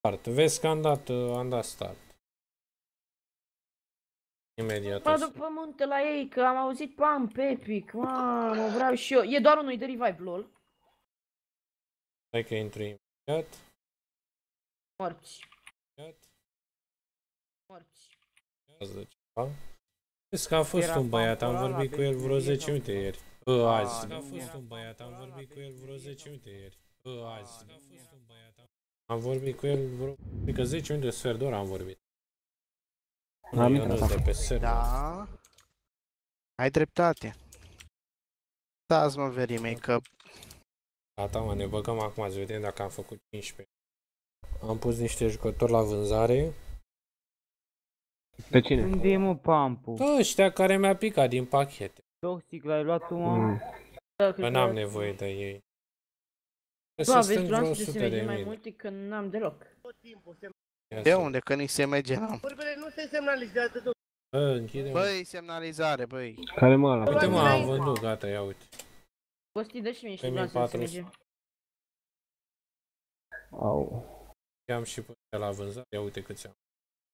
Start. Vezi că am dat start. Imediat. Mă duc pe munte la ei, că am auzit pump epic. Mamă, vreau și eu. E doar unul de revive, lol. Hai că intru imediat. Morți. Imediat. Morți. Azi de ceva. Vezi că a fost un băiat, am vorbit cu el vreo 10 minute ieri. Azi. Că a fost un băiat, am vorbit cu el vreo 10 minute ieri. Azi. Că a fost un băiat, am vorbit cu el vreo... Adică 10 minute, sfert de oră am vorbit. Am Ionuț de pe server. Da. Ai dreptate. Stați mă, very make-up. Gata, mă, ne băgăm acum, să vedem dacă am făcut 15. Am pus niște jucători la vânzare. Pe cine? Unde e mă pump-ul? Ăștia care mi-a picat din pachete. Toxic, l-ai luat tu, mă? Că n-am nevoie de ei. Tu aveți strâng vreo vreau să 100 se de merge mai mii. multe, că n-am deloc. De unde? Că ni se merge. Vorbele nu se semnalizează tot. Închide-mă. Băi, semnalizare, băi. Care mă ăla? Uite mă, am vândut, gata, ia uite. Costi, dă și mie și 3400. vreau să se merge. Au. I-am și pe ăștia la vânzare, ia uite câți am.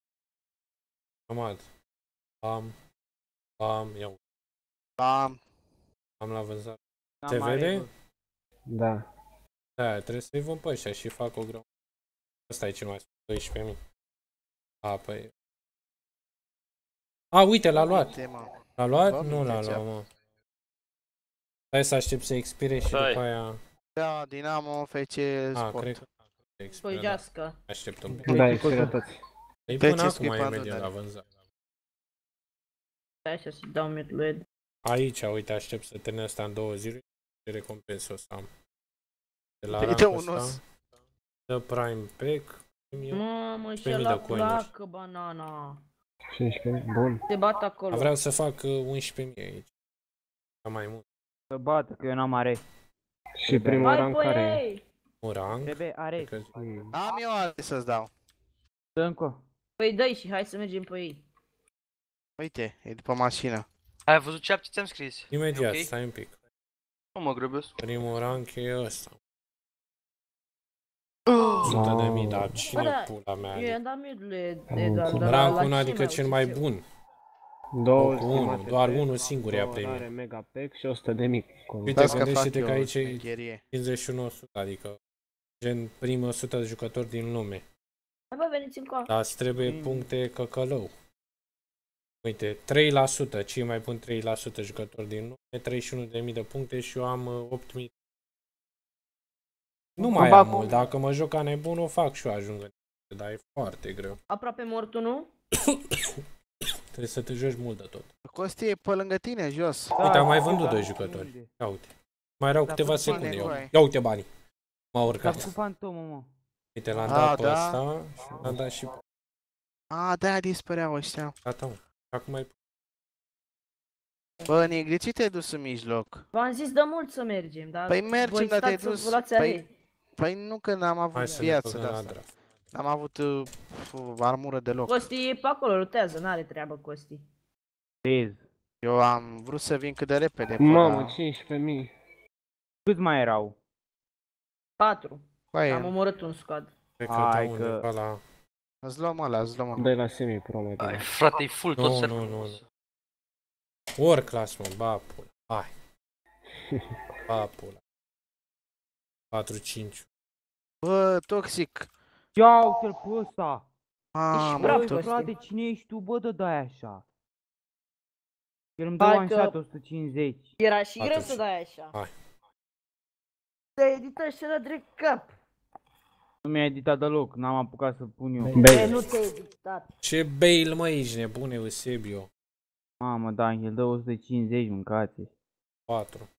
Ia uite. Bam. Am la vânzare. Da, Se mare, vede? bă. Da. Da, trebuie să-i vând pe ăștia și fac o grămadă. Ăsta e cel mai scump, 12.000. A, păi... A, uite, l-a luat. Uite, mă. L-a luat? Bă, Nu l-a uite, luat, mă. Hai să aștept să expire și Stai. după aia... Da, Dinamo, FC A, Sport. cred că... expiră, Păi, gească. Aștept un pic. Da, expiră toți. Îi Pe pun ce acum scrie imediat pandul, la vânzare. Stai așa să dau mute lui Ed. Aici, uite, aștept să termine asta în 2 zile. Ce recompensă o să am. De la Uite, rankul un os. ăsta, dă Prime Pack. Mamă, și 1000 la de coinuri. placă, banana. 15, bun. Se bat acolo. Vreau să fac 11.000 aici. Ca mai mult. Să bată, că eu n-am are. Și primul Hai rang pe care e? ei! Un rang. Trebuie are. Cred că- Am eu alte să-ți dau. Dă încă. Păi dă și hai să mergem pe ei. Uite, e după mașină. Ai văzut ce ți-am scris? Imediat, Ok? stai un pic. Nu mă grăbesc. Primul rang e ăsta. Oh! 100.000, dar Bă, cine da, pula mea? eu i-am dat mute lui Am Ed, dar înțeles. la Rankul ce 1, adică mi-au cel mai zis eu? bun. Două Cu unul, ultimate doar pack, unul singur i-a două primit. rare mega pack și 100.000. Uite, Stați că gândește-te fac că eu aici e șmecherie. 5100, adică gen primul 100 de jucători din lume. Hai bă, veniți încoa. Dar îți trebuie puncte căcălău. Uite, 3%, cei mai buni 3% jucători din lume, 31.000 de puncte și eu am 8.000. Nu mai am mult, dacă mă joc ca nebun o fac și eu ajung în dar e foarte greu. Aproape mort unul. Trebuie să te joci mult de tot. Costi e pe lângă tine, jos. Uite, am mai vândut 2 jucători. Ia uite. Mai erau Dar câteva cu secunde. bani, Eu. băi. Ia uite banii. M-a Dar urcat. cu fantomă, mă. Uite, l-am A, dat pe da. ăsta și l-am dat și pe... A, de-aia dispăreau ăștia. Gata, mă. Acum mai... Bă, Negri, ce te-ai dus în mijloc? V-am zis de mult să mergem, dar Păi mergem, voi dar te-ai stați să dus. vă luați ale. Păi, păi nu că n-am avut Hai să ne viață de băgăm la asta. draft. N-am avut armură deloc. Costi e pe acolo, lutează, n-are treabă Costi. Vezi. Eu am vrut să vin cât de repede. Mamă, dar- 15.000. Câți mai erau? 4. Păi, Am omorât un squad. Cred că Hai dau că- undeva la... îți luăm ăla, îți luăm ăla. Dă-i la semi-pro mai Ai, bine. frate, e full tot Nu, serverul. nu, nu. Ori clas, mă, ba pula. Hai. Ba pula. 4-5. Bă, toxic. Ia uite-l pe ăsta. Mamă, bravo, Bă, Costi. frate, cine ești tu, bă, dă-i așa. El îmi dă Hai one că- shot 150. Era și greu Atunci. să dai așa. Hai. Te edităm și la drept cap. Nu mi-a editat deloc, n-am apucat să pun eu. E, Bale. nu te-ai editat. Ce bail, mă, ești nebune, Eusebio. Mamă, da, el dă 150, mâncați. 4.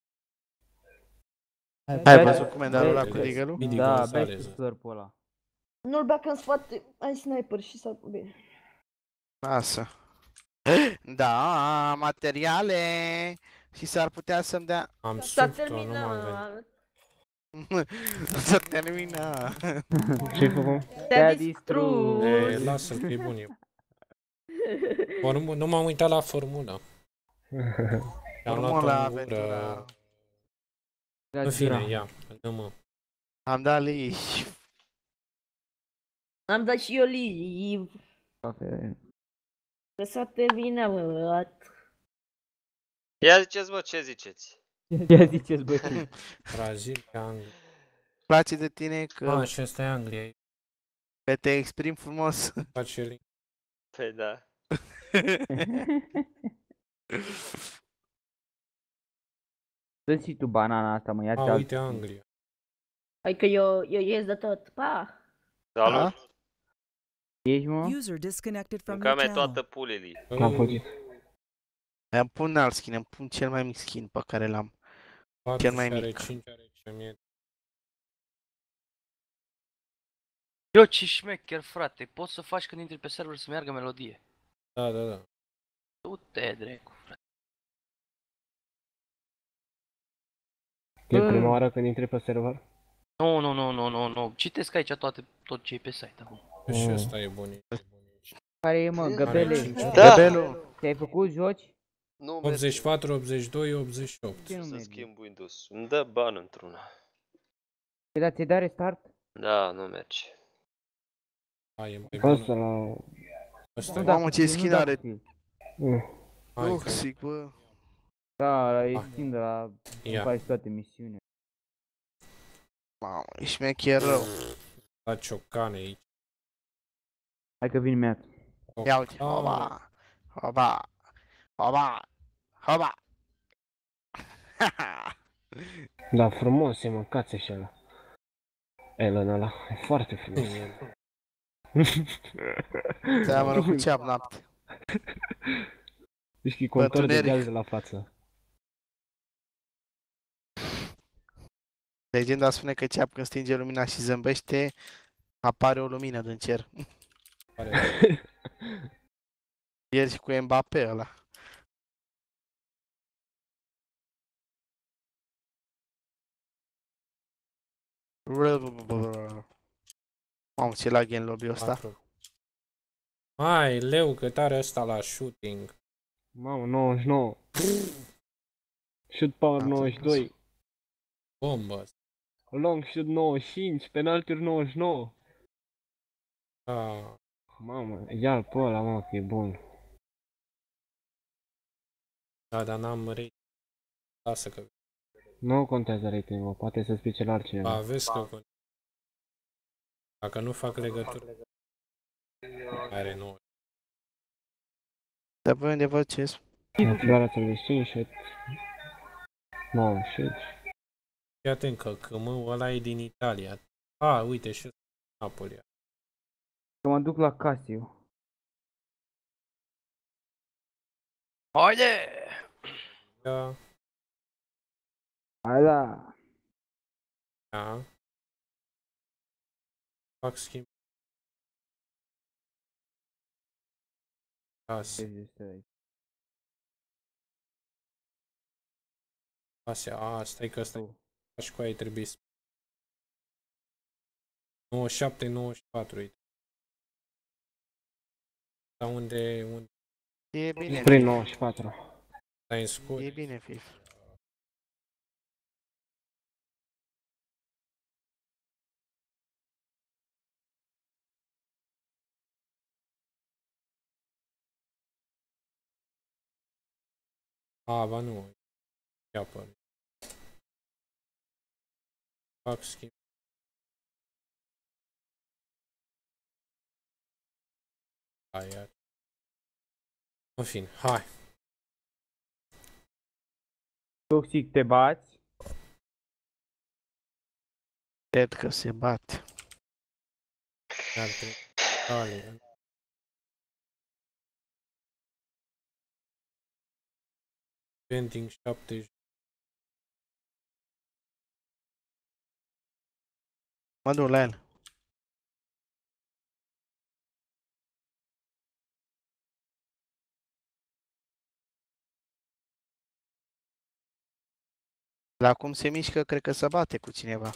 ai văzut cum e dat ăla cu Bale. digălul? Midi Da, Gonzalez. best slurp ăla. Nu-l bag în spate, ai sniper și s-ar bine. Lasă. Da, materiale. Și s-ar putea să-mi dea... Am S-a subt-o, nu m-am gândit. terminat. Să termina. Ce-ai făcut? Te-a distrus. E, distrus. lasă-l că e bun eu. Bă, nu m-am uitat la formulă. Am luat Formula în gură. aventura. În fine, ia, dă-mă. Am dat liș. Am dat și eu liv. Toate... Că să termină, mă. Ia ziceți, mă, ce ziceți? Ce ziceți, băi? Brazilia, Anglia. Place de tine că Ah, și asta e Anglia. te exprimi frumos. Face link. Păi da. Dă-ți și tu banana asta, mă, ia-ți Ah, alt- uite Anglia. Hai că eu ies de tot. Pa! Salut! Ești, mă? User disconnected from Mâncam your mai channel. toată pulelii. Am fugit. Îmi pun alt skin, îmi pun cel mai mic skin pe care l-am. Cel mai mic. 5 are 5.000. Eu ce șmecher, frate, poți să faci când intri pe server să meargă melodie. Da, da, da. Du-te, drecu, frate. E prima oară când intri pe server? Nu. Citesc aici tot ce e pe site acum. Și ăsta e bun. Care e, mă, găbele? Da! Găbelu! Te-ai făcut joci? Nu merge 84, 82, 88. Ce nu să merge? schimb Windows. Îmi dă ban într-una. Ți-ai dat restart? Da, nu merge. Hai, e mai Ăsta bună. la... Ăsta e. Mamă, ce nu skin da are. skin. Hai, că Toxic, bă. Da, la e skin de la... ia. Faci toate misiunile. Mamă, e șmecher rău. La ciocane aici. Hai că vin meat. Ia uite. Ah, Hoba! Hoba! Hoba! Hoba! Da, frumos, e mâncați așa ăla. Elen ăla, e foarte frumos. Seamănă cu ceap noapte. Deci că e contor de Bătuneric. gaz de la față. Legenda spune că ceap când stinge lumina și zâmbește, apare o lumină din cer. Pare. Ieri și cu Mbappé ăla. Mamă, ce lag e în lobby-ul ăsta. 4. Hai, leu, cât are ăsta la shooting. Mamă, 99. Shoot power Am 92. Bombă. Long shoot 95. Penaltiuri 99. Da. Mamă, ia-l pe ăla, mă, că e bun. Da, dar n-am rate. Lasă că... Nu contează ratingul, poate să spice la A, altcineva. vezi că... Dacă nu fac legătură... Are 9. Dar voi unde văd ce Floarea 35, shot 95. Fii atent că cămăul ăla e din Italia. A, uite și Napoli. Că mă duc la Casio. Haide! Da. Hai da! Da. Fac schimb. Ase. Ase. A, stai că ăsta e. Și cu aia trebuie să... 97, 94, uite. Dar unde E bine, Spre 94. stai în scurt? e bine, Fif. A, ba nu. Ia pe fac schimb. Aia. În fine, hai. Toxic, te bați? Cred că se bate. Ar trebui. Ale. Pending 70. Mă duc la el. La cum se mișcă, cred că se bate cu cineva.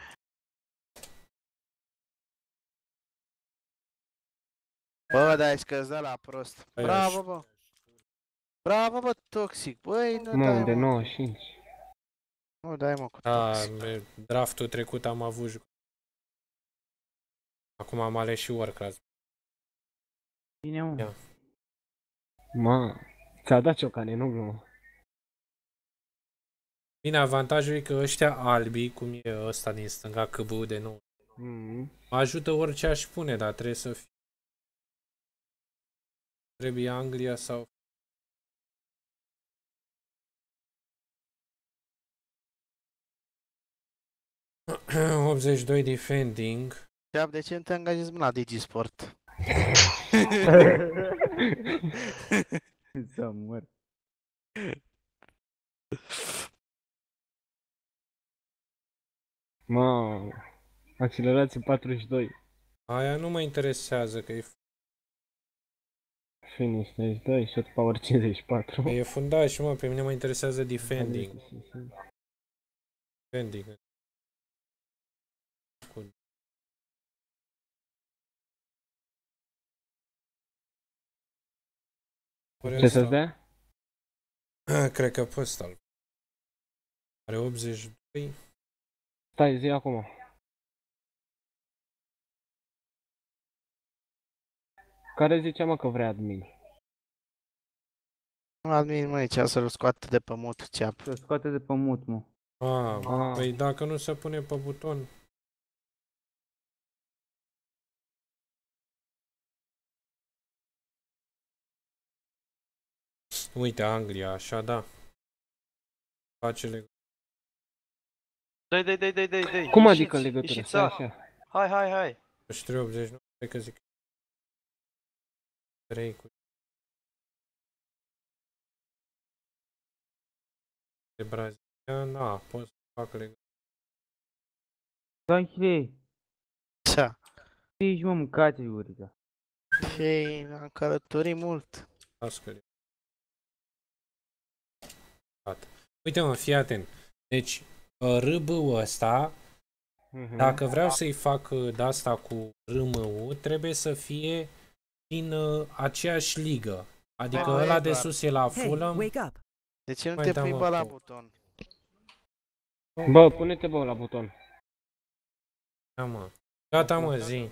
Bă, dar ești căzat la prost. Păi Bravo, bă. Bravo, bă, Toxic. Băi, nu Mă, dai, de mă. 95. Nu dai, mă, cu Da, Toxic. draftul trecut am avut Acum am ales și Warcraft. Bine, mă. Ia. Ma, ți-a dat ciocane, nu glumă. Bine, avantajul e că ăștia albi, cum e ăsta din stânga, CBU de nou, ajută orice aș pune, dar trebuie să fie. Trebuie Anglia sau... 82 defending. Ceap, de ce nu te angajezi la Digisport? Să mor. Ma, accelerație 42. Aia nu mă interesează că Finish 32, shot power 54. e fundaș, mă, pe mine mă interesează defending. Defending. Ce să-ți dea? Cred că pe ăsta. Are 82. Stai, zi acum. Care zicea, mă, că vrea admin? Admin, măi, ce să-l scoate de pe mut, ceap. Să scoate de pe mut, mă. Păi dacă nu se pune pe buton. Uite, Anglia, așa, da. Face legătură. Dai. Cum adică legătură? Ieșiți, Stai așa. Hai. 380, nu? Cred că zic. 3 cu... De brazilian, pot să fac legătură. Danchile, Ce? ești, mă, mâncați gurița. Și am călătorit mult. Lasă-l. Uite, mă, fii atent. Deci, râbul ăsta, dacă vreau să-i fac de-asta cu râmău, trebuie să fie din aceeași ligă. Adică ăla de sus e la Fulham. De ce nu Mai te dăm pui bă la acolo. buton? Bă, pune-te, bă, la buton. Da, mă. Gata, mă, zi.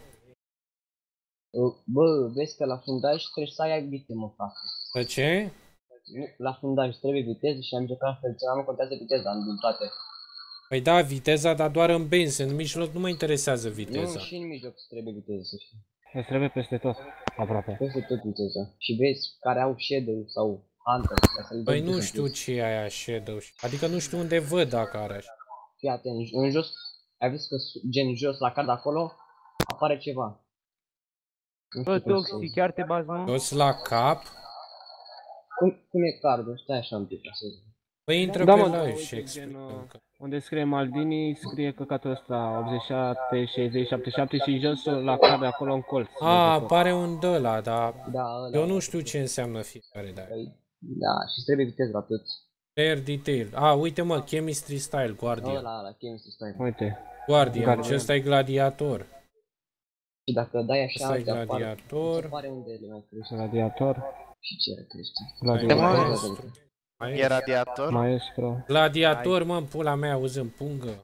Bă, vezi că la fundaj trebuie să ai viteză, mă, frate. De ce? La fundaj trebuie viteză și am încercat să nu contează viteza în toate. Păi da, viteza, dar doar în benzi. În mijloc nu mă interesează Nu, viteza. și în mijloc trebuie viteză, să știi. Îți trebuie peste tot, aproape. Peste tot viteză. Și vezi care au shadow sau hunter. Păi nu știu ce e aia shadow. Adică nu știu unde văd dacă are așa. Fii atent, în jos, ai văzut că gen jos la card acolo apare ceva. Nu Bă, știu cum să- Toxi, chiar te bazi, mă? Jos la cap. Cum e cardul? Stai așa un pic, ca să zic. Păi intră Da, pe mă, live uite, și explică. gen, unde scrie Maldini, scrie căcatul ăsta 87, 60, 77 și jos la card acolo în colț. Apare un ăla, dar Da, ăla. eu nu știu ce înseamnă fiecare de aia. Păi, da, și îți trebuie viteză la toți. Player detail. Uite, mă, chemistry style, Guardian. Ăla, chemistry style. Uite. Guardian, și ăsta e gladiator. Și dacă dai așa, Ăsta e te apare- gladiator. îți apare unde le mai crește. Gladiator. Și ce crește. Gladiator. E radiator? Maestro. Gladiator, mă, în pula mea, auzi, în pungă.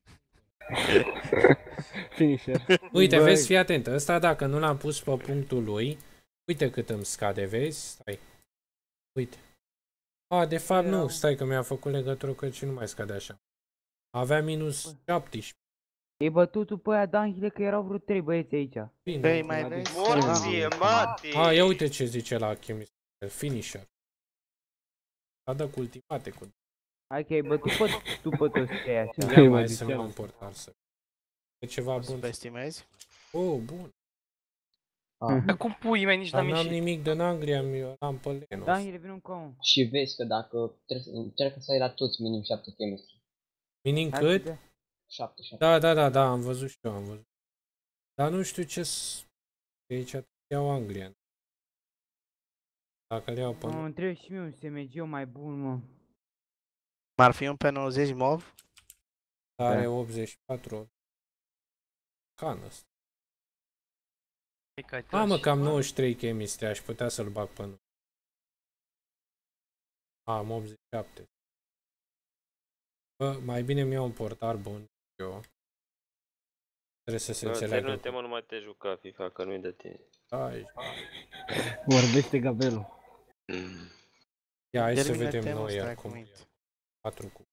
Finisher. Uite, Băi. vezi, fii atent, ăsta dacă nu l-am pus pe punctul lui, uite cât îmi scade, vezi? Stai. Uite. De fapt nu, stai că mi-a făcut legătură că nu mai scade așa. Avea minus 17. E bătut tu pe aia, Danchile, că erau vreo 3 băieți aici. Bine. Păi mai vezi? Morție, mati! Ia uite ce zice la chemist. Finisher. Adă cu ultimate cu... Hai că ai bătut tu pe toți trei așa. Ia mai să-mi iau un portal să... E ceva O să bun. vă estimezi? Bun. Dar cum pui mei, nici Dar n-am n-am ieșit. nimic din Anglia, eu am pe Lenos. Danchile, vin un com. Și vezi că dacă încearcă să ai la toți minim 7 chemistry. Minim cât? 7. Da, am văzut și eu, am văzut. Dar nu știu ce aici iau Anglia. Dacă le iau pe... Mă, îmi trebuie și mie un SMG mai bun, mă. M-ar fi un pe 90 mov? Are 84. Cană. Mă, cam 93 chemistry, aș putea să-l bag pe nu. Am 87. Bă, mai bine mi iau un portar bun. Eu. Trebuie să se Bă, înțeleagă. termină-te, mă, nu mai te juca FIFA, că nu-i de tine. Hai. Vorbește Gabelu. Ia, hai să Termină-te, vedem mă, noi stai acum. cu minte. 4 cu.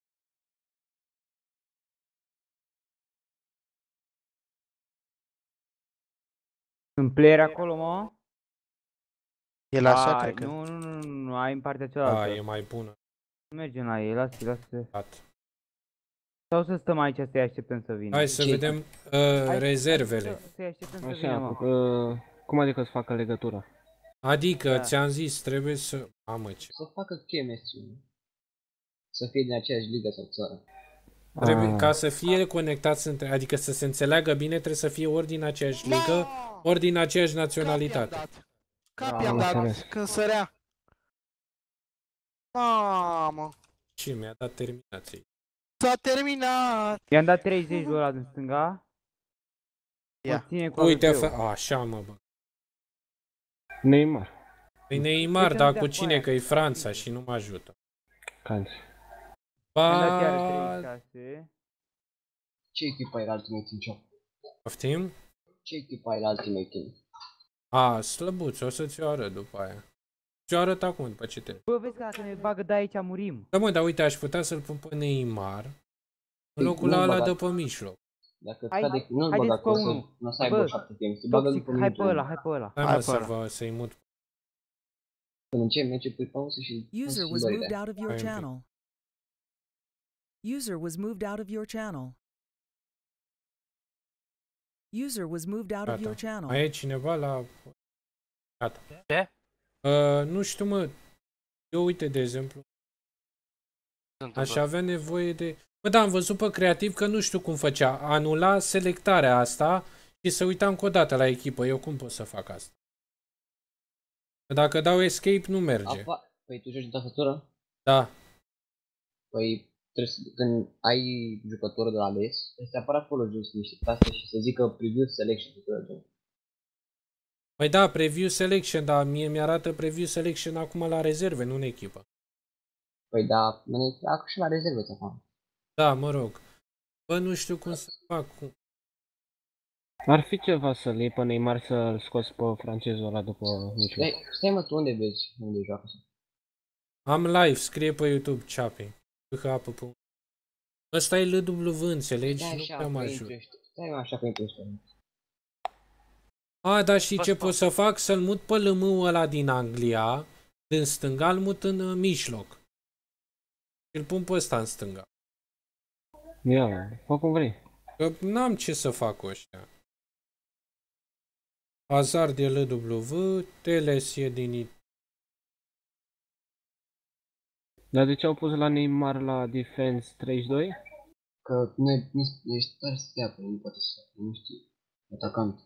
Sunt player acolo, mă? El așa, Ai, cred că. nu, ai în partea Da, cealaltă. e mai bună. Nu mergem la ei, lasă. Gata. Sau să stăm aici să-i așteptăm să vină? Hai să Ce? vedem rezervele. Să-i așteptăm să vină, Așa, mă. cum adică să facă legătura? Adică, Da. ți-am zis, trebuie să... Mamă, ce... Să facă chemistry. Să fie din aceeași ligă sau țară. Trebuie, ca să fie conectați între... Adică să se înțeleagă bine, trebuie să fie ori din aceeași ligă, ori din aceeași naționalitate. Cap i-am Am dat înțeles. când sărea. Mamă, Și mi-a dat terminație. s-a terminat. I-am dat 30 de ăla din stânga. Ia. Mă ține cu Uite, AVP-ul. așa mă, bă. Neymar. Păi Neymar, Uite, dar uite, cu aia. cine? Că e Franța și nu mă ajută. Canci. I-am dat iar Ba... 36. Ce echipă era Ultimate Team Shop? Poftim? Ce echipă era Ultimate Team? A, slăbuț, o să ți-o arăt după aia. Ți-o arăt acum, după ce te... Bă, vezi că dacă ne bagă de aici murim. Da, mă, dar uite, aș putea să-l pun pe Neymar în Păi, locul nu-l ăla băga. de pe mijloc. Dacă Hai- scade, nu-l haideți băga pe că o să unul. nu o să aibă Bă, 7 games. Bagă-l Toxic, pe hai minutul pe ăla, ăla. hai pe ăla. Hai Hai mă pe ăla. să-i mut. Când începi meciul pui pauză și User și was doi moved de. out of your Hai un pic. channel. User was moved out of your channel. User was moved out of Gata. your channel. Mai e cineva la... Gata. Ce? Nu știu, mă. Eu, uite, de exemplu, aș avea nevoie de... Bă, da, am văzut pe creativ că nu știu cum făcea. Anula selectarea asta și să uita încă o dată la echipă. Eu cum pot să fac asta? Că dacă dau escape, nu merge. Păi tu joci de tastatură? Da. Păi trebuie să, când ai jucător de la ales, trebuie să apară acolo jos niște taste și să zică preview selection. Păi da, preview selection, dar mie mi-arată preview selection acum la rezerve, nu în echipă. Păi da, acum și la rezerve să fac. Da, mă rog. Bă, nu știu cum să fac. Ar fi ceva să-l iei pe Neymar să-l scoți pe francezul ăla după mijloc. Stai mă, tu unde vezi? Unde joacă? Am live, scrie pe YouTube, Chapi. PHP. Ăsta e LW, înțelegi? Stai Nu așa, prea mă că ajut. intru ăștia. Stai mă așa că intru ăștia. A, dar știi Faci ce pa. pot să fac? Să-l mut pe lămâul ăla din Anglia, din stânga, îl mut în mijloc. Și îl pun pe ăsta în stânga. Ia, fă cum vrei. Că n-am ce să fac cu ăștia. Hazard de LW, Teles e din... Dar de ce au pus la Neymar la defense 32? Că nu ești tare să stea, că nu poate să nu știu. Atacant.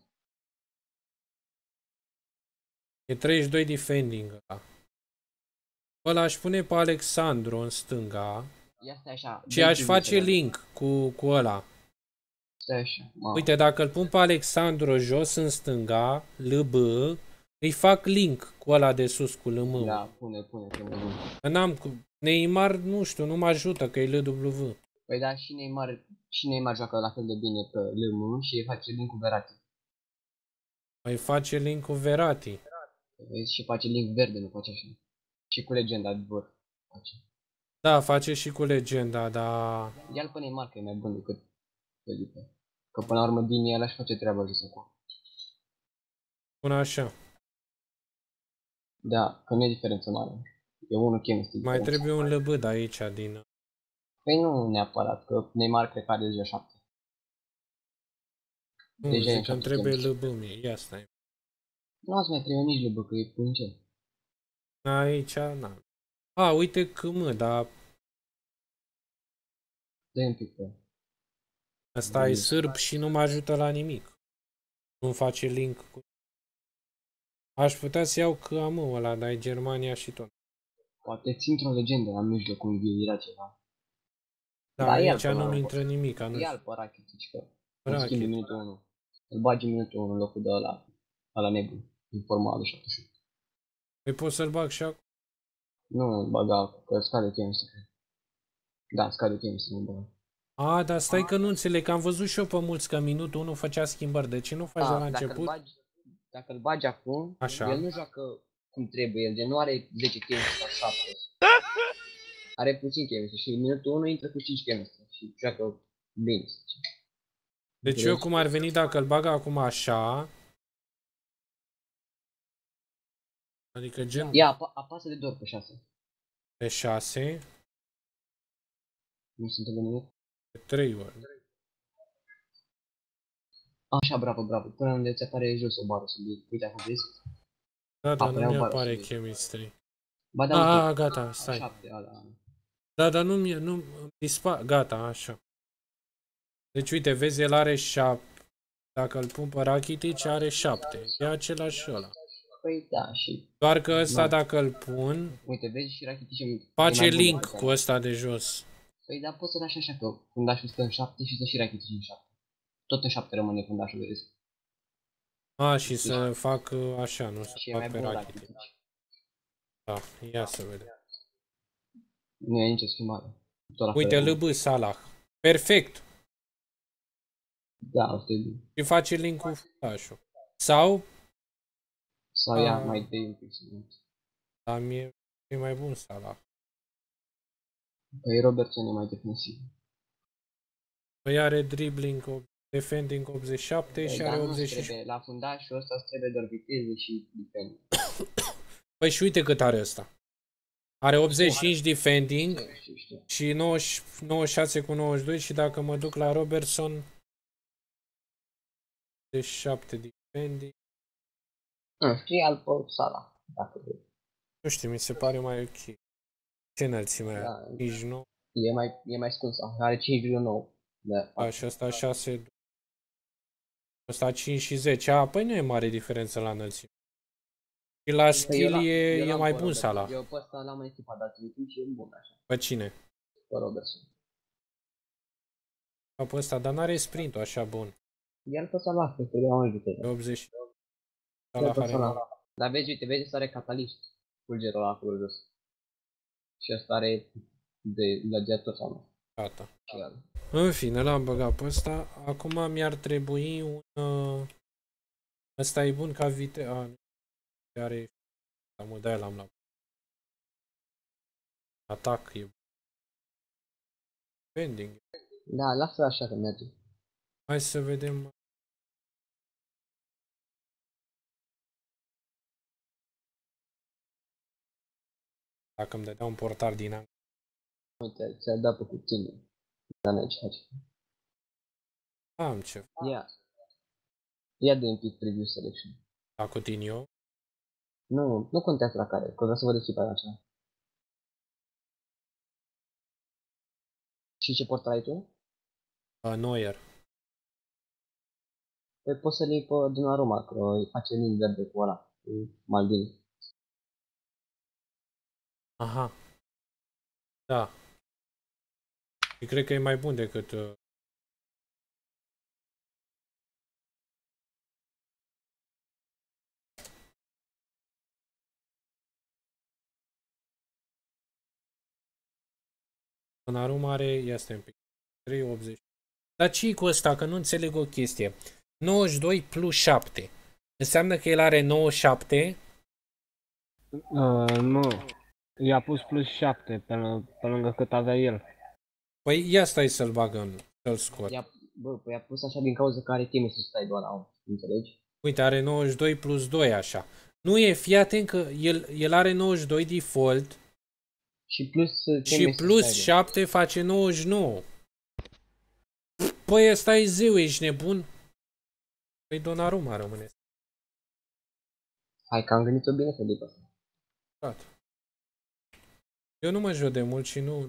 E 32 defending ăla. Ăla aș pune pe Alexandru în stânga Ia stai așa. și aș face link cu ăla. Stai așa. Uite, dacă îl pun pe Alexandru jos în stânga, LB, îi fac link cu ăla de sus, cu LM. Da, pune. Că n-am cu... Neymar, nu știu, nu mă ajută, că e LW. Păi da, și Neymar joacă la fel de bine pe LM și face link cu Verratti. Îi face link cu Verratti. Vezi, și face link verde, nu face așa. Și cu legenda vor face. Da, face și cu legenda, dar... Ia-l pe Neymar, că e mai bun decât Felipe. Că până la urmă din el aș face treaba lui acum. Până așa. Da, că nu e diferență mare. E unul chemistry. Mai trebuie un LB de aici, din... Păi nu neapărat, că Neymar cred că are deja 7. Nu, Deja e zic că îmi 7 trebuie chemistry. LB mie, ia stai. Nu ați mai trebuie nici LB, că e puncel. Aici, na. A, uite că mă, dar Dă-i un pic pe. ăsta e sârb și nu mă ajută la nimic. Nu face link cu... Aș putea să iau că am ăla, dar e Germania și tot. Poate ți într-o legendă la mijloc, cum era ceva. Da, Da, aici ia-l nu-mi pe intră nimic, nu Ia-l știu. pe Rakitic, că îl Rakitic. schimbi minutul 1. Îl bagi în minutul 1 în locul de ăla negru, informal de 78. Păi pot să-l bag și acum. Nu îl baga, că scade chemistry. Da, scade chemistry, nu baga. A, dar stai că nu înțeleg, că am văzut și eu pe mulți că în minutul 1 făcea schimbări. De ce nu faci de la început? Dacă îl bagi acum, Așa. el nu joacă cum trebuie, el nu are 10 chemistry sau 7. Are puțin chemistry și în minutul 1 intră cu 5 chemistry și joacă bine. Deci eu cum ar veni dacă îl bag acum așa... Adică gen... Ia, apasă de doar pe 6. Pe 6, Nu se întâmplă nimic. pe 3 ori. Așa, bravo. Până unde ți apare jos o bară subiect. Uite, acum vezi? Da, dar Apărea nu o bară mi-apare subiect. chemistry. Ba da, Gata, stai. 7, ala. Da, dar nu gata, așa. Deci uite, vezi, el are 7. Dacă îl pun pe Rakitic, are 7. E același ăla. Păi da, și... Doar că ăsta, Da. dacă îl pun, Uite, vezi și Rakitic e face mai bun link decât cu ăla. ăsta de jos. Păi da, poți să lași așa că fundașul stă în 7 și stă și Rakitic în 7. Tot în 7 rămâne fundașul de rest. Și să fac așa, nu să Și e fac mai pe bun Rakitic. Rakitic. Da, ia să vedem. Nu e nicio schimbare. Tot la fel Uite, e bun. LB Salah. Perfect. Da, asta e bine. Și face link cu fundașul. Sau, Sau ia mai de un pic. dar mie e mai bun Salah. Păi Robertson e mai defensiv. Păi are dribbling, defending 87 și Păi, are dar nu 86. trebuie, la fundașul ăsta îți trebuie doar viteză și defend. Păi și uite cât are ăsta. Are 85 defending Știu. și 96 cu 92 și dacă mă duc la Robertson, 7 defending. Știi al pe Salah, dacă vrei. Nu știu, mi se pare mai ok. Ce înălțime Da. are? 59. E mai scurs, are 5,9. Da. Și ăsta 6. Ăsta 5 și 10. Păi nu e mare diferență la înălțime. Și la skill e mai bun Salah. Eu pe ăsta l-am în echipa, dar timp și e bun așa. Pe cine? Pe Robertson. Pe ăsta, dar n-are sprint-ul așa bun. El pe Salah, că trebuie mai viteză. E 80. El Salah pe are Salah. mai- Dar vezi să are catalist. Fulgerul ăla acolo jos. Și ăsta are de gladiator sau nu? Gata. Și el. În fine, l-am băgat pe ăsta. Acum mi-ar trebui un... Ăsta e bun ca viteză. Are... de-aia l-am luat. Atac e bun. Bending. Da, lasă așa că merge. Hai să vedem. Dacă îmi dădea un portar din Anglia. Uite, ți-a dat pe cuține. Da, n-ai ce face. Am ce. Ia de un pic preview selection. La Coutinho. Nu contează la care, că vreau să văd echipa aceea. Și ce portar ai tu? Neuer. Păi poți să-l iei pe Donnarumma, că îi face link verde cu ăla, cu Maldini. Aha. Da. Și cred că e mai bun decât... Donnarumma are... Ia stai un pic. 380. Dar ce-i cu ăsta? Că nu înțeleg o chestie. 92 plus 7. Înseamnă că el are 97. Nu. I-a pus plus 7 pe lângă cât avea el. Păi ia stai să-l bagăm, să-l scot. Păi a pus așa din cauza că are chemie să stai doar la înțelegi? Uite, are 92 plus 2 așa. Nu e, fii atent că el are 92 default și și plus 7 face 99. Păi ăsta e zeu, ești nebun? Păi Donnarumma rămâne. Hai că am gândit-o bine să dic asta. Eu nu mă joc de mult și nu...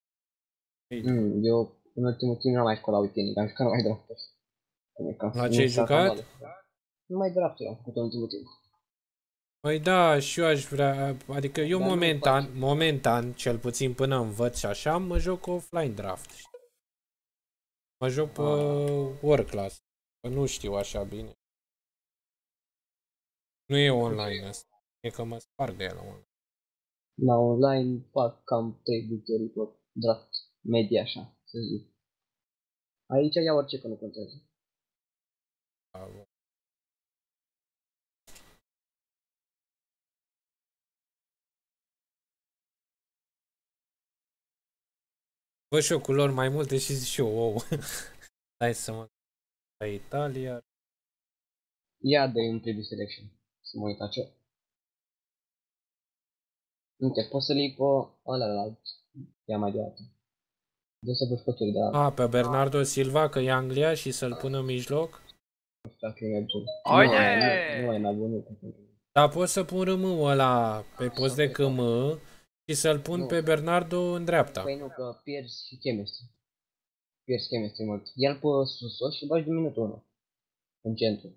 Eu în ultimul timp nu am mai jucat la weekend, am jucat numai drafturi. La ce ai jucat? Nu mai drafturi am făcut în ultimul timp. Păi da, și eu aș vrea, adică eu momentan, cel puțin până învăț și așa, mă joc offline draft. Mă joc pe World Class, că nu știu așa bine. Nu e online asta, e că mă sparg de el online. La online fac cam 3 victorii pe draft, media așa, să zic. Aici ia orice că nu contează. Văd și eu culori mai multe și zic și eu, wow. Hai să mă... La Italia... Ia de un preview selection. Să mă uit aici. Uite, poți să-l iei pe ăla la ia mai departe. De să vă scoturi de la... Pe Bernardo Silva, că e Anglia și să-l pună în mijloc? Nu știu dacă e mai bun. Haide! Nu e mai bun. Dar pot să pun râmâul ăla pe post de CM și să-l pun Nu. pe Bernardo în dreapta. Păi nu, că pierzi și chemistry. Pierzi chemistry mult. Ia-l pe sus și bagi de minutul 1. În centru.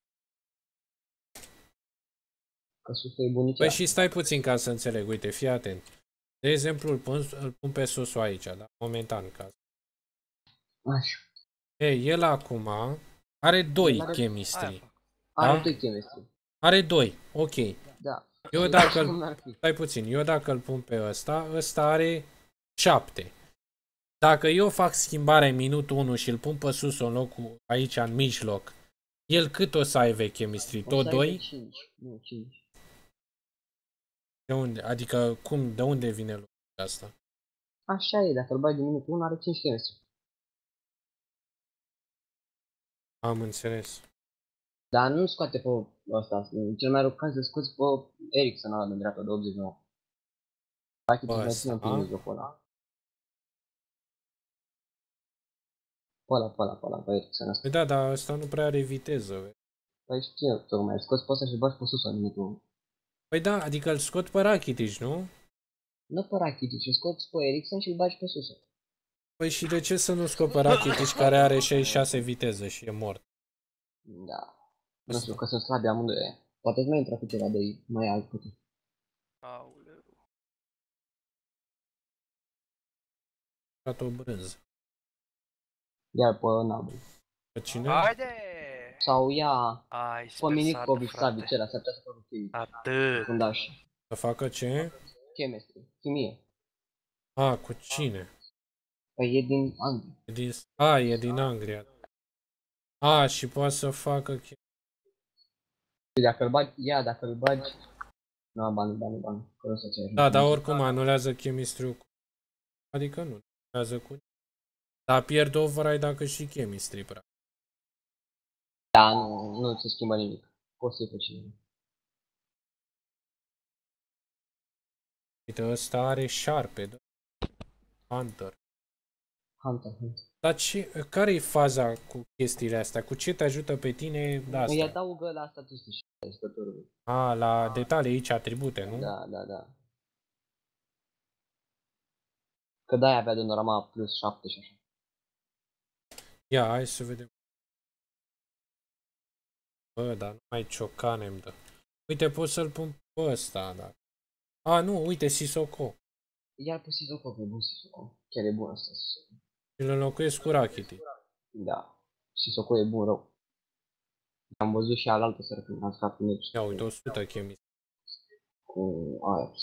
Că sus e bunicia. Păi și stai puțin ca să înțeleg, uite, fii atent. De exemplu, îl pun pe Sosu aici, da? Momentan, ca. Așa. Ei, el acum are 2 chemistry. Are Da? 2 chemistry. Are 2, ok. Da. Eu dacă stai puțin, eu dacă îl pun pe ăsta are 7. Dacă eu fac schimbarea în minutul 1 și îl pun pe sus în locul aici în mijloc, el cât o să aibă chemistry? Tot 2? 5. Nu, 5. De unde? Adică cum, de unde vine lucrul asta? Așa e, dacă îl bagi de minutul 1 are 5 chemistry. Am înțeles. Dar nu scoate pe ăsta. Cel mai rău caz să scoți pe Ericsson ăla de dreapta de 89. Practic îți mai ține un pic mijlocul ăla. Pe ăla, pe Ericsson ăsta. Păi da, dar ăsta nu prea are viteză. Vezi? Păi știu, tocmai, scoți pe ăsta și bagi pe sus în minutul 1. Păi da, adică îl scot pe Rakitic, nu? Nu pe Rakitic, și scoți pe Ericsson și îl bagi pe sus. Păi și de ce să nu scot pe Rakitic care are 66 viteză și e mort? Da. Nu știu, că sunt slabi amândoi. Poate îți mai intră cu ceva de mai alt puțin. Aoleu. Dat o brânză. Iar pe Nabru. Pe cine? Haide! Sau ia Ai, pe sper Milinkovic să ardă, Savic, ăla, s-ar putea să facă chimie. Atât. Fundaș. Să facă ce? Chemistry. Chimie. Cu cine? Păi e din Anglia. E din Anglia. Și poate să facă... Și dacă îl bagi, dacă îl bagi... Nu am bani, că nu se cere. Da, dar oricum anulează chemistry-ul cu... Adică nu, anulează cu... Dar pierd override dacă și chemistry, practic. Da, nu se schimbă nimic. Poți să-i faci nimic. Uite, ăsta are șarpe, da? Hunter. Hunter. Dar care e faza cu chestiile astea? Cu ce te ajută pe tine de Îi asta? adaugă la statistici jucătorului. La detalii aici, atribute, nu? Da. Că de-aia avea Donnarumma plus 7 și așa. Ia, hai să vedem. Bă, dar numai ciocane îmi dă. Uite, pot să-l pun pe ăsta, da. Nu, uite, Sissoko. Iar pe Sissoko, e bun Sissoko. Chiar e bun ăsta Sissoko. Îl înlocuiesc cu Rakitic. Da. Sissoko e bun rău. Am văzut și alaltă seară când am stat în meci. Ia, uite, 100 chemii. Cu Ajax.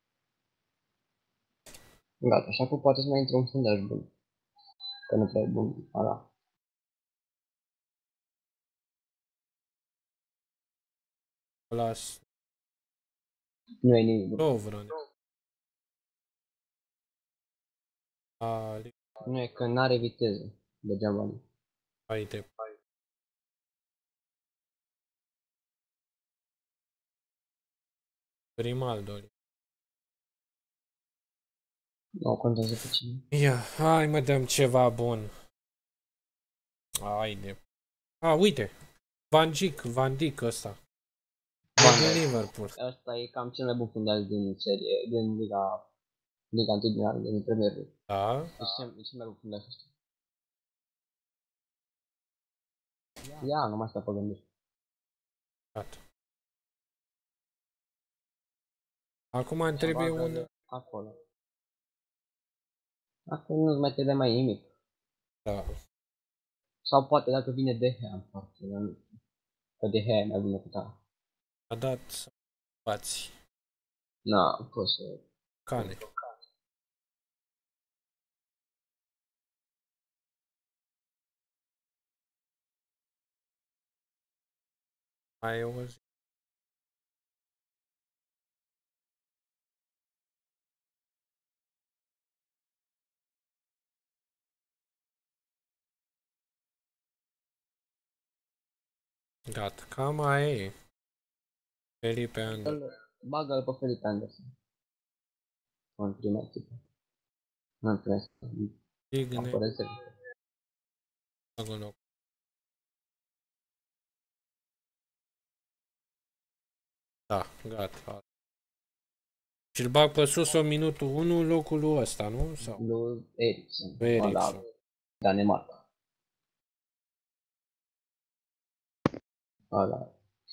Gata, așa că poate să mai intre un fundaj bun. Că nu prea e bun ala. Las Nu e nimic bun. Lovren. Nu e că n-are viteză. Degeaba nu. Uite. Grimaldo. Nu contează pe cine. Ia, hai mă, dăm ceva bun. Haide. Uite. Van Dijk ăsta. Din Liverpool. Asta e cam cel mai bun fundaj din serie, din Liga 1 din Premier League. Da. E cel mai bun fundaj ăsta. Ia, nu mai sta pe gânduri. Gata. Acum îmi trebuie un... Acolo. Acum nu-ți mai trebuie mai nimic. Da. Sau poate dacă vine De Gea în parte, dar nu știu. Că De Gea e mai bună cu ta. A dat spații. Na, poți să... Cane. Mai e o zi. Gata, cam aia e. Felipe Anderson. Bagă-l pe Felipe Anderson. În prima echipă. Nu trebuie să Digne, apăreze. bagă loc. Da, gata. Și îl bag pe sus o minutul 1 în locul lui ăsta, nu? Sau? Lui Eriksen. Lui Eriksen. Da, Danemarca. Ăla.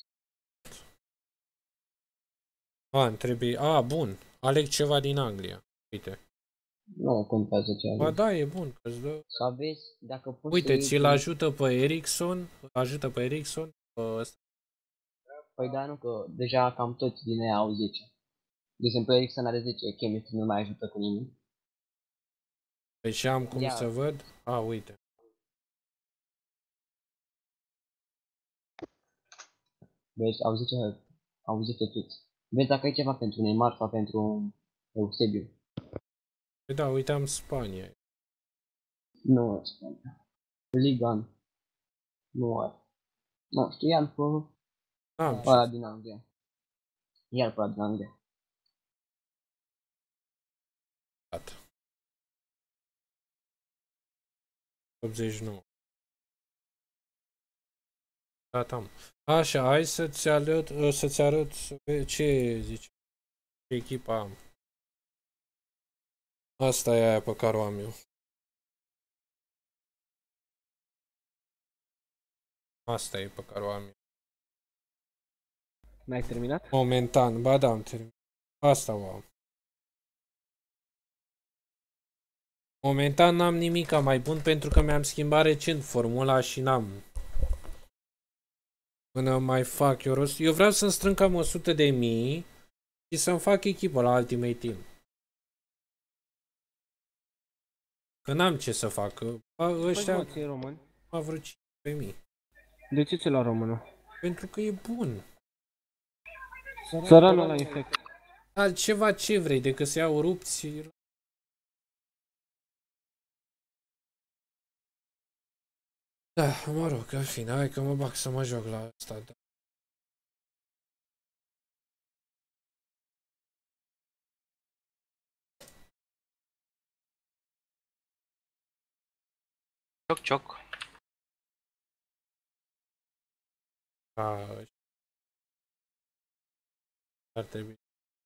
Îmi trebuie... bun. Aleg ceva din Anglia. Uite. Nu contează ce Ba are. da, e bun. Că-ți dă... Să aveți, dacă poți Uite, să iei ți-l ajută pe Ericsson. Ajută pe Ericsson. Ăsta. Păi da, nu, că deja cam toți din ea au 10. De exemplu, Eriksen are 10, chemistry nu mai ajută cu nimic. Păi și am cum Ia. să văd? Uite. Vezi, au 10 toți. Vezi dacă ai ceva pentru Neymar sau pentru Eusebiu. Păi da, uitam Spania. Nu, Spania. Ligan. Nu are. Nu, știu, ia-l pe ăla din Anglia. Ia-l pe ăla din Anglia. Gata. 89. Gata, am. Așa, hai să-ți arăt ce zice. Ce echipă am. Asta e aia pe care o am eu. Asta e pe care o am eu. N-ai terminat? Momentan, ba da, am terminat. Asta o am. Momentan n-am nimica mai bun pentru că mi-am schimbat recent formula și n-am. Până mai fac eu rost. Eu vreau să-mi strâng cam 100.000 și să-mi fac echipă la Ultimate Team. Că n-am ce să fac. Ăștia Păi, e român. a vreo 5.000. De ce ți la română? Pentru că e bun. Săranul la infect. Altceva ce vrei decât să iau rupți. Da, mă rog, în fine, hai că mă bag să mă joc la asta. Da. Cioc, cioc. Ar trebui.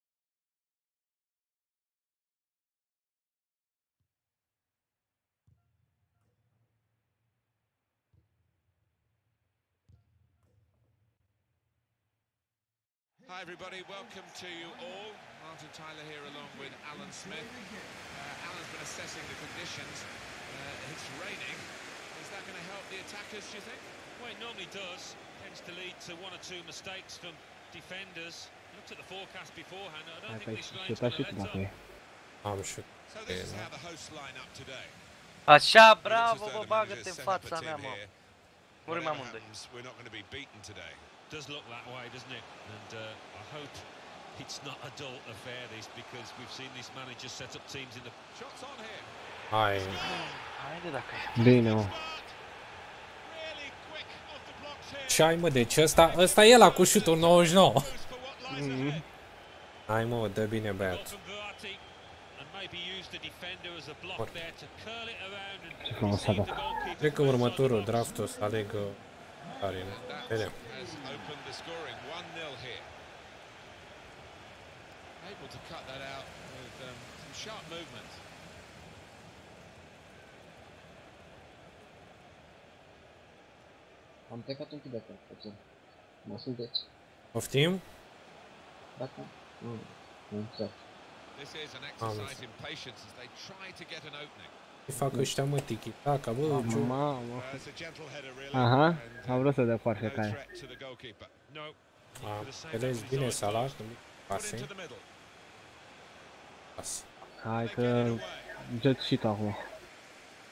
Hi everybody, welcome to you all. Martin Tyler here along with Alan Smith. Alan's been assessing the conditions. It's raining. Is that going to help the attackers, do you think? Well, it normally does. Tends to lead to one or two mistakes from defenders. Looked at the forecast beforehand. I don't think this rain's going to let up. Am și. So this is how the hosts line up today. Așa, bravo, bă, bagă-te în fața mea, mă. Murim amândoi. We're not going to be beaten today. Does look that way, doesn't it? And I hope it's not a dull affair, this, because we've seen these managers set up teams in the... Shots on here. Hai. Haide dacă e. Bine, mă. Ce ai, mă, deci ăsta e la cu șutul 99. Hai, mă, dă bine, băiat. Ce frumos a dat. Cred că următorul draft o să aleg care. Vedem. Able to cut that out with some sharp movement. Am plecat un pic de acolo, puțin. Mă sunteți? Poftim? Dacă? Nu înțeleg. This is an exercise in patience as they try to get an opening. Ce fac ăștia, mă, tiki-taka, bă, Mamă. Aha, am vrut să dea foarte tare. Vedeți bine Salah, nu pase. Hai că jet și tu acum.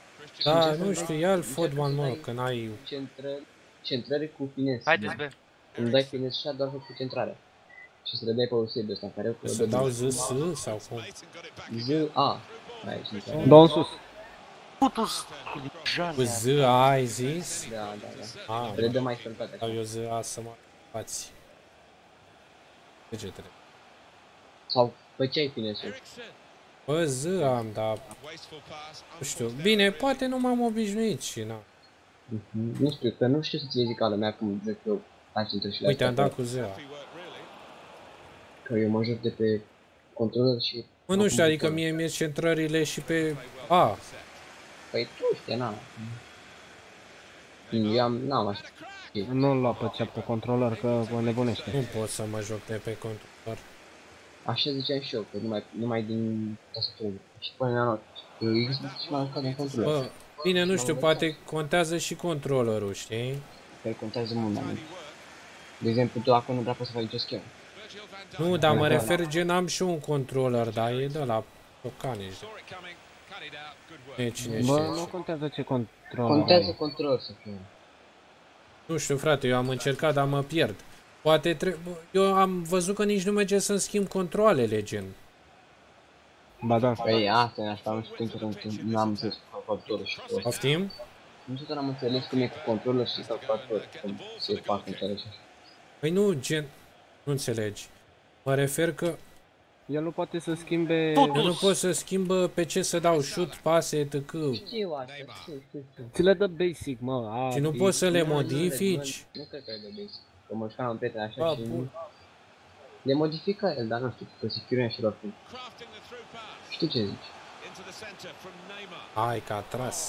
Da, nu știu, ia-l fotbal, mă, că n-ai... Centrări cu finesă. Haideți, bă. Îmi dai finish shot doar cu centrare. Și să le dai pe USB ăsta, care Să dau Z, S sau cum? Z, A. Aici, Dau în sus. Cu Z, A ai zis? Da. Le dă mai stălpate. Sau eu Z, A să mă faci. Degetele. Sau, pe ce ai finish-ul? Bă, Z am, dar... Nu știu, bine, poate nu m-am obișnuit și na. Nu știu, că nu știu să-ți le zic ala mea cum zic eu. Uite, am dat cu Z. Că eu mă joc de pe controller și... Mă, nu știu, adică mie mi-e centrările și pe A. Păi tu știi, n-am. Eu n-am așa. Nu-l lua pe cea pe controller, că mă nebunește. Nu pot să mă joc de pe controller. Așa ziceam și eu, că numai din tastatură. Și până la not. Eu Xbox și m-am jucat din controller. Bă, bine, nu știu, poate contează și controllerul, știi? Păi contează mult mai mult. De exemplu, tu acum nu prea poți să faci nicio schemă. Nu, dar mă refer gen am și un controller, dar e de la Tocanici. Bă, nu contează ce controller. Contează controller să fie. Nu știu, frate, eu am încercat, dar mă pierd. Poate eu am văzut că nici nu merge să-mi schimb controlele, gen. Ba da. Păi asta e asta, nu știu cum n-am înțeles cu controller și cu Poftim? Nu știu că n-am înțeles cum e cu controller și calculator, cum se fac înțelegi. Păi nu, gen, nu înțelegi. Mă refer că... El nu poate să schimbe... Eu nu pot să schimbă pe ce să dau shoot, pase, etc. Știu asta, știu. Ți le dă basic, mă. Și nu poți să le modifici? Nu cred că e de basic. Că mă jucam în prieten așa și... Le modifica el, dar nu știu, că se chiruia și oricum. Știu ce zici. Hai că a tras.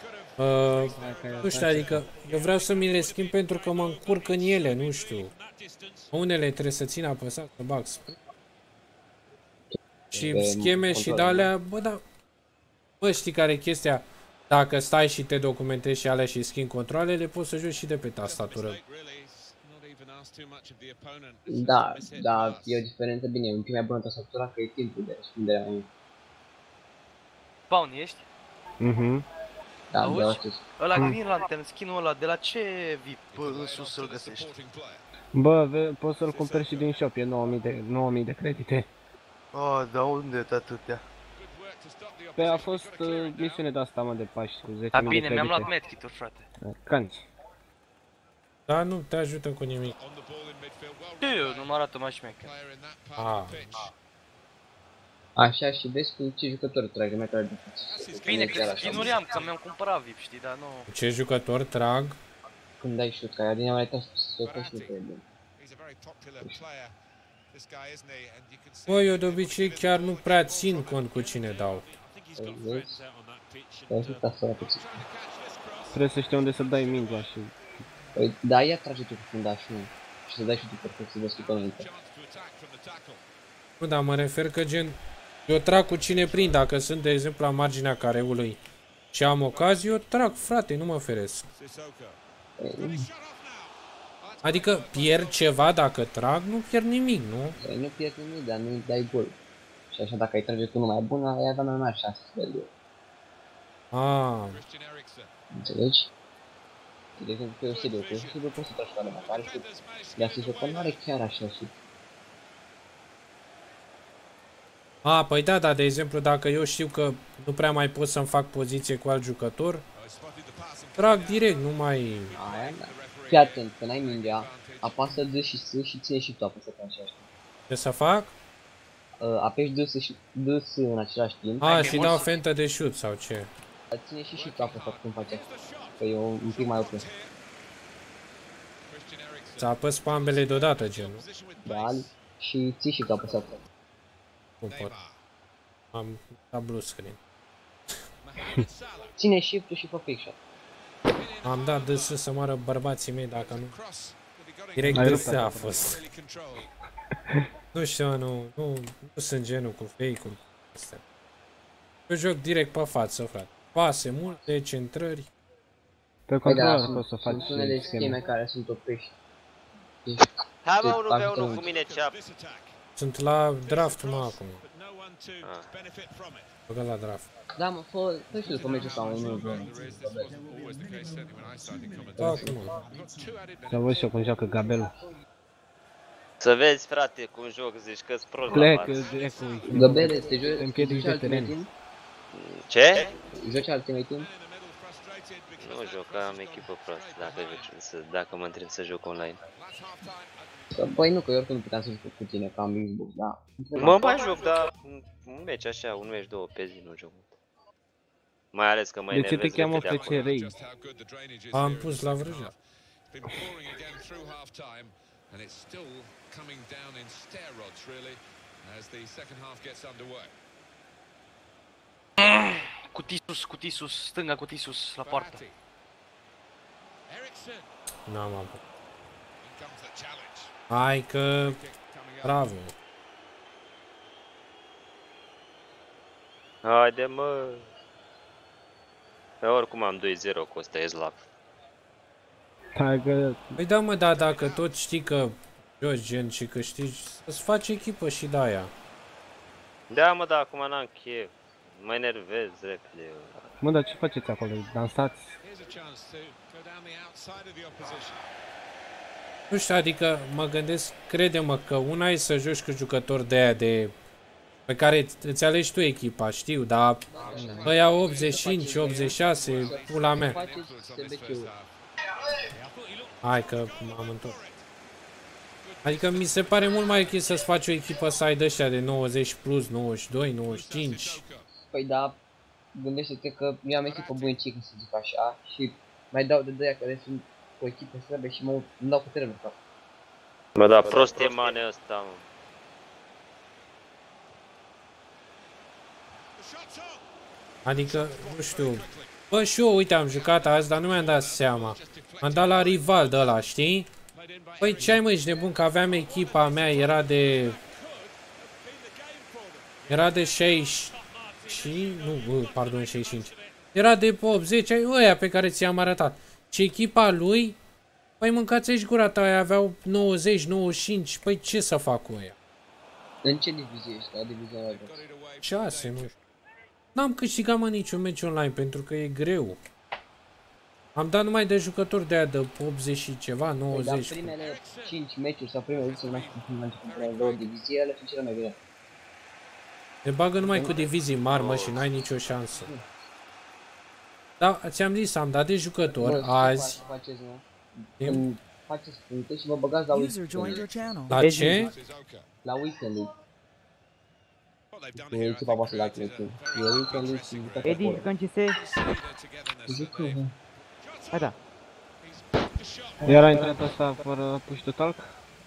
Nu știu, adică eu vreau să mi le schimb pentru că mă încurc în ele, nu știu. Unele trebuie să țin apăsat, să bag spre. Și scheme și de-alea, bă, da. Bă, știi care e chestia? Dacă stai și te documentezi și alea și schimbi controlele, poți să joci și de pe tastatură. Da, da, e o diferență, bine, e un pic mai bună tastatura că e timpul de răspundere mai mult. Spawn, ești? Da, auzi? Ăla Green Lantern, skin-ul ăla, de la ce VIP în sus să-l găsești? Bă, poți să-l cumperi și din shop, e 9000 de credite. Oh, dar unde e atâtea? Pe a fost misiune de asta, mă, de pași cu 10.000 de credite. Da, bine, mi-am luat medkit-uri, frate. Canci. Da, nu te ajută cu nimic. Eu, nu mă arată mai șmecher. Așa, și vezi cu ce jucători trag, mai trage de față. Bine, că skin-uri am, că mi-am cumpărat VIP, știi, dar nu... Ce jucători trag? Când dai shoot, că din mai trebuie să o faci nu trebuie. Bă, eu de obicei chiar nu prea țin cont cu cine dau. Trebuie să știi unde să dai mingea și... Păi, da, ia trage tu cu fundașul și să dai și tu perfect, să vezi cu înainte. Nu, dar mă refer că gen... Eu trag cu cine prind, dacă sunt de exemplu la marginea careului și am ocazie, eu trag, frate, nu mă feresc. Adică pierd ceva dacă trag, nu pierd nimic, nu? Păi nu pierd nimic, dar nu dai gol. Și așa dacă ai trage cu unul mai bun, ai avea mai mari șanse să dai gol. Înțelegi? De exemplu, pe Eusebio poți să tragi cu alea mai tare și de-a să că nu are chiar așa și... Păi da, dar de exemplu dacă eu știu că nu prea mai pot să-mi fac poziție cu alt jucător, trag direct, nu mai... Aia, da. Fii atent, când ai mingea, apasă D și S și ține și tu apăsă pe așa. Ce să fac? Apeși D S în același timp. Și dau fentă de shoot sau ce? Ține și tu apăsă cum faci asta. Că e un pic mai opus. Să apăs pe ambele deodată, genul. Da, și ții și tu apăsat. Nu pot. Am dat blue screen. Ține shift-ul și fă fake shot. Am dat DS să moară bărbații mei dacă nu. Direct DS a fost. Nu știu, nu sunt genul cu fake-ul. Eu joc direct pe față, frate. Pase multe, centrări. Pe controller poți să faci sunt unele scheme care sunt oprești. Hai mă, 1v1 cu mine, ceap. Sunt la draft, mă, acum. Băgă la draft. Da, mă, fă și după meciul ăsta unul. Da, acum. Să văd și eu cum joacă Gabelu. Să vezi, frate, cum joc, zici că-s prost la Plecă, față. dracu. Gabele, te joci împiedici de Ultimate teren. Team? Ce? Joci Ultimate Team? Nu joc, am echipă proastă, dacă mă întreb să joc online. Băi, nu, că eu oricum nu puteam să joc cu tine, că am Xbox, da. Mă mai joc, dar un meci așa, un meci, două pe zi nu joc mult. Mai ales că mă De ce te enervez cheamă repede acolo. FCRI? Am pus la vrăjea. And it's still coming down in stair rods, really, as the second half gets underway. Cutii sus, stânga, cutii sus, la poartă. Eriksen. N-am apă. In comes the challenge. Hai că... Bravo. Haide, mă. Eu oricum am 2-0 cu ăsta, e slab. Hai că... Păi da, mă, dar dacă tot știi că joci gen și câștigi, să-ți faci echipă și de aia. Da, mă, dar acum n-am chef. Mă enervez repede. Mă, dar ce faceți acolo? Dansați? Here's a chance to go down the outside of the opposition. Nu știu, adică mă gândesc, crede-mă că una e să joci cu jucători de aia de... pe care îți alegi tu echipa, știu, dar ăia 85, 86, pula mea. Hai că m-am întors. Adică mi se pare mult mai ok să-ți faci o echipă să ai de ăștia de 90 plus, 92, 95. Păi da, gândește-te că eu am echipă bunicii, să zic așa, și mai dau de doi care sunt cu echipă slabă și îmi dau cu terenul cap. Mă, da, prost e mane ăsta, mă. Adică, nu știu. Bă, și eu, uite, am jucat azi, dar nu mi-am dat seama. Am dat la rival de ăla, știi? Păi ce ai, mă, ești nebun, că aveam echipa mea, era de 60 și... nu, pardon, 65. Era de 80, ai ăia pe care ți-am arătat. Și echipa lui, păi mâncați aici gura ta, aia aveau 90, 95, păi ce să fac cu ăia? În ce divizie ești? La divizia Wild? 6, nu știu. N-am câștigat, mă, niciun meci online, pentru că e greu. Am dat numai de jucători de aia de 80 și ceva, 90. Păi, dar primele 5 meciuri sau primele 10 meciuri când am început la două divizii, ele sunt cele mai grele. Te bagă numai cu divizii mari, mă, și n-ai nicio șansă. Da, ți-am zis, am dat de jucători azi. Faceți, nu? Faceți puncte și vă băgați la Weekend League. La ce? La Weekend League. E echipa voastră la Weekend. E Weekend League și jucați Edi, acolo. jucăm CS? Zic eu, bă. Hai da. Iar a intrat asta fără push to talk?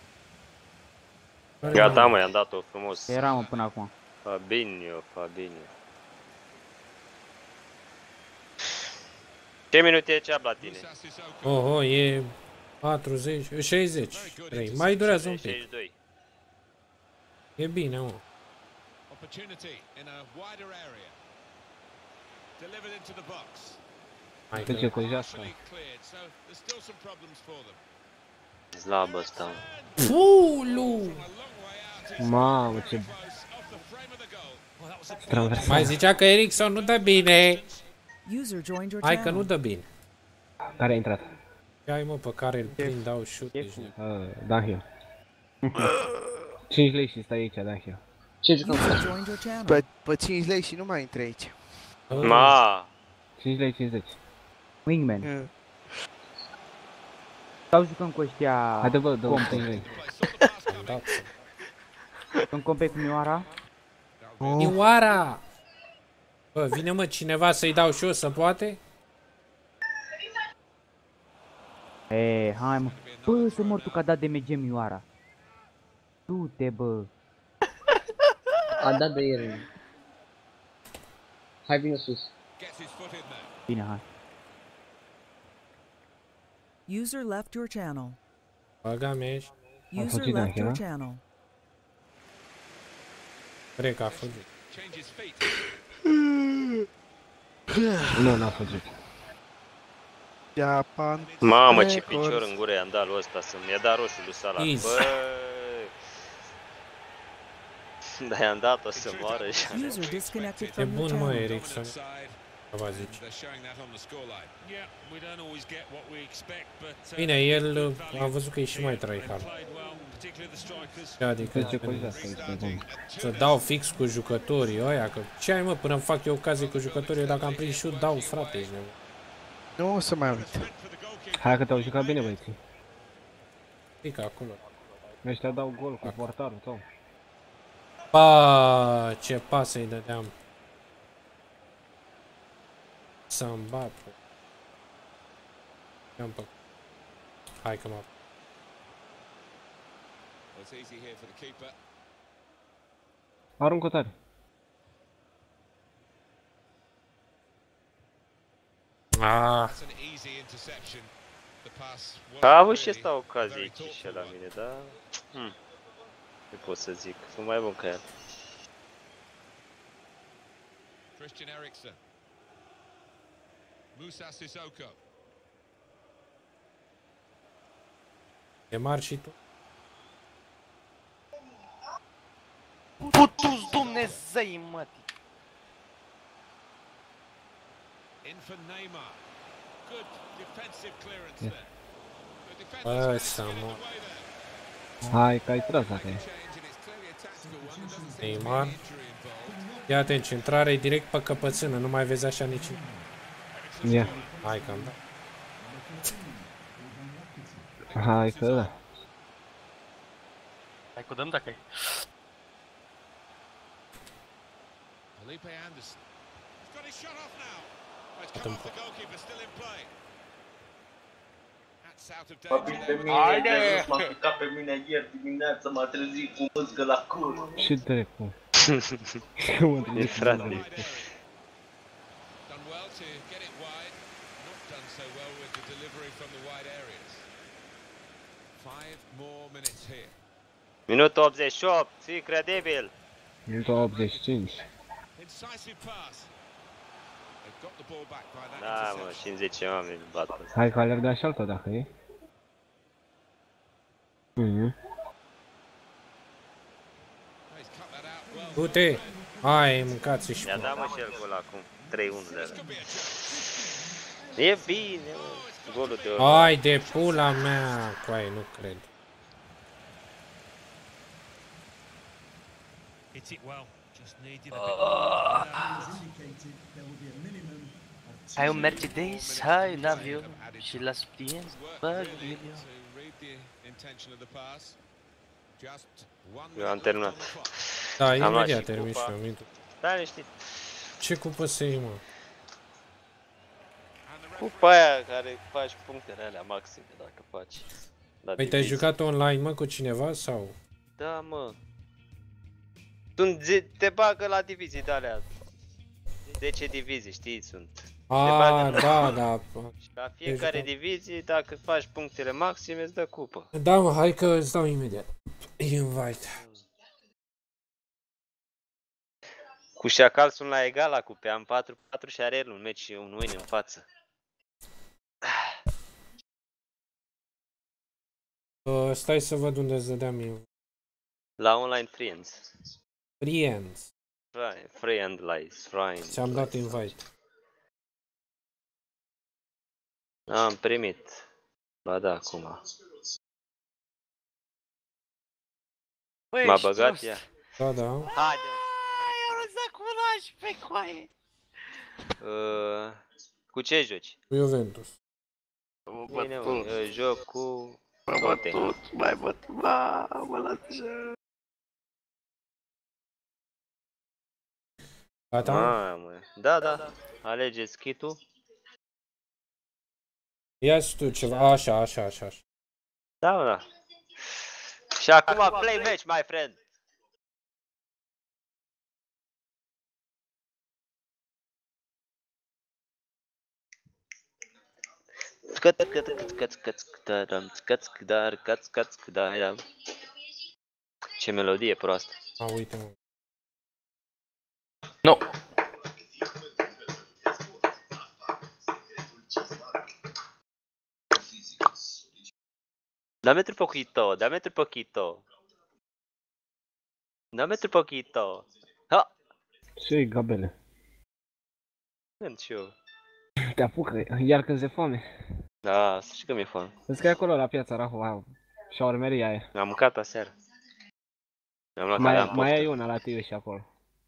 Gata, mă, i-am dat-o frumos. Era, mă, până acum. Fabinho. Ce minute e ceap la tine? Oho, e 40, 60. 3. Mai durează un pic. 62. E bine, mă. Opportunity in a wider area. Delivered into the box. Hai Trece că... cu jasă. Cleared, so there's still some problems for them. Slab ăsta. Fulu! Mamă, ce... Transversal. Mai zicea că Eriksen nu dă bine. User joined your Hai că channel. nu dă bine. Care a intrat? Hai, mă, pe care îl prind, dau shoot. Dunhill. 5 lei și stai aici, Dunhill. Ce jucăm? User joined your channel. Pe 5 lei și nu mai intre aici. Ma! 5 lei 50. Wingman. Sau jucăm cu ăștia... Haide bă, dă 5 lei. În compe cu Mioara? Ioara! Bă, vine, mă, cineva să-i dau și eu, să poate? E, hai, mă. Bă, să mor tu că a dat DMG Mioara. Du-te, bă. A dat de ieri. Hai, vine sus. Bine, hai. User left your channel. Băga mea aici. User left your channel. Cred că a fugit. Nu, n-a fugit. Japan. Mamă, ce picior în gură i-am dat lui ăsta, să-mi ia dat roșu lui Salah. Easy. Bă, Da, i-am dat-o să moară și... User disconnected E from your bun, mă, channel. Ericsson. Ceva zici. Bine, el am văzut că e și mai tryhard. Adică să dau fix cu jucătorii ăia, că ce ai mă până îmi fac eu ocazie cu jucătorii, dacă am prins shoot, dau frate, ești nebun. Nu o să mai uit. Hai că te-au jucat bine, băieții. Pică acolo. Ăștia dau gol cu portarul tău. Pa, ce pasă îi dădeam. Să-mi bat. Hai că mă... Aruncă tare. Ah. A avut și ăsta ocazie aici la mine, dar... Ce pot să zic, sunt mai bun ca el. Christian Eriksen. Musa Sissoko. Te mari și tu? Putu-ți Dumnezei, mătii! In for Neymar. Good defensive clearance there. Băi, să mă... Hai că ai tras dacă e. Neymar. Ia atent, centrare direct pe căpățână, nu mai vezi așa nici... Ia. Hai că am dat. Hai că da. Hai că dăm dacă e. Felipe Anderson. He's got his shot off now. It's come off the goalkeeper, still in play. That's out of danger. Haide! M-a picat pe mine ieri dimineața, m-a trezit cu mâzgă la cur. Și dracu. E frate. Minutul 88, fii credibil! Minutul 85. Da, mă, și în 10 oameni bat. Hai că alerg de așa altă dacă e. Du-te! Hai, mâncați și i-a dat mă și el gol acum, 3-1 de la. E bine, mă, golul de ori. Hai de pula mea, coaie, nu cred. Ai un Mercedes, hai un avion și la subtien, bag milion. Eu am terminat. Da, imediat termin și eu, mintu. Da, liniștit. Ce cupă să iei, mă? Cupa aia care faci punctele alea maxime, dacă faci. Păi te-ai jucat online, mă, cu cineva sau? Da, mă. Te bagă la divizii de alea. 10 divizii, știi, sunt. Ah, da, da. Și la fiecare divizie, dacă faci punctele maxime, îți dă cupă. Da, mă, hai că îți dau imediat. Invite. Cu Șacal sunt la egal la cupe, am 4-4 și are el un meci și un win în față. Stai să văd unde îți dădeam eu. La Online Friends. Friends. Friends. Ți-am dat invite. Am primit. Ba da, acum. M-a băgat ea. Da, da. Haide. Eu nu să cunoști pe coaie. Cu ce joci? Cu Juventus. Bine, mă, joc cu... Mai bătut, mă las așa. Gata? Mamă. Da. Alegeți kit-ul. Ia-ți tu ceva, așa. Da. Și acum play match, my friend. Ce melodie proastă. Uite-mă. No. Dame un poquito. Dame un poquito. Ha! Ce-i, Gabele? Sunt și eu. Te apucă, iar când se foame. Da, să știi că mi-e foame. Îți că e acolo la piața Rahova, șaurmeria aia. Am mâncat aseară. Mi-am luat alea în Mai ai poftă. una la tine și acolo.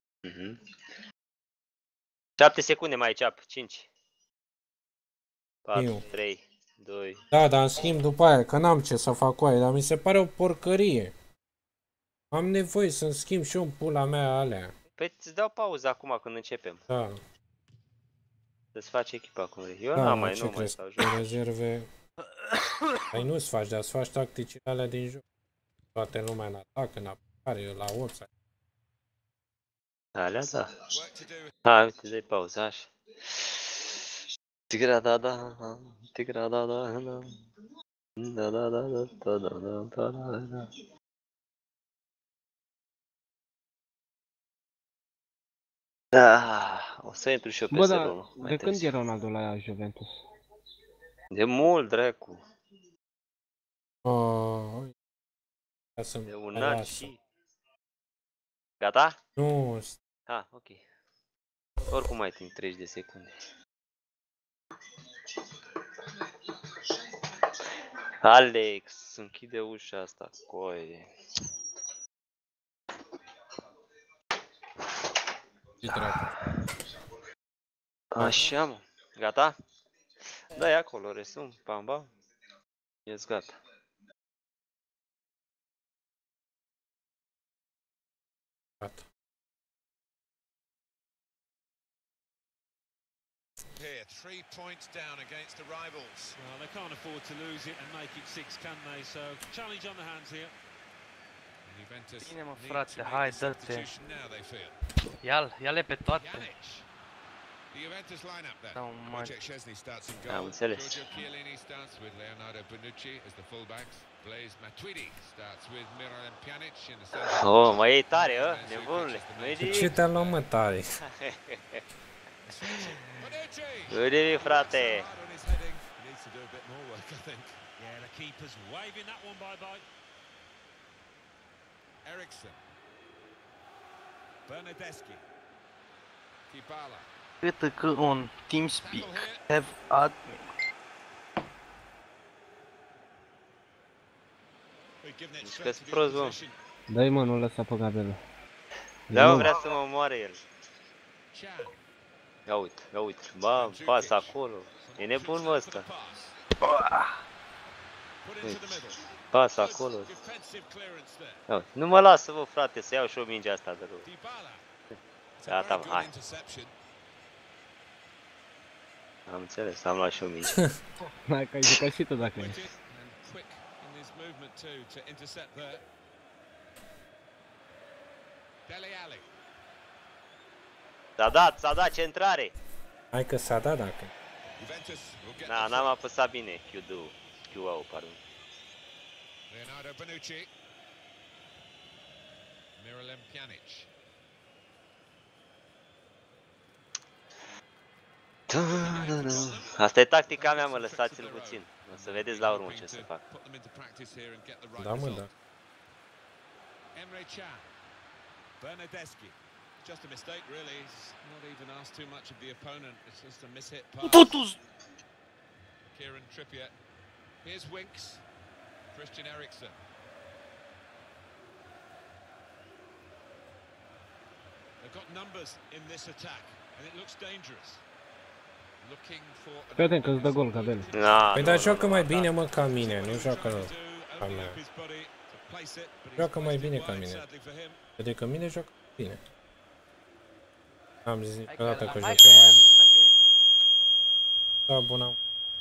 7 secunde mai ceap, 5. 4, Eu. 3, 2. Da, dar în schimb după aia, că n-am ce să fac cu aia, dar mi se pare o porcărie. Am nevoie să-mi schimb și eu în pula mea alea. Păi îți dau pauză acum când începem. Da. Să-ți faci echipa cum vrei. Eu Da, n-am mă, mai, ce nu mai crezi? stau Pe jos. rezerve... Păi nu-ți faci, dar îți faci tacticile alea din joc. Toate lumea în atac, în apărare, la offside. Alea, da. Hai, uite, dai pauză, așa. Tigra da da, tigra da da da. Da da da da da da da da da. Da, o să intru și eu pe Bă, serverul. dar de când e Ronaldo la Juventus? De mult, dracu. De un an și... Gata? Nu. Ah, ok. Oricum mai timp 30 de secunde. Alex, închide ușa asta, coie. Așa, mă. Gata? Da, e acolo, resum, pam, bam. Ești gata. Gata. Here, 3 points down against the rivals. Well, they can't afford to lose it and make it 6, can they? So, challenge on the hands here. Bine, mă, frate, hai, dă-te. Ia-le pe toate. The Juventus lineup there. No, Wojciech Szczesny starts in Am goal. înțeles. Giorgio Chiellini starts with Leonardo Bonucci as the fullbacks. Blaise Matuidi starts with Miralem Pjanic in the centre. Oh, mai e tare, nebunule. Ce te-a luat, mă, tare? Uite, frate. Needs to do a bit more work, I think. Yeah, the keeper's waving that one bye-bye. Eriksen. Bernardeschi. Dybala. Cât că un TeamSpeak have admin. Că-s prost, bă. Dă-i, mă, nu lăsa pe Gabele. Da, mă, vrea să mă omoare el. Ia uite, ia uite. Bă, pas acolo. E nebun, mă, ăsta. Uite. Pas acolo. Ia uite. Nu mă lasă, bă, frate, să iau și o mingea asta de rău. Gata, mă, hai. Am înțeles, am luat și o minge. Hai că ai jucat și tu dacă e. S-a dat centrare. Hai că s-a dat dacă. Da, n-am apăsat bine Q-ul, pardon. Leonardo Bonucci. Miralem Pjanic. Asta e tactica mea, mă, lăsați-l puțin. O să vedeți la urmă ce să fac. Da, mă, da. Emre Can. Bernardeschi. Just a mistake, really. He's not even asked too much of the opponent. It's just a mishit pass. Kieran Trippier. Here's Winks. Christian Eriksen. They've got numbers in this attack, and it looks dangerous. Looking for. Fii atent că-ți dă gol, Gabele. Păi dar joacă mai bine, mă, ca mine, nu joacă ca mine. Joacă mai bine ca mine. Adică mine joacă bine. Am zis niciodată că joacă mai bine. Da, bună.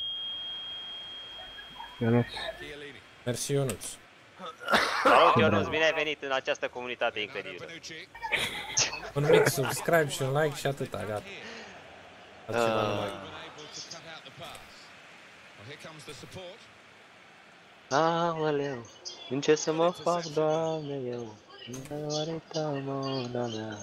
Ionuț. Mersi, Ionuț. Salut, Ionuț, bine ai venit în această comunitate incredibilă. Un mic subscribe și un like și atâta, gata. Altceva nu mai. Aoleu, în ce să mă fac, Doamne, eu? Oare mâna mea.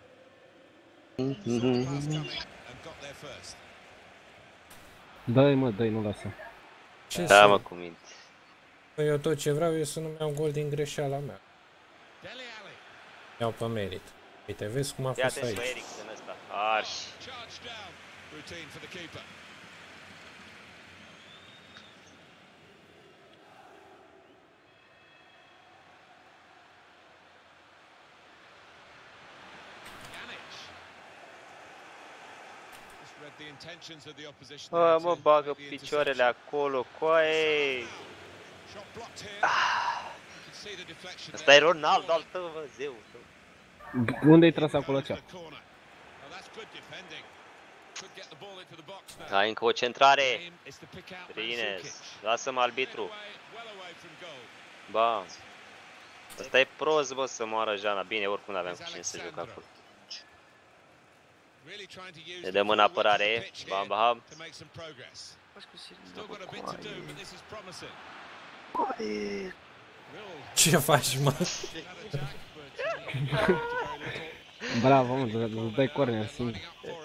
Dă-i, mă, dă-i, nu lasă. Da, mă, cu minte. Eu tot ce vreau e să nu-mi iau gol din greșeala mea. Iau pe merit. Uite, vezi cum a Fii fost atent aici. pe Eriksen ăsta. Arș. Routine for the keeper. Bă, mă bagă picioarele acolo, coaie! Ăsta e Ronaldo al tău, bă, zeu tău. Unde-i tras acolo cea? Hai încă o centrare. Rines, lasă-mă arbitru. Bam. Ăsta e prost, bă, să moară Jana. Bine, oricum n-aveam cu cine să joc acolo. Ne dăm în apărare. Bam, bam. Ce faci, mă? Bravo, mă, îți dai corner singur.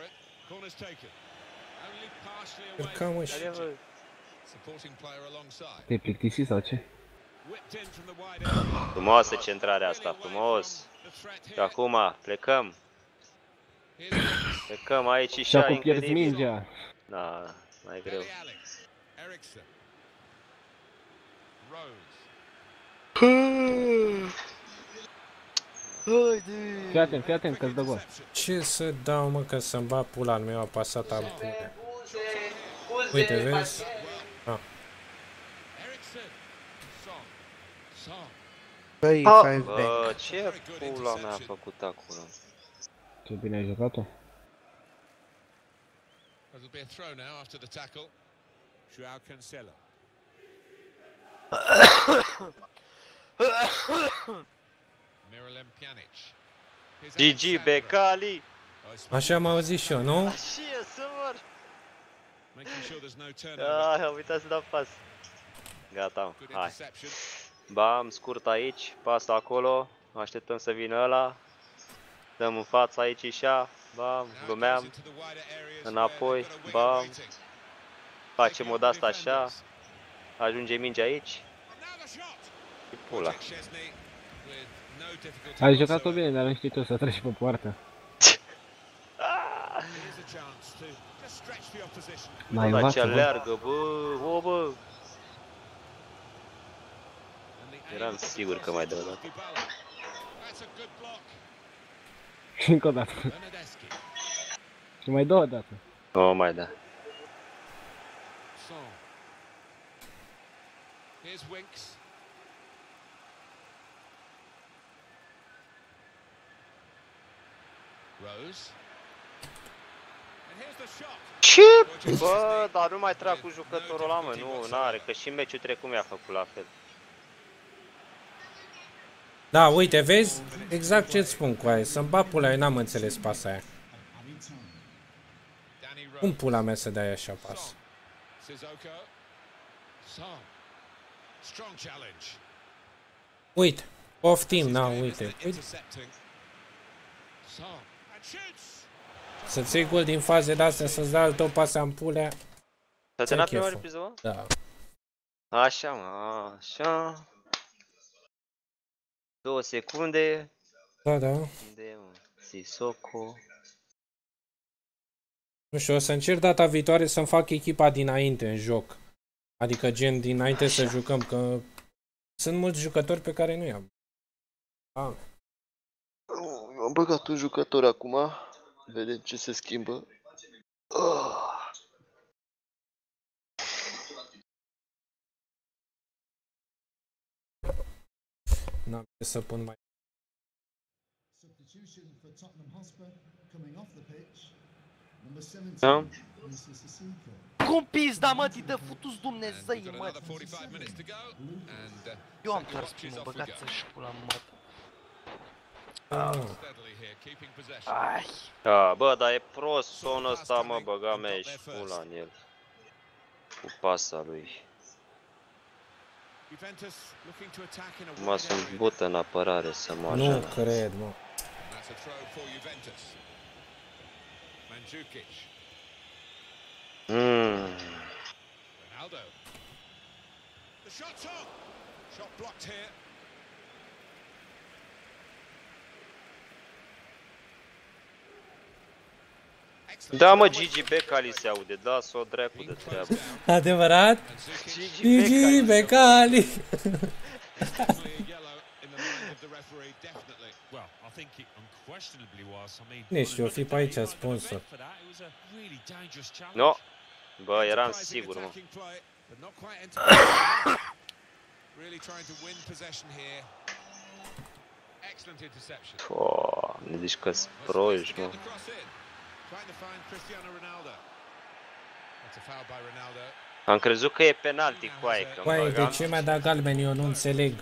Urca, mă, și... Te-ai plictisit sau ce? Frumoasă centrarea asta, frumos. Și acum, plecăm. Plecăm aici și acum pierzi mingea. Da, mai greu. Fii atent că-ți dă gol. Ce să dau, mă, că să-mi bat pula al meu, a pasat ampulea. Uite, vezi? Bă, ce pula mea a făcut acolo? Ce bine ai jucat-o? It'll be a throw now after the tackle. Joao Cancelo. Miralem Pjanic. Gigi Becali. Așa am auzit și eu, nu? Și eu să mor. Ah, am uitat să dau pas. Gata, hai. Bam, scurt aici, pas acolo. Așteptăm să vină ăla. Dăm în fața aici așa. Bam, glumeam. Înapoi, bam. Facem o de-asta așa. Ajunge mingea aici. Și pula. Ai jucat-o bine, dar nu știi tu să treci pe poartă. Mai învață, bă. Leargă, bă, bă. Eram sigur că mai dă o dată. Și încă o dată. Și mai două dată. O, mai da. Ce? Bă, dar nu mai trag cu jucătorul ăla, mă, nu, n-are, că și meciul trecut mi-a făcut la fel. Da, uite, vezi? Exact ce-ți spun, coaie, să-mi bat pula, eu n-am înțeles pasa aia. Cum pula mea să dai așa pas? Uite, poftim, na, uite, uite. Să-ți iei gol din faze de-astea, să-ți dai al tău pas în pulea. S-a terminat prima repriză, mă? Da. Așa, mă, așa. 2 secunde. Da, da. Unde, mă? Sissoko. Nu știu, o să încerc data viitoare să-mi fac echipa dinainte în joc. Adică gen dinainte să jucăm, că sunt mulți jucători pe care nu i-am. Am băgat un jucător acum. Vedem ce se schimbă. N-am ce să pun mai... Da? Cum pizda, mă, ti dă futu-ți Dumnezei, mă. Eu am tras primul, băgați-și pula, mă. Ai. Da, bă, dar e prost sonul ăsta, mă, băga mea și pula în el. Cu pasa lui. Mă sunt bută în apărare să mă ajungă. Nu cred, mă. Da, mă, Gigi Becali se aude, da, s-o dracu de treabă. Adevărat? Gigi Becali! Cine știu, o fi pe aici sponsor. No, bă, eram sigur, mă. Ne zici că-s proști, mă. Am crezut că e penalti cu aia, că Păi, de ce mi-a dat galben? Eu nu înțeleg.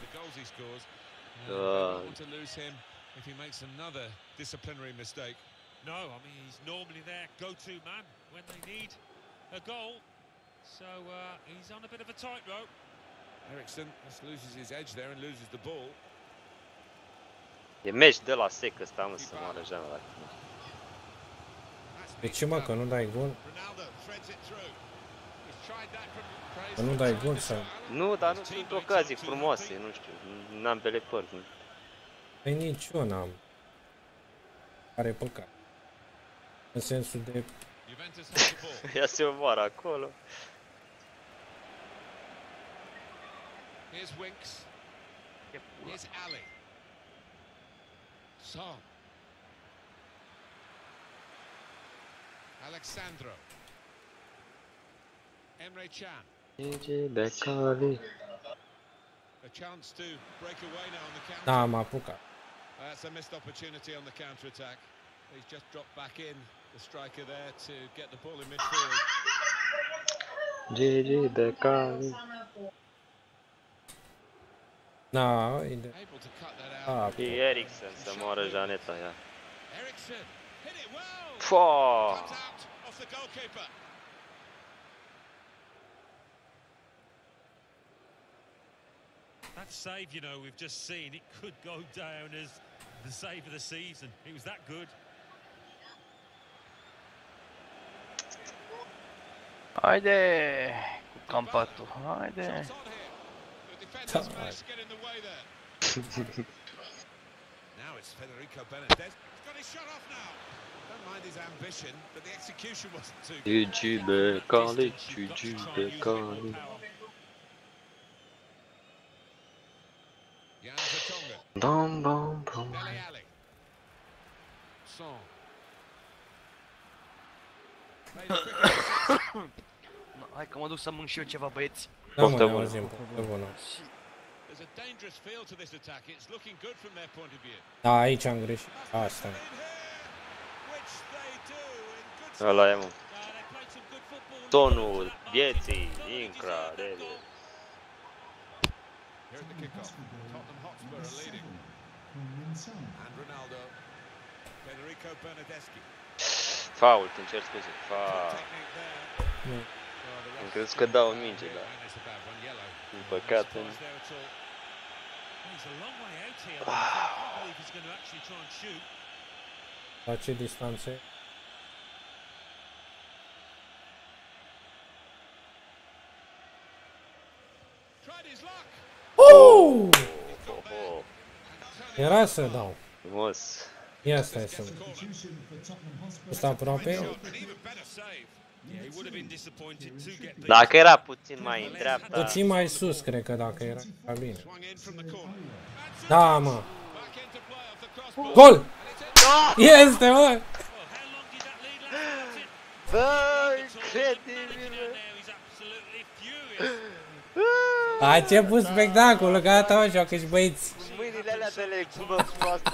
If he makes another disciplinary mistake. No, I mean he's normally their go-to man when they need a goal. So he's on a bit of a tightrope. Ericsson just loses his edge there and loses the ball. E meci de la sec ăsta, mă, să moară Jean la tine. De ce, mă, că nu dai gol? Că nu dai gol sau? Nu, dar nu sunt ocazii frumoase, nu știu, în ambele părți. Păi nici eu n-am. Are păcat. În sensul de... Ia se omoară acolo. Here's Winks. Here's Ali. Son. Alexandro. Emre Can. Gigi Becali. A chance to break away now on the counter. Da, m-a apucat. That's a missed opportunity on the counter-attack. He's just dropped back in, the striker there, to get the ball in midfield. Gigi Becali. Da, e de... E Ericsson să moară Janeta, ia. Ericsson hit it well. Comes out off the goalkeeper. That save, you know, we've just seen, it could go down as the save of the season. It was that good. Haide cu campatul, haide. Now it's Federico Benedetto. He's got his shot off now. Don't mind his ambition, but the execution wasn't too good. Gigi Becali, Gigi Becali. Bom, bom, bom. Hai că mă duc să mânc și eu ceva, băieți. Da, mă, ne auzim, poftă bună. Da, aici am greșit. Asta. Ăla e, mă. Tonul vieții, incredibil. Here at the kickoff, Tottenham Hotspur are leading. And Ronaldo, Federico Bernardeschi. Fault, îmi cer scuze. Fault. Am crezut că dau minge, dar... Din păcate... La ce distanțe? Era să dau. Frumos. Ia stai să... Ăsta aproape? Dacă era puțin mai în dreapta... Puțin mai sus, cred că dacă era bine. Da, mă! Gol! Este, mă! Bă, incredibil! A început spectacolul, gata, mă, joacă-și băieți! Mâinile alea de legumă proastă!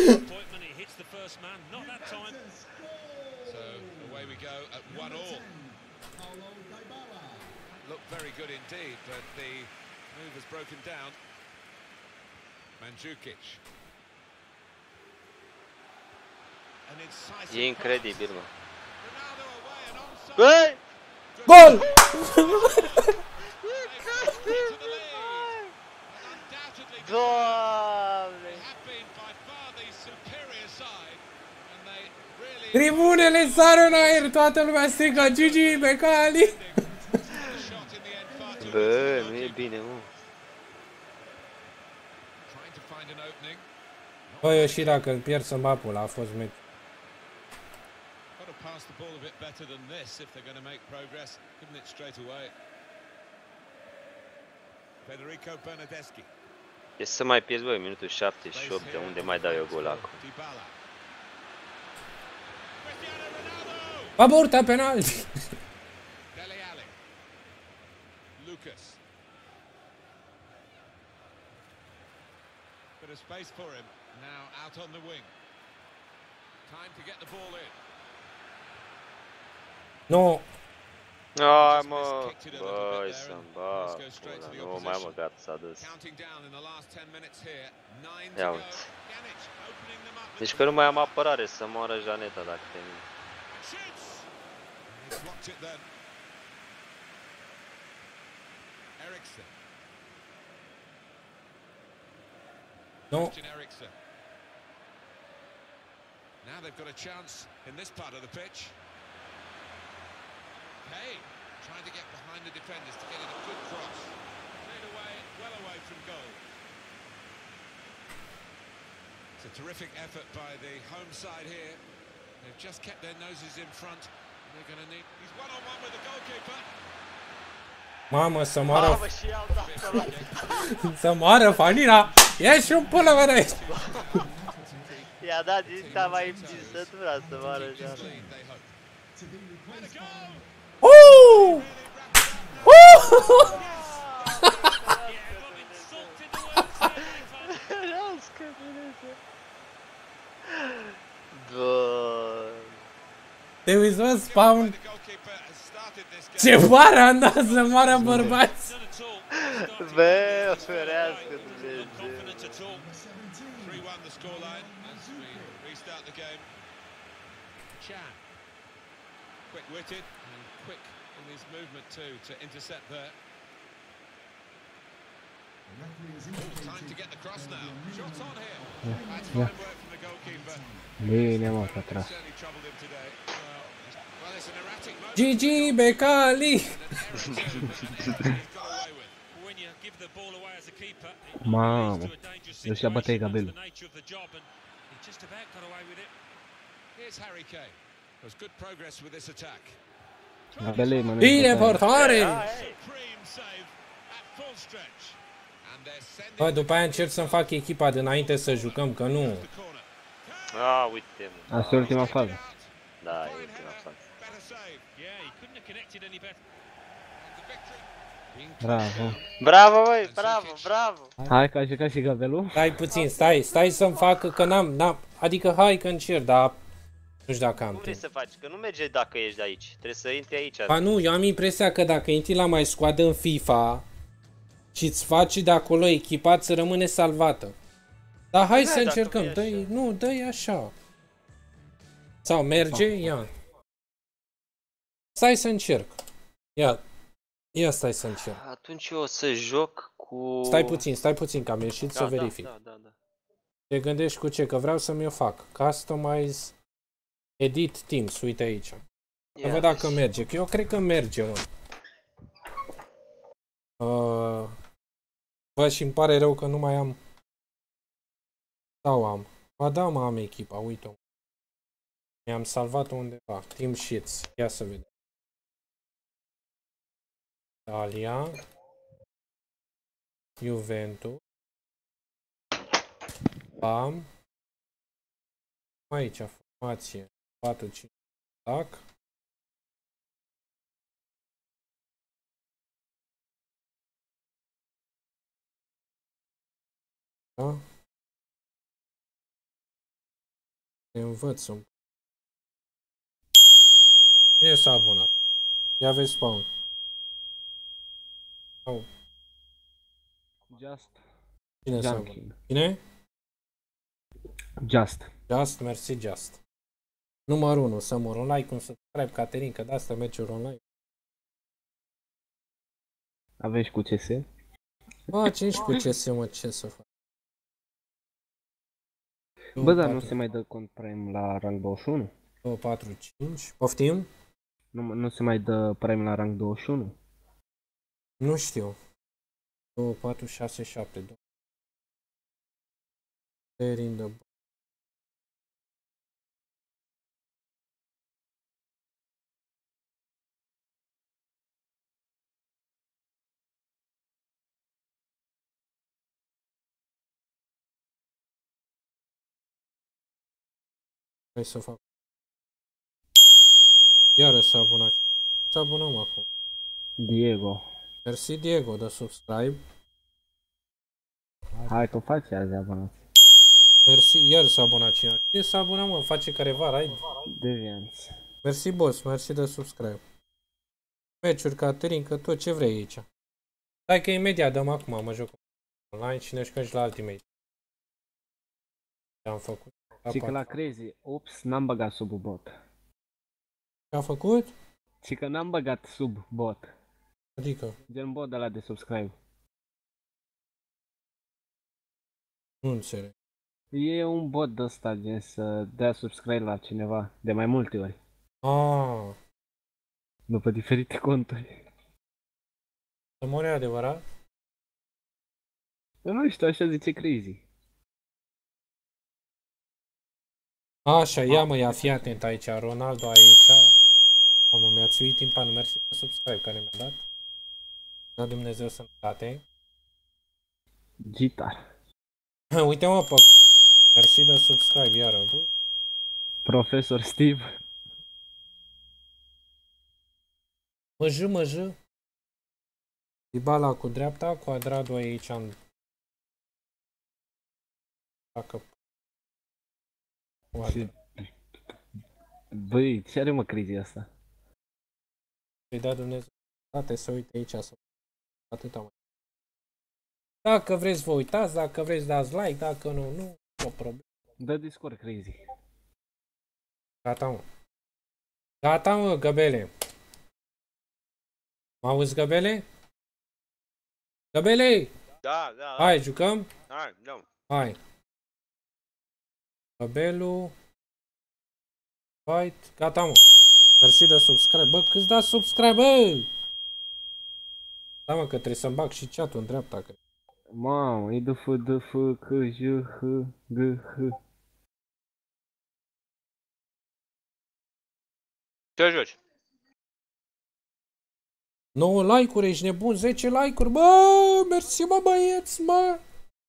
Very good indeed, but the move has broken down. Mandzukic. E incredibil, mă. Băi! Gol! Doamne! Tribunele sară în aer, toată lumea strigă Gigi Becali! Bă, nu e bine, mă. Bă, eu și dacă îl pierd să-mi apul, a fost meci. pass the ball a bit better than this if they're going to make progress, couldn't it straight away? Federico Bernardeschi. E să mai pierzi voi minutul 78, de unde mai dau eu gol acum? Va porta penalti. Dele Alli. Lucas. Bit of space for him. Now out on the wing. Time to get the ball in. Nu. Ai mă, băi să-mi bag, nu mai mă, gata, s-a dus. Ia uite. Deci că nu mai am apărare, să moară Janeta dacă termin. Nu. Now they've got a chance in this part of the pitch. Hey, trying to get behind the defenders to get in a good cross. Cleared away, well away from goal. It's a terrific effort by the home side here. They've just kept their noses in front. They're going to need... He's one-on-one with the goalkeeper. Mamă, să moară... Să moară Fanina! Ieși un pulă mea de aici! I-a dat din mai împcisătura să moară Jana. Te uiți, mă, spawn. Ce moară am dat să moară bărbați. Bă, ferească Dumnezeu. 3-1 the scoreline as we restart the game. Chan. Quick-witted and quick in his movement too to intercept there. Time to get the cross now. Shots on here. That's fine work from the goalkeeper. Bine, mă, că tras. Well, it's an erratic moment. Gigi Becali. Mamă, eu și-a bătăi Gabelu. Gabelu, mă, Bine, portare! Bă, după aia încerc să-mi fac echipa dinainte să jucăm, că nu. Uite, mă. Asta e ultima fază. Da, e ultima fază. Bravo. Bravo, băi, bravo, bravo. Hai că a jucat și Gabelu. Stai puțin, stai să-mi facă, că n-am, adică hai că încerc, dar nu știu dacă am Cum vrei timp. să faci? Că nu merge dacă ești de aici, trebuie să intri aici. Ba nu, eu am impresia că dacă intri la mai scoadă în FIFA și îți faci de acolo echipa, ți rămâne salvată. Dar hai să încercăm, dă-i, nu, dă-i așa. Sau merge, ia. Stai să încerc. Ia stai să încerc. Atunci eu o să joc cu... Stai puțin, că am ieșit să verific. Da. Te gândești cu ce? Că vreau să-mi o fac. Customize, edit teams, uite aici. Să văd dacă merge, că eu cred că merge, mă. Bă, și îmi pare rău că nu mai am... Sau am. Ba da, mă, am echipa, uite-o. Mi-am salvat undeva. Team sheets. Ia să vedem. Italia. Juventus. Bam. Aici, formație. 4-5. Tac. Da? Te învăț un... Cine s-a abonat? Ia vezi spawn. Au. Just. Cine s-a abonat? Cine? Just, mersi Just. Numărul 1, să mor un like, un subscribe, Caterin, că de-asta meciuri online. Aveți cu CS? Bă, ce cu CS, mă, ce să fac? Bă, dar nu se mai dă cont Prime la rang 21? 2, 4, 5. Poftim? Nu se mai dă Prime la rang 21? Nu știu. 2, 4, 6, 7, 2. In the Hai să fac. Iară s-a abonat. S-a abonat acum. Diego. Mersi Diego de subscribe. Hai, tu faci azi abonat. Mersi, iar s-a abonat cineva. Ce s-a abonat, mă? Face careva, raid? Devianți. Mersi, boss, mersi de subscribe. Meciuri, Caterin, că tot ce vrei aici. Stai că imediat dăm acum, mă joc online și ne jucăm și la Ultimate. Ce am făcut? Și că la Crazy, ups, n-am băgat sub bot. Ce am făcut? Și că n-am băgat sub bot. Adică? Gen bot ăla de subscribe. Nu înțeleg. E un bot de ăsta, gen să dea subscribe la cineva de mai multe ori. Ah. După diferite conturi. Să mori adevărat? Nu știu, așa zice Crazy. Așa, ia mă, ia, fii atent aici, Ronaldo aici. Mamă, mi-ați uit timpanul, mersi de subscribe care mi-a dat. Da Dumnezeu sănătate. Gitar. Uite mă, pe... Mersi de subscribe, iară, bă. Profesor Steve. Mă j. Dybala cu dreapta, Cuadrado aici în... Dacă... Băi, ce are mă Crazy asta? Îi da Dumnezeu să uite aici să... Atâta mă. Dacă vreți vă uitați, dacă vreți dați like, dacă nu, nu, o problemă. Dă Discord Crazy. Gata mă. Gata mă, Găbele. Mă auzi, Găbele? Găbele! Da. Hai, jucăm? Hai, da. Hai. Găbelu. Fight. Gata mă. Mersi de subscribe. Bă, câți dați subscribe, bă? Da mă, că trebuie să-mi bag și chat-ul în dreapta. Că... Mamă, e df, c, j, h, g, h. Ce joci? 9 like-uri, ești nebun, 10 like-uri, bă, mersi mă băieți, mă.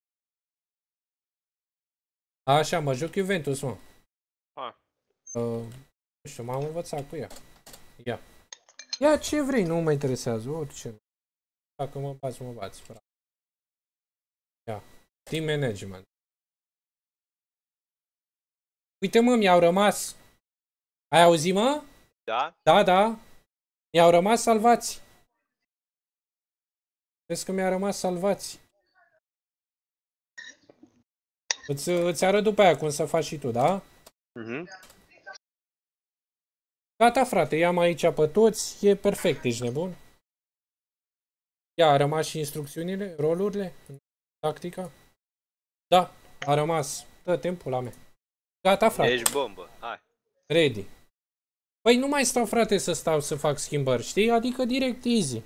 Așa, mă joc Juventus, mă. Hai. Nu știu, m-am învățat cu ea. Ia ce vrei, nu mă interesează, orice. Dacă mă bați, frate. Ia, team management. Uite mă, mi-au rămas. Ai auzit, mă? Da? Da. Mi-au rămas salvați. Vezi că mi-a rămas salvați. Îți arăt după aia cum să faci și tu, da? Gata, frate, i-am aici pe toți, e perfect, ești nebun? Ia, a rămas și instrucțiunile, rolurile, tactica? Da, a rămas, dă timpul la mea. Gata, frate. Ești bombă, hai. Ready. Păi nu mai stau, frate, să stau să fac schimbări, știi? Adică direct easy.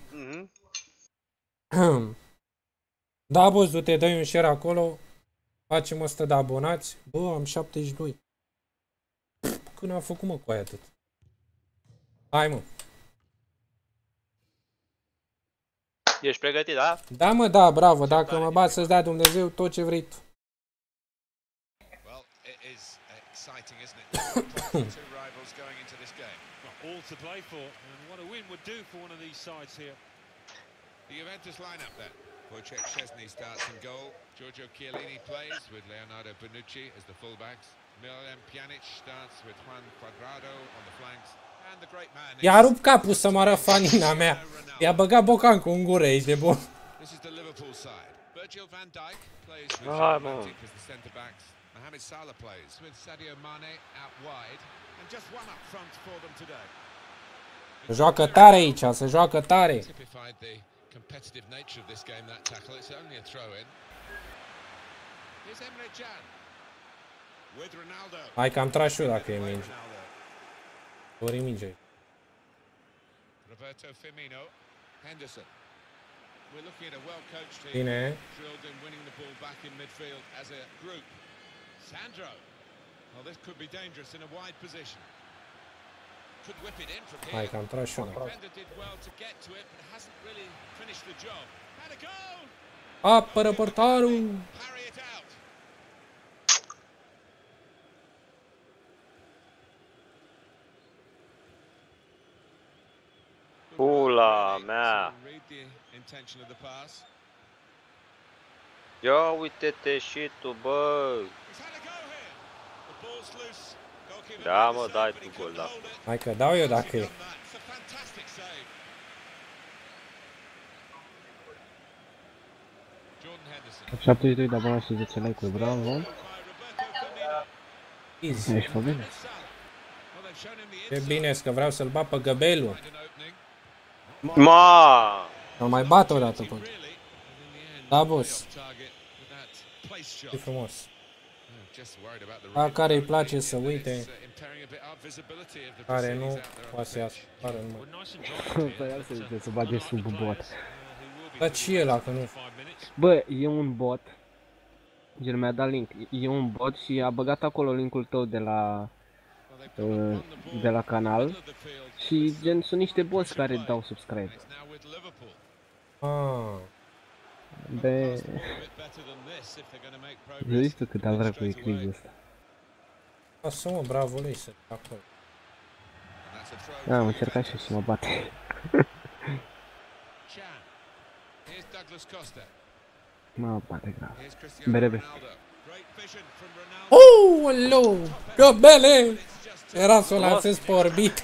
Da, boss, du-te, dă-i un share acolo. Facem 100 de abonați. Bă, am 72. Când am făcut, mă, cu aia atât? Hai, mă. Ești pregătit, da? Da, mă, da, bravo. Dacă mă bați să-ți dea Dumnezeu tot ce vrei tu. All to play for, and what a win would do for one of these sides here. The Juventus lineup then. Wojciech Szczesny starts in goal. Giorgio Chiellini plays with Leonardo Bonucci as the fullbacks. Miralem Pjanic starts with Juan Cuadrado on the flanks. And the great man I-a rupt capul să mă arăt fanina mea. I-a băgat bocancu în gură, ești de bun. This is the Liverpool side. Virgil van Dijk plays with Atlantic as the centre backs. Mohamed Salah plays with Sadio Mane out wide. And just one up front for them today. Se joacă tare aici, se joacă tare. Competitive nature of this game, that tackle. It's only a throw in. Here's Emre Can with Ronaldo. Hai că am tras și eu dacă e minge. Ori minge. Roberto Firmino, Henderson. We're looking at a well-coached team. Bine. Drilled in winning the ball back in midfield as a group. Sandro. Well, this could be dangerous in a wide position. Could whip it in from here. Hai că am tras și eu. Defender did well to get to it, but hasn't really finished the job. Had a goal. Apără portarul. Parry it out. A mea. Ia uite-te și tu, bă. Da, mă, dai tu gol, da. Hai că dau eu dacă e. Top 72 de abonați și 10 like-uri, bravo. Easy. Ești pe bine. E bine, că vreau să-l bat pe Găbelu. Ma! Îl mai bat o dată, pot. Da, boss. E frumos. La care îi place să uite, care nu, poate să iasă, care nu mai. Păi ia să zice să bage sub bot. Dar ce e ăla, că nu? Bă, e un bot. Gen mi-a dat link. E un bot și a băgat acolo linkul tău de la canal. Și gen sunt niște boți care dau subscribe. Ah. De... Zici tu cât am vrea cu eclipsul ăsta. Lasă-mă, bravo lui să acolo. Da, am încercat și mă bate. Mă bate grav. Berebe. Alo! Găbele! Era să o lansez pe orbit.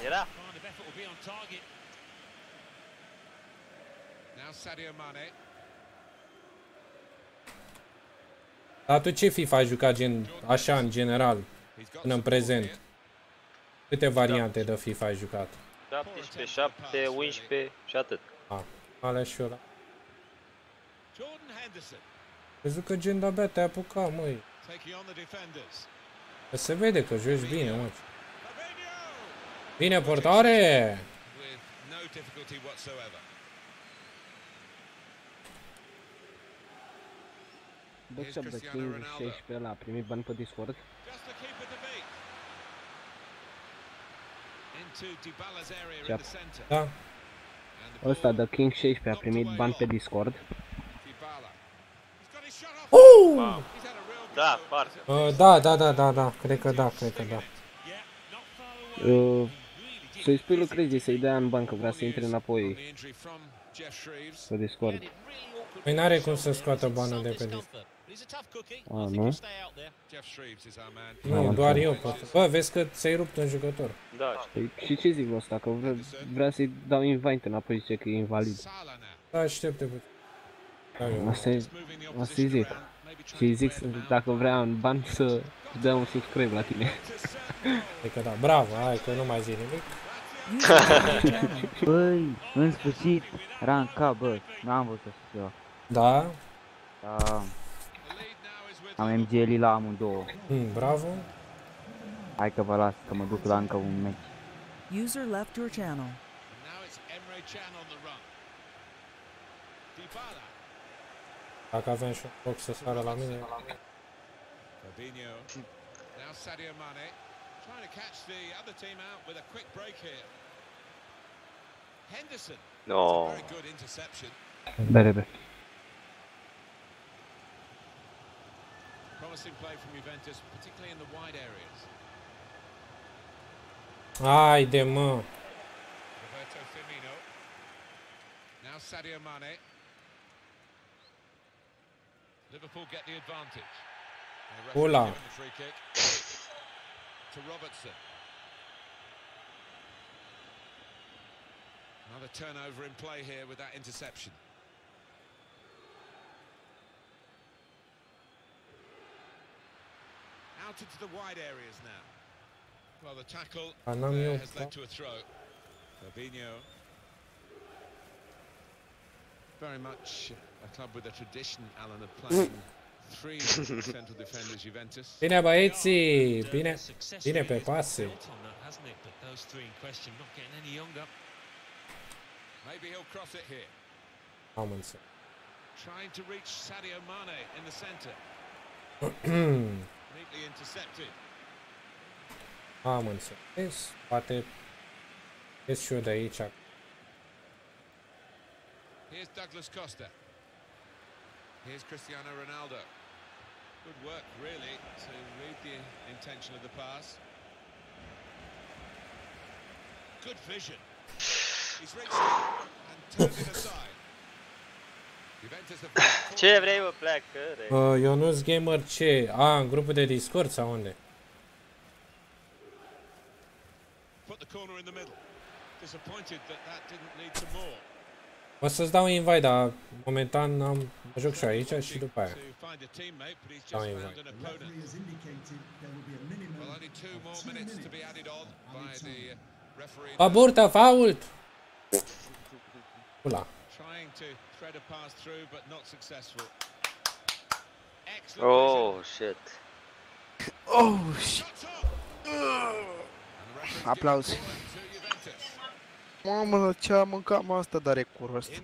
Dar tu ce FIFA ai jucat gen, așa în până în prezent? Câte variante de FIFA ai jucat? 17, 7, 11 și atât. Alea și ăla. Crezut că gen de-abia te-ai apucat, măi. Că se vede că joci bine, mă. Bine, portare! Backup de King 16 ăla a primit bani pe Discord. Da. Ăsta de King 16 a primit bani pe Discord. Da, parcă. Da, cred că da. Să-i spui lui Crazy să-i dea în bancă, vrea să intre înapoi pe Discord. Păi n-are cum să scoată banul de pe Discord. A, nu? Nu, doar eu pot. Bă, vezi că ți-ai rupt un jucător. Da. Păi, și ce zic ăsta? Că vrea să-i dau invite înapoi, zice că e invalid. Da, aștepte puțin. Asta-i zic. Și zic dacă vrea un ban să dea un subscribe la tine. Adică da, bravo, hai că nu mai zic nimic. Băi, în sfârșit, ranca, bă, n-am văzut așa ceva. Da? Da. Am MGL la amândouă. Bravo. Hai că vă las, că mă duc la încă un meci. User left your channel. Dacă aveam și un loc să sară la mine. No. Berebe. Haide, mă. Liverpool get the advantage. Ula. To Robertson. Another turnover in play here with that interception. Out into the wide areas now. Well, the tackle has led to a throw. Fabinho. Very much a club with a tradition, Alan, of playing three central defenders, Juventus. Bine, băieții, bine pe pase. Maybe he'll cross it here. Am înțeles. Trying to reach Sadio Mane in the center. Neatly intercepted. Am înțeles. Poate ies și eu de aici. Here's Douglas Costa. Here's Cristiano Ronaldo. Good work, really, to read the intention of the pass. Good vision. He's reached it and Ce vrei, mă, pleacă? Ionuț Gamer ce? În grupul de Discord sau unde? O să-ți dau invite, dar momentan mă joc și aici și după aia. Dau invite. Aburtă, fault! Ula. Oh, shit. Oh, shit. Aplauze. Mamă, ce am mâncat, mă, asta, dar e curul ăsta.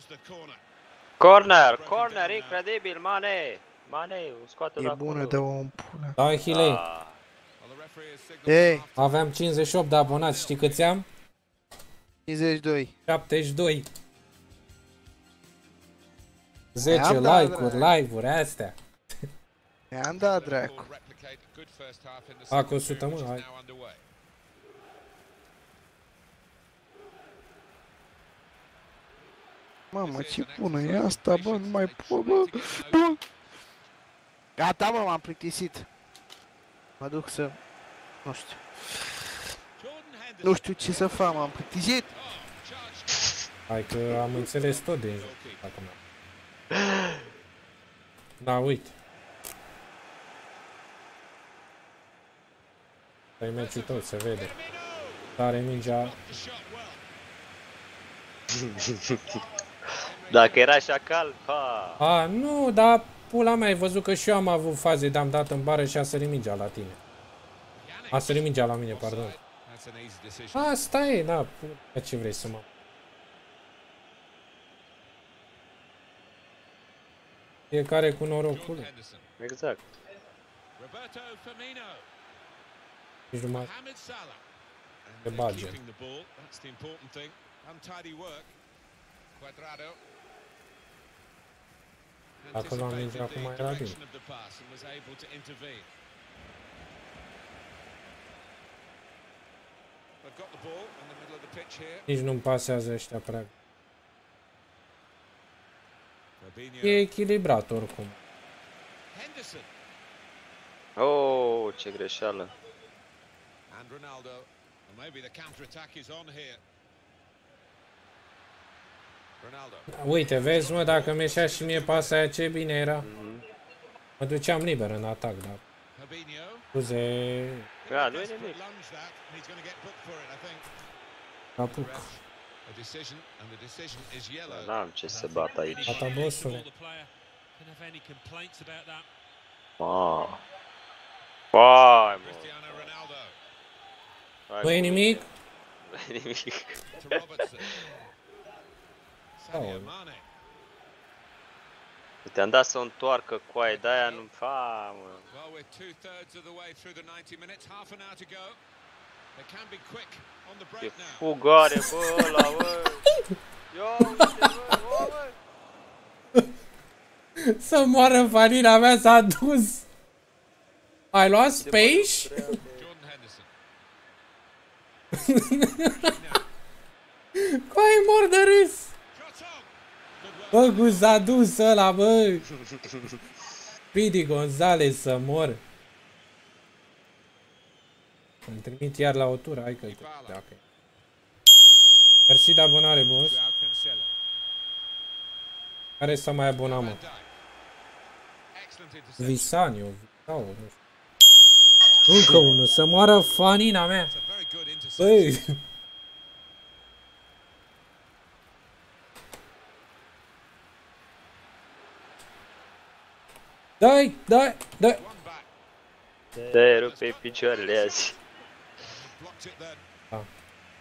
Corner, incredibil, Mane! Mane, scoate-o de E acolo. bună de om, pula. Da, Hilei. Ei, Aveam 58 de abonați, știi câți am? 52. 72. 10 like-uri, live-uri, astea. I-am dat, dracu. Fac 100, mă, hai. Mamă, ce bună e asta, bă, nu mai pot, bă. Gata, mă, m-am plictisit. Mă duc să... Nu știu. Nu știu ce să fac, m-am plictisit. Hai că am înțeles tot din joc acum. Da, uite. Stai meciul tot, se vede. Tare mingea. Dacă era șacal, ha! Nu, dar pula mea, ai văzut că și eu am avut faze de-am dat în bară și a sărit mingea la tine. A sărit mingea la mine, pardon. Asta e, da, pula, ce vrei să mă... Fiecare cu norocul. Exact. Nici nu mai... Te bage. Dacă nu am mingea acum era bine. Nici nu-mi pasează ăștia prea. E echilibrat oricum. Oh, ce greșeală. Uite, vezi, mă, dacă mi-eșea și mie pasa aia, ce bine era. Mă duceam liber în atac, dar... Scuze... Da, nu e nimic. Apuc. N-am ce să bat aici. Gata, bossule. Vai, mă. Nu e nimic? Nu e nimic. Te-am dat să o întoarcă coaie, de-aia nu-mi fa, mă. Ce fugare, bă, ăla, bă! Ia uite, bă, bă! Să moară Vanina mea, s-a dus! Ai luat space? Coai mor de râs! Bă, cum s-a dus ăla, bă! Speedy Gonzales să mor! Îmi trimit iar la o tură, hai că-i dacă. Mersi de abonare, boss. Care s-a mai abonat, mă? Visaniu, Visau, nu știu. Încă unul, să moară Fanina mea! Băi! Dai, dai, dai! Te rupe picioarele azi. Da.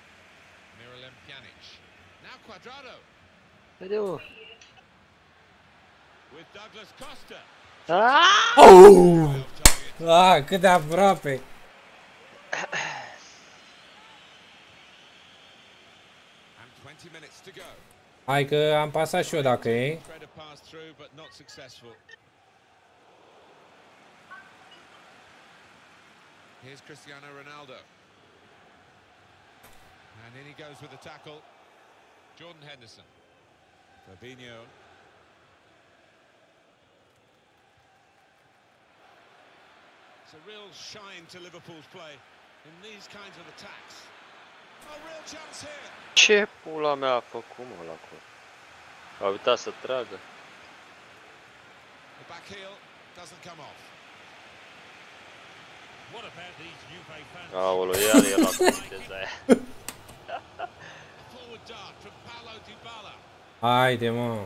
Vede-o. Cât de aproape! Hai că am pasat și eu dacă e. Here's Cristiano Ronaldo. And in he goes with the tackle. Jordan Henderson. Fabinho. It's a real shine to Liverpool's play in these kinds of attacks. A real chance here. Ce pula mea a făcut, mă, la acolo? A uitat să tragă. The back heel doesn't come off. What about these Juve fans? Aolo, iar e la viteza aia. Forward dart from Paulo Dybala. Haide, mă.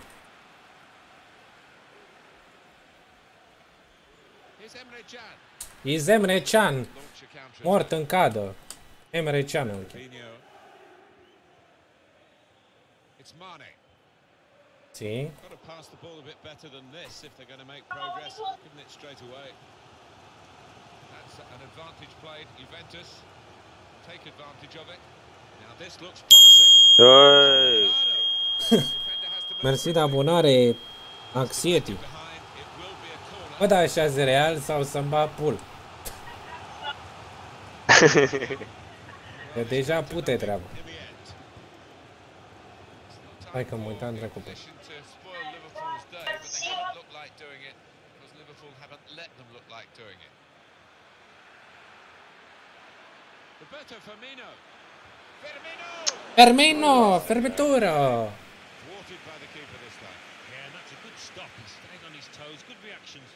Here's Emre Can. E Emre Can. Mort în cadă. Emre Can, uite. Fabinho. It's Mane. Si. Got to pass the ball a bit better than this if they're going to make progress, giving it straight away. That's an advantage played. Juventus take advantage of it. Now this looks promising. Hey. Mersi de abonare, Anxiety. Bă, da, așa de real sau să-mi bat pul? Deja pute treaba. Hai că mă uitam dracu pe. Roberto Firmino. Firmino, fermetura. Thwarted by the keeper this time. Yeah, and that's a good stop. He's staying on his toes. Good reactions.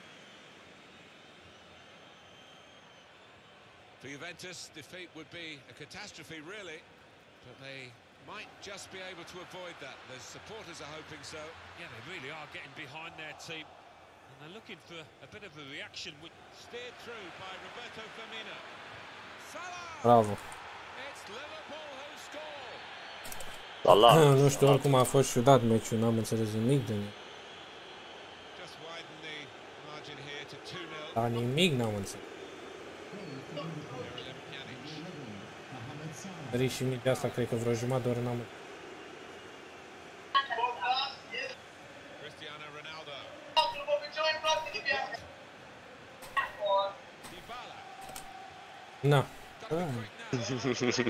For Juventus, defeat would be a catastrophe, really, but they might just be able to avoid that. The supporters are hoping so. Yeah, they really are getting behind their team. And they're looking for a bit of a reaction. Steered through by Roberto Firmino. Salah! Bravo. It's Liverpool who score. Salah. Nu știu, oricum a fost ciudat meciul, n-am înțeles nimic din el. Just widen the margin here to 2-0. Dar nimic n-am înțeles. Și mic de asta, cred că vreo jumătate de oră n-am. Cristiano Ronaldo. Dybala. Na. Just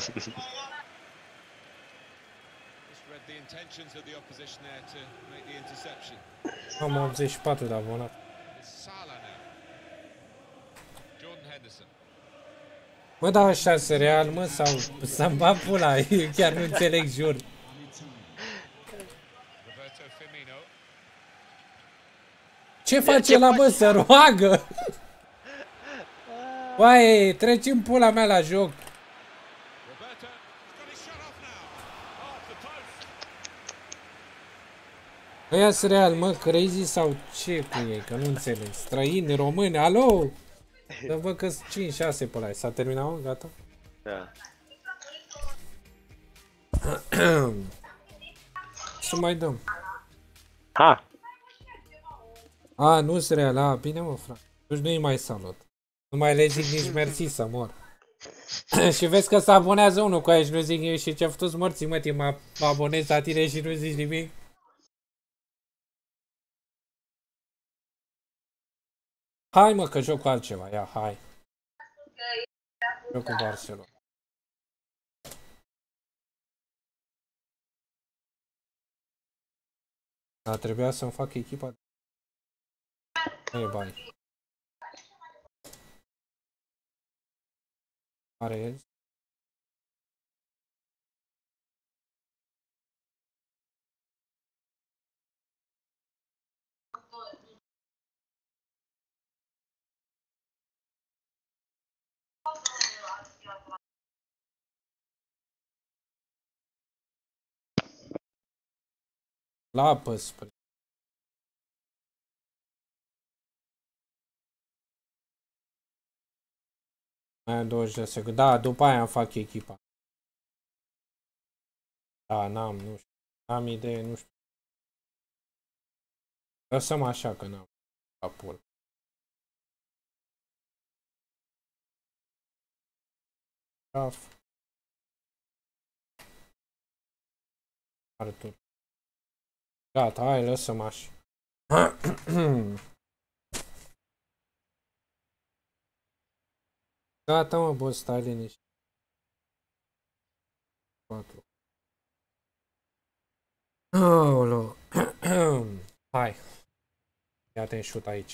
read the intentions of the opposition there to make the interception. Am 84 de abonat. It's Salah now. Jordan Henderson. Mă, da, așa real, mă, sau să-mi bat pula, eu chiar nu înțeleg, jur. Roberto Firmino. Ce face la bă, să roagă? Băi, treci în pula mea la joc. Roberto got his shot off now. Off the post. Ăia sunt real, mă, crazy sau ce cu ei, că nu înțeleg. Străini, români, alo? Să văd că sunt 5-6 pe ăla. S-a terminat, mă? Gata? Da. Să mai dăm. Ha! A, nu sunt real, a, bine mă, frate. Deci nu-i mai salut. Nu mai le zic nici mersi să mor. Și vezi că se abonează unul cu aia și nu zic eu și ce-a făcut morții, mă, mă abonez la tine și nu zici nimic. Hai mă, că joc cu altceva, ia, hai. Joc cu Barcelona. Dar trebuia să-mi fac echipa. Nu e bani. Are el? La apăs. Mai am 20 de secunde. Da, după aia îmi fac echipa. Da, n-am, nu știu. N-am idee, nu știu. Lăsăm așa că n-am capul. Artur. Gata, hai, lăsăm așa. Gata, mă, boss, stai liniștit. 4. Aoleu. Hai. Ia-te în șut aici.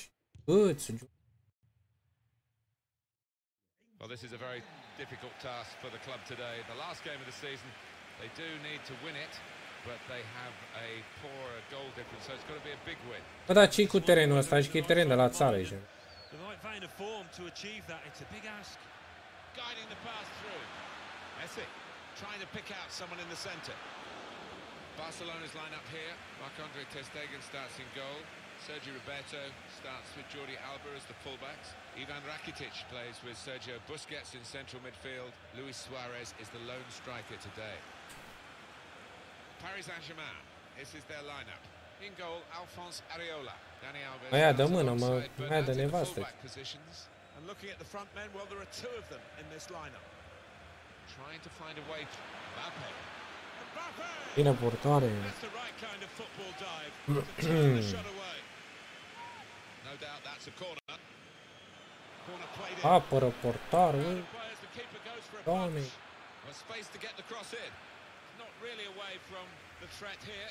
Well, this is a very difficult task for the club today. The last game of the season, they do need to win it, but they have a poor goal difference, so it's got to be a big win. Bă, dar ce-i cu terenul ăsta? Zici că e teren de la țară, aici. The right vein of form to achieve that. It's a big ask. Guiding the pass through. Messi trying to pick out someone in the centre. Barcelona's line-up here. Marc-Andre ter Stegen starts in goal. Sergio Roberto starts with Jordi Alba as the fullbacks. Ivan Rakitic plays with Sergio Busquets in central midfield. Luis Suarez is the lone striker today. Paris Saint-Germain, this is their lineup. In goal, Alphonse Areola. Dani Alves. Aia dă mână, mă, mai de nevastă. And looking at the front men, well, there are two of them in this lineup. Trying to find a way to Mbappe. Bine portoare. That's the right kind of football dive to turn the shot away. No doubt that's a corner. Corner played in. Apără portarul. Doamne. Well, space to get the cross in. Not really away from the threat here.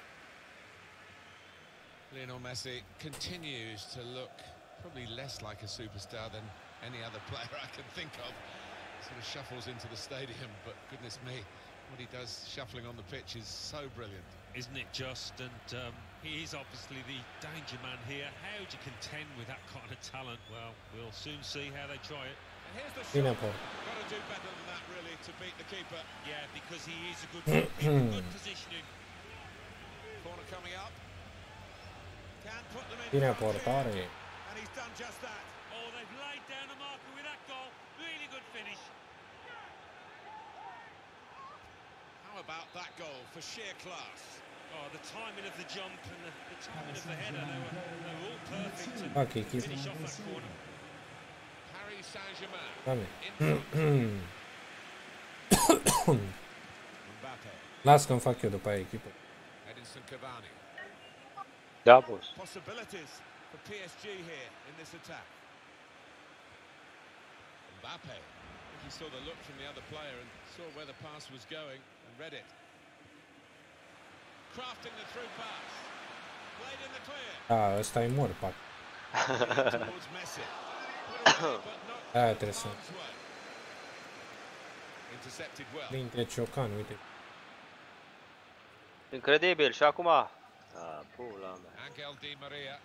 Lionel Messi continues to look probably less like a superstar than any other player I can think of. Sort of shuffles into the stadium, but goodness me, what he does shuffling on the pitch is so brilliant. Isn't it just? And he is obviously the danger man here. How do you contend with that kind of talent? Well, we'll soon see how they try it. And here's the shot. Got to do better than that, really, to beat the keeper. Yeah, because he is a good positioning. Corner coming up. Can put them in. Bine portare. And he's done just that. Oh, they've laid down a marker with that goal. Really good finish. How about that goal for sheer class? Oh, the timing of the jump and the timing of the header, they were all perfect to finish off that corner. Paris Saint-Germain. Mbappe. Las că-mi fac eu după aia echipă. Edinson Cavani. Da, boss. Possibilities for PSG here in this attack. Mbappe. I think he saw the look from the other player and saw where the pass was going and read it. Crafting the through pass. Played in the clear. Da, ăsta e mor, pac. Towards Messi. Aia trebuie să... Intercepted well. Dintre Ciocan, uite. Incredibil, și acum... Ah, pula mea. Angel Di Maria.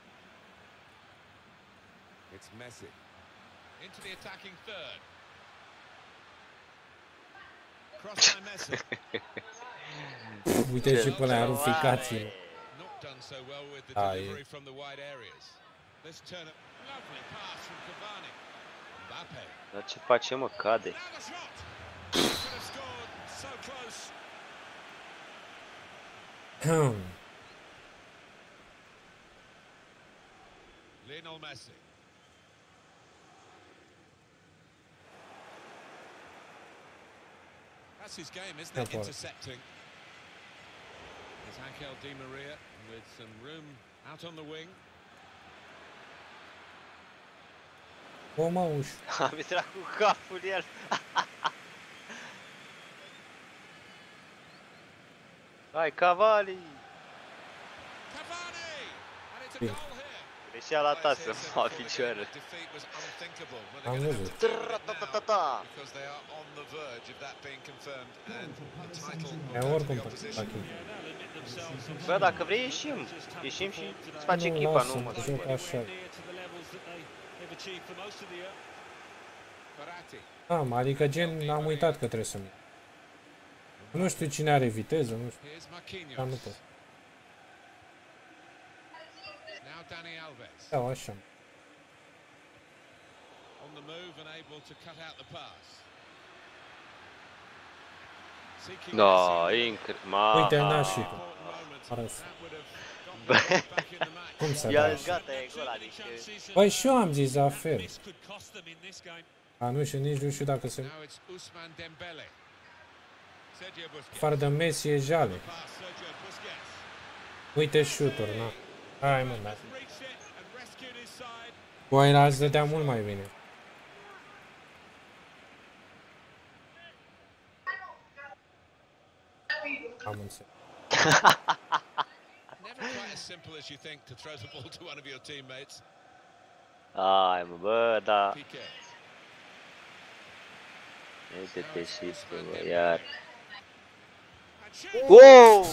It's Messi. Into the attacking third. Cross by Messi. Uite și până aia ruficații. Not done so well with the delivery from the wide areas. Let's turn it. Lovely pass from Cavani. Mbappe. Dar ce face, mă? Cade. Now the shot. Could have scored so close. Lionel Messi. That's his game, isn't it? Intercepting. There's Angel Di Maria with some room out on the wing. O, mă, uș. Am intrat cu capul el. Hai, Cavani! Greșeala ta să mă picioare. Am văzut. E oricum fac. Bă, dacă vrei ieșim. Ieșim și îți faci echipa, nu mă joc așa. Am, adică gen am uitat că trebuie să merg. Nu știu cine are viteză, nu știu. Dar nu pot. Da, așa. Da, incredibil. Uite, n-a și tu. Arăs. Cum să dai așa? Gata, e gol, adică... Păi și eu am zis la fel. A, nu știu, nici nu știu dacă se... Afară de Messi e jale. Uite șuturi, na. Hai, mă, da. Cu aia îți dădea mult mai bine. Am înțeles. simple as you think to throw the ball to one of your teammates. Hai mă, bă, da. Uite-te și tu, bă, iar. Wow!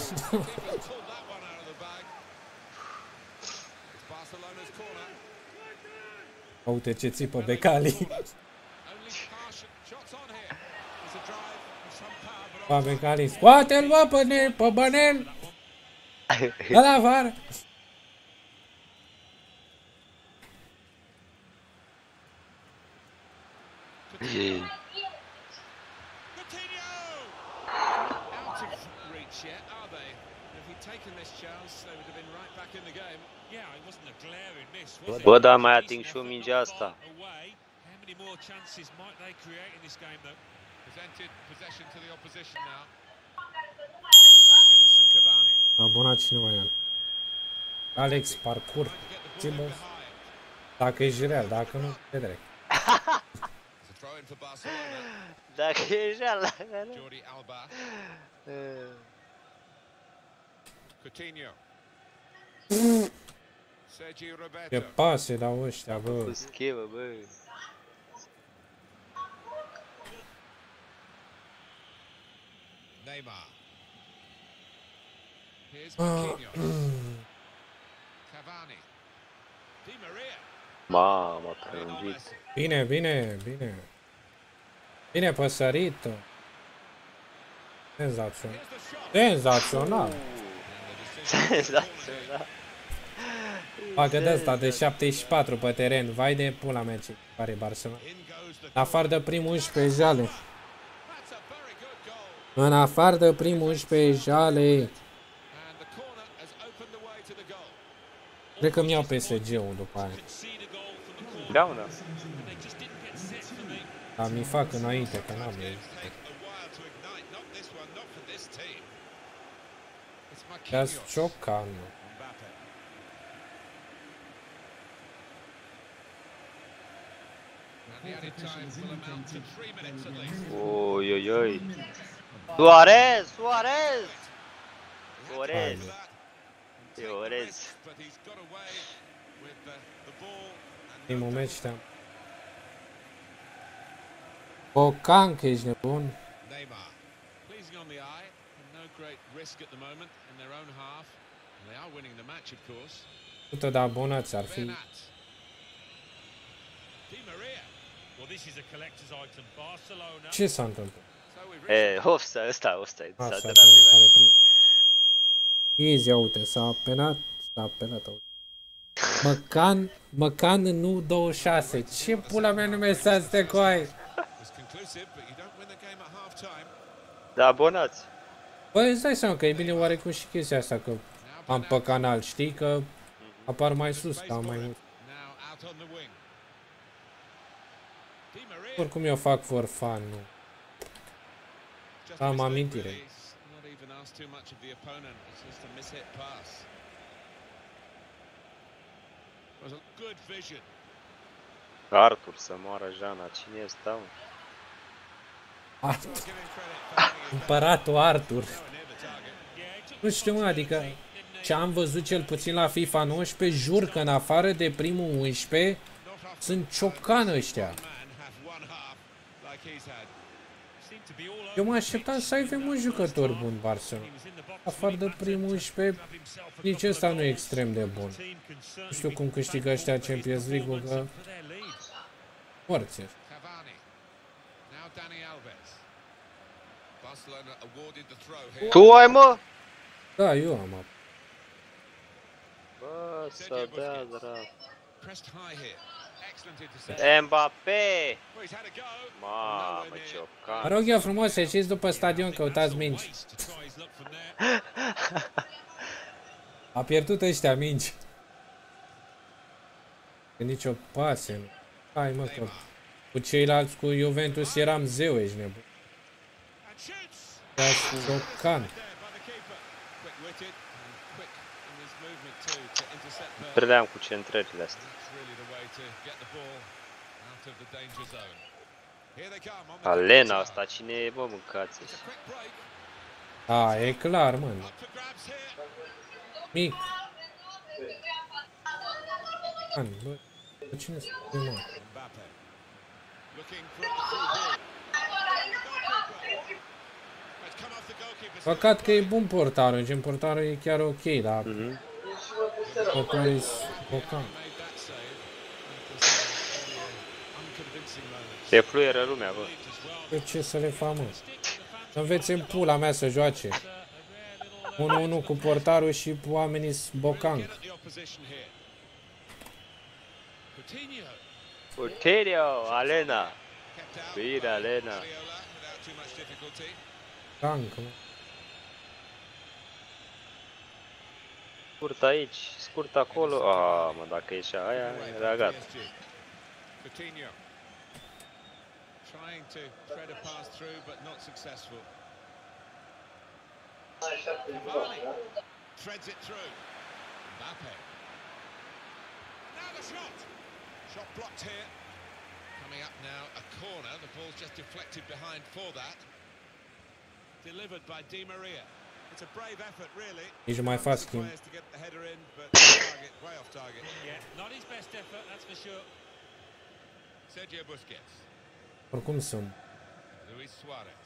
Uite ce țipă Becali. Ba Becali, scoate-l bă pe Bănel! Dă-l afară! Bă, dar mai ating și o minge asta. A abonat cineva el. Alex, parcurs. Țibă. Dacă ești real, dacă nu, te drept. Dacă ești real, dacă nu. Ce pase dau ăștia, bă. Cu schemă, bă. Neymar. Here's Coutinho. Cavani. Di Maria. Mamă, prelungit. Bine, bine, bine. Bine păsărit. Senzațional. Senzațional. Senzațional. Bagă de asta de 74 pe teren. Vai de pula mea ce pare Barcelona. În afară de primul 11 jale. În afară de primul 11 jale. Cred că-mi iau PSG-ul după aia. Da, da. Dar mi fac înainte, că n-am ei. Ia-ți ciocan, mă. Oi, oi, oi. Suarez, Suarez. Suarez. Suarez. Primul meci te-am. Bocan, că ești nebun. Sută de abonați ar fi. Ce s-a întâmplat? Offside, ăsta, offside. S-a Așa, terminat prima. Easy, uite, s-a apelat, uite. Măcan nu 26. Ce pula mea numește astea cu ai? Da, abonați. Băi, îți dai seama că e bine oarecum și chestia asta, că am pe canal, știi, că apar mai sus, că am mai mult. Oricum eu fac for fun, nu. Am amintire. Arthur să moară Jana, cine este, mă? Arthur. Împăratul Arthur. Nu știu, mă, adică ce am văzut cel puțin la FIFA 19, jur că în afară de primul 11 sunt ciocan ăștia. Eu mă așteptam să avem un jucător bun Barcelona. Afară de primul 11, nici ăsta nu e extrem de bun. Nu știu cum câștigă ăștia Champions League-ul, că... Morți. Tu ai, mă? Da, eu am. Bă, să dea dracu. Mbappé! Mamă, ciocan. Mă rog eu frumos, să ieșiți după stadion, căutați mingi. A pierdut ăștia mingi. Că nicio pase, nu. Hai mă, că cu ceilalți, cu Juventus, eram zeu, ești nebun. Dați ciocan. Trădeam cu centrările astea. Alena asta, cine e, bă, mâncați? A, e clar, mă. Mic. Bă, cine spune, mă? Păcat că e bun portarul, gen portarul e chiar ok, dar portarul e bocan. Se fluieră lumea, bă. Bă, ce să le fac, mă? Să învețe în pula mea să joace. 1-1 cu portarul și oamenii-s bocan. Coutinho, Alena. Bine, Alena. Tank, mă. Scurt aici, scurt acolo. Ah, mă, dacă ieșea aia, era gata. Coutinho trying to thread a pass through, but not successful. Cavani threads it through. Mbappe. Now the shot. Shot blocked here. Coming up now, a corner. The ball's just deflected behind for that. Delivered by Di Maria. It's a brave effort, really. Nici mai fac schimb. To get the header in, but target, way off target. Yeah, not his best effort, that's for sure. Sergio Busquets. Oricum sunt. Luis Suarez.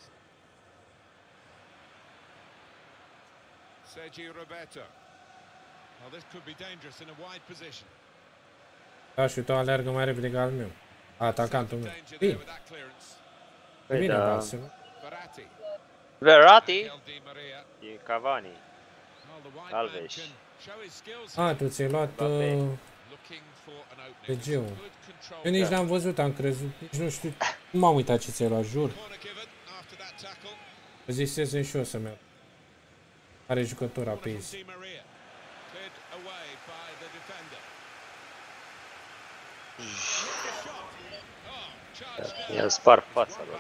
Sergio Roberto. Well, this could be dangerous in a wide position. Da, și tu alergă mai repede ca al meu. Atacantul meu. Bine. Bine, da. Verratti. Verratti? E Cavani. Alves. Tu ți-ai luat PG-ul. Eu nici n-am văzut, am crezut, nici nu știu, nu m-am uitat ce ți-ai luat, jur. Zisesem și eu să-mi iau. Are jucătura pe ei. I-am spart fața lor.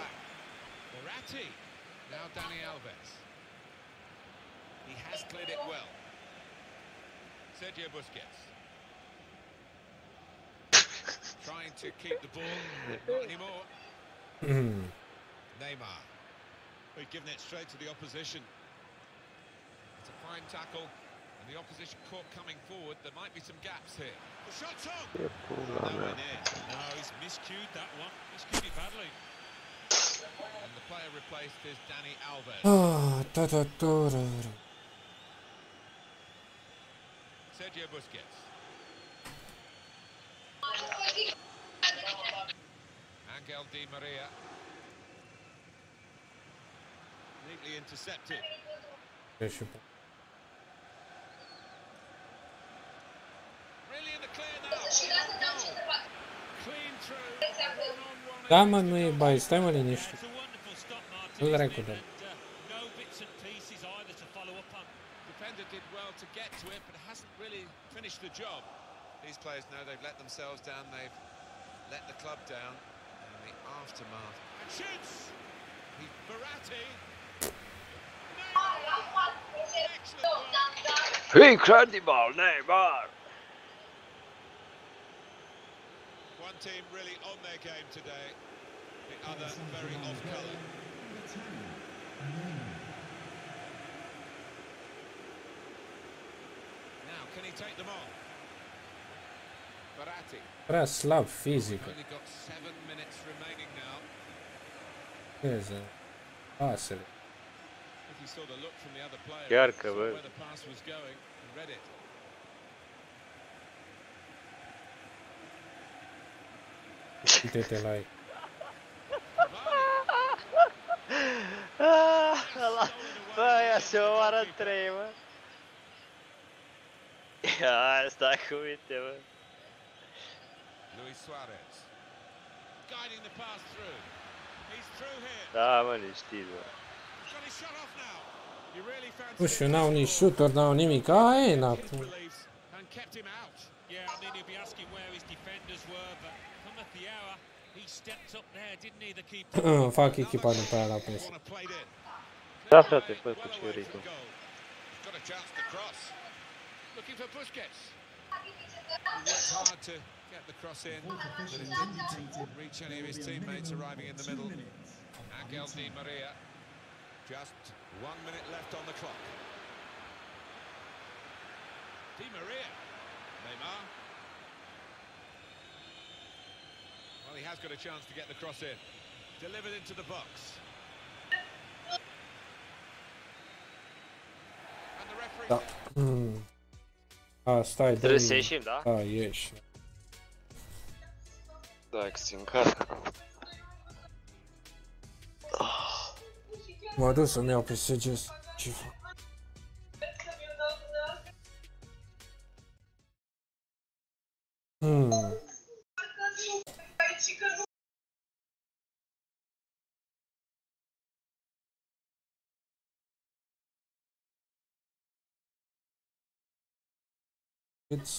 Now Dani Alves. He has cleared it well. Sergio Busquets. Trying to keep the ball. Not anymore. Neymar. We've given it straight to the opposition. It's a fine tackle. And the opposition court coming forward. There might be some gaps here. The shot's on! Nowhere near. No, he's miscued that one. Miscued it badly. And the player replaced is Dani Alves. Sergio Busquets. Angel Di Maria. Neatly intercepted. Really in the clear now. Clean through. Da, mă, nu e bai, stai mă liniștit. Îl recordăm. Defender did well to get to it, but hasn't really finished the job. These players know they've let themselves down, they've let the club down, and the aftermath. And shoots! Verratti. Incredible, Neymar! One team really on their game today, the other very off colour. Now, can he take them on? Verratti. Prea slab fizic. Only got 7 minutes remaining now. Vezi, pasele. If you saw the look from the other player, Chiar saw că văd. where the pass was going and read it. Uite-te la ei. Bă, aia se omoară în 3, mă. Ia, stai cu uite, mă. Luis Suarez guiding the pass through. He's through here. Da, mă, liniștit, mă. He's got his shot off now. You really fancy. Nu știu, n-au nici shooter, n-au nimic. Aia e, n-acum. And kept him out. Yeah, I mean, he'll be asking where his defenders were, but come at the hour, he stepped up there, didn't he, the keeper? Fac echipa după aia la pres. Da, frate, fă cu ce vrei tu. He's got a chance to cross. Looking for Busquets. He worked hard to get the cross in, but it didn't reach any of his teammates arriving in the middle. Angel Di Maria. Just 1 minute left on the clock. Di Maria. Neymar. Well, he has got a chance to get the cross in. Delivered into the box. And the referee... Da. Stai, trebuie să ieșim, da? Da, ieși. Da, că ți încarcă. M-a dus să-mi iau PSG. Ce fac? It's...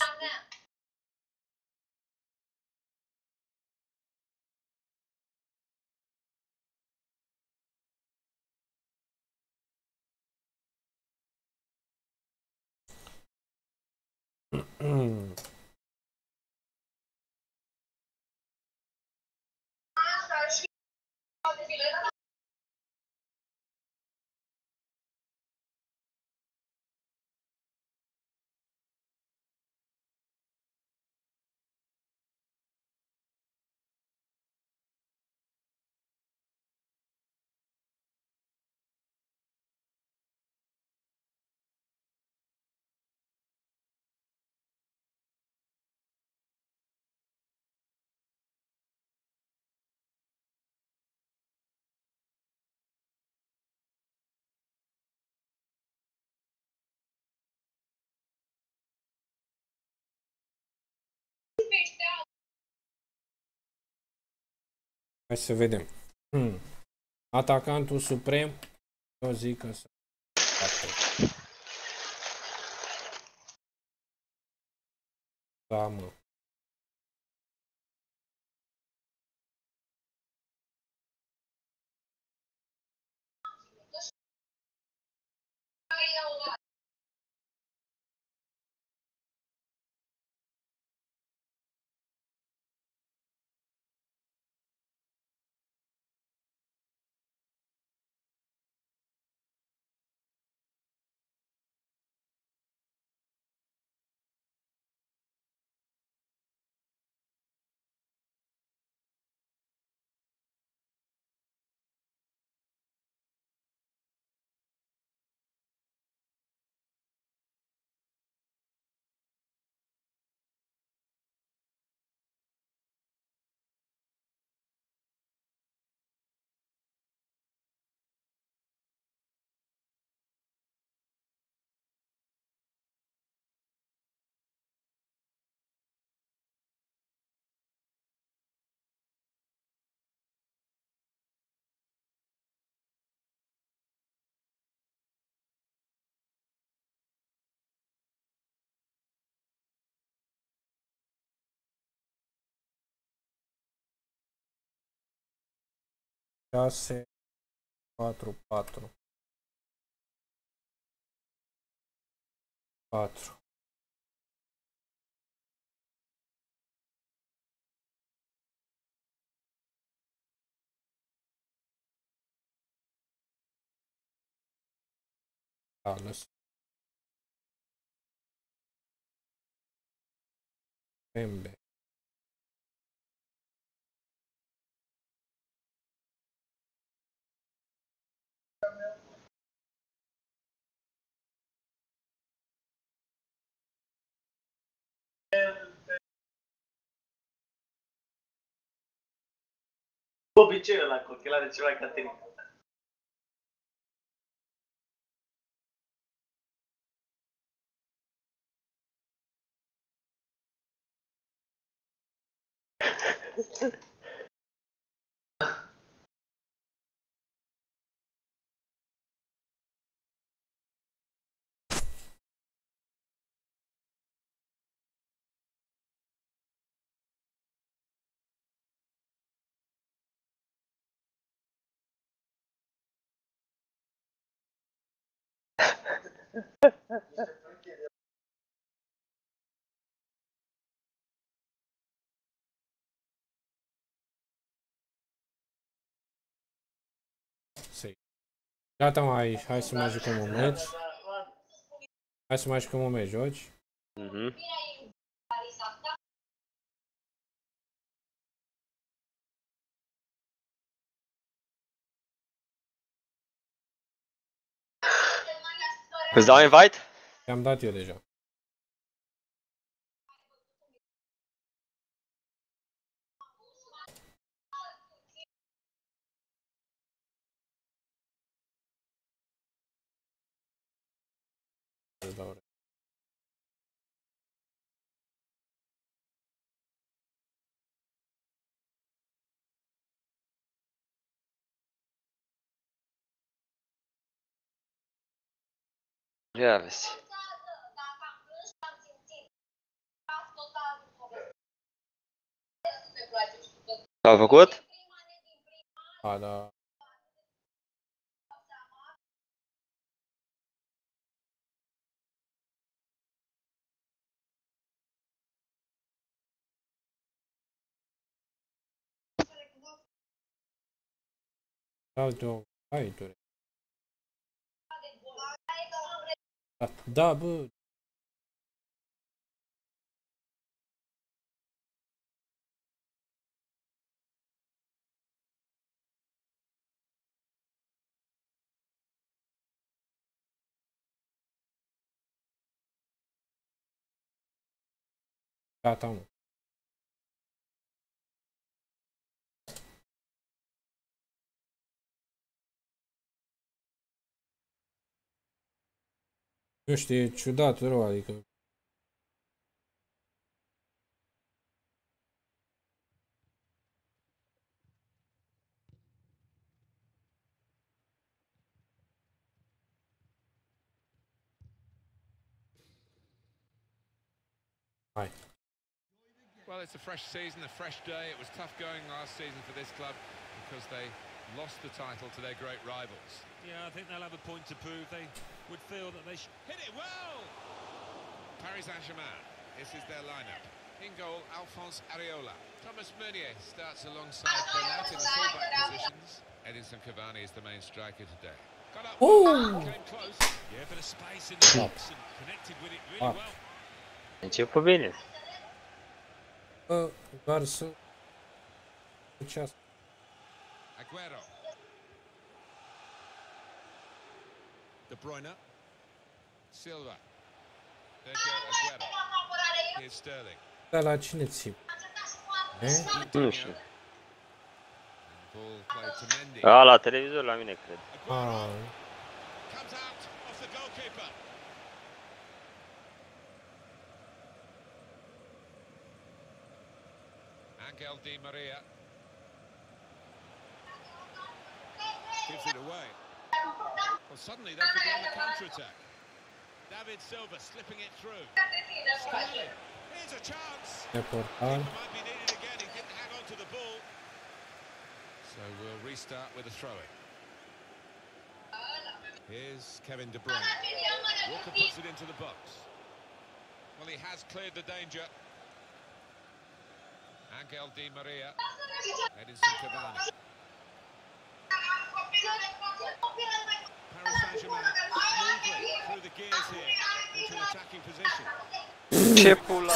Hai să vedem. Atacantul suprem, eu zic că să... Da, mă. Șase, 4, 4. 4. Da, lăs. Pembe. Obiceiul ăla cu ochelare ceva Caterin. Gata, mai, hai să mai jucăm un meci. Hai să mai jucăm un meci, joci? Îți dau invite? I-am dat eu deja. Îți dau. Ia vezi. Au făcut? A, da. Alte invite-uri. Da, bă. Gata, mă. Nu știu, e ciudat rău, adică... Hai. Well, it's a fresh season, a fresh day. It was tough going last season for this club because they lost the title to their great rivals. Yeah, I think they'll have a point to prove. They would feel that they hit it well. Paris Saint-Germain. This is their lineup. In goal, Alphonse Areola. Thomas Meunier starts alongside Bernat in the fullback positions. Edinson Cavani is the main striker today. Got up, came close. Yeah, bit of space in the box and connected with it really well. Început bine. Doar să... Aguero. De Bruyne. Silva. Sergio Aguero. Here's Sterling. Da, la cine ții? Nu știu. A, la televizor la mine, cred. Angel Di Maria gives it away. Well, suddenly they could be on the counter-attack. David Silva slipping it through. Here's a chance. Might be needed again. He didn't hang on to the ball. So we'll restart with a throw-in. Here's Kevin De Bruyne. Walker puts it into the box. Well, he has cleared the danger. Angel Di Maria. Edinson Cavani. Paris Saint-Germain smoothly through the gears here into an attacking position. Ce pula.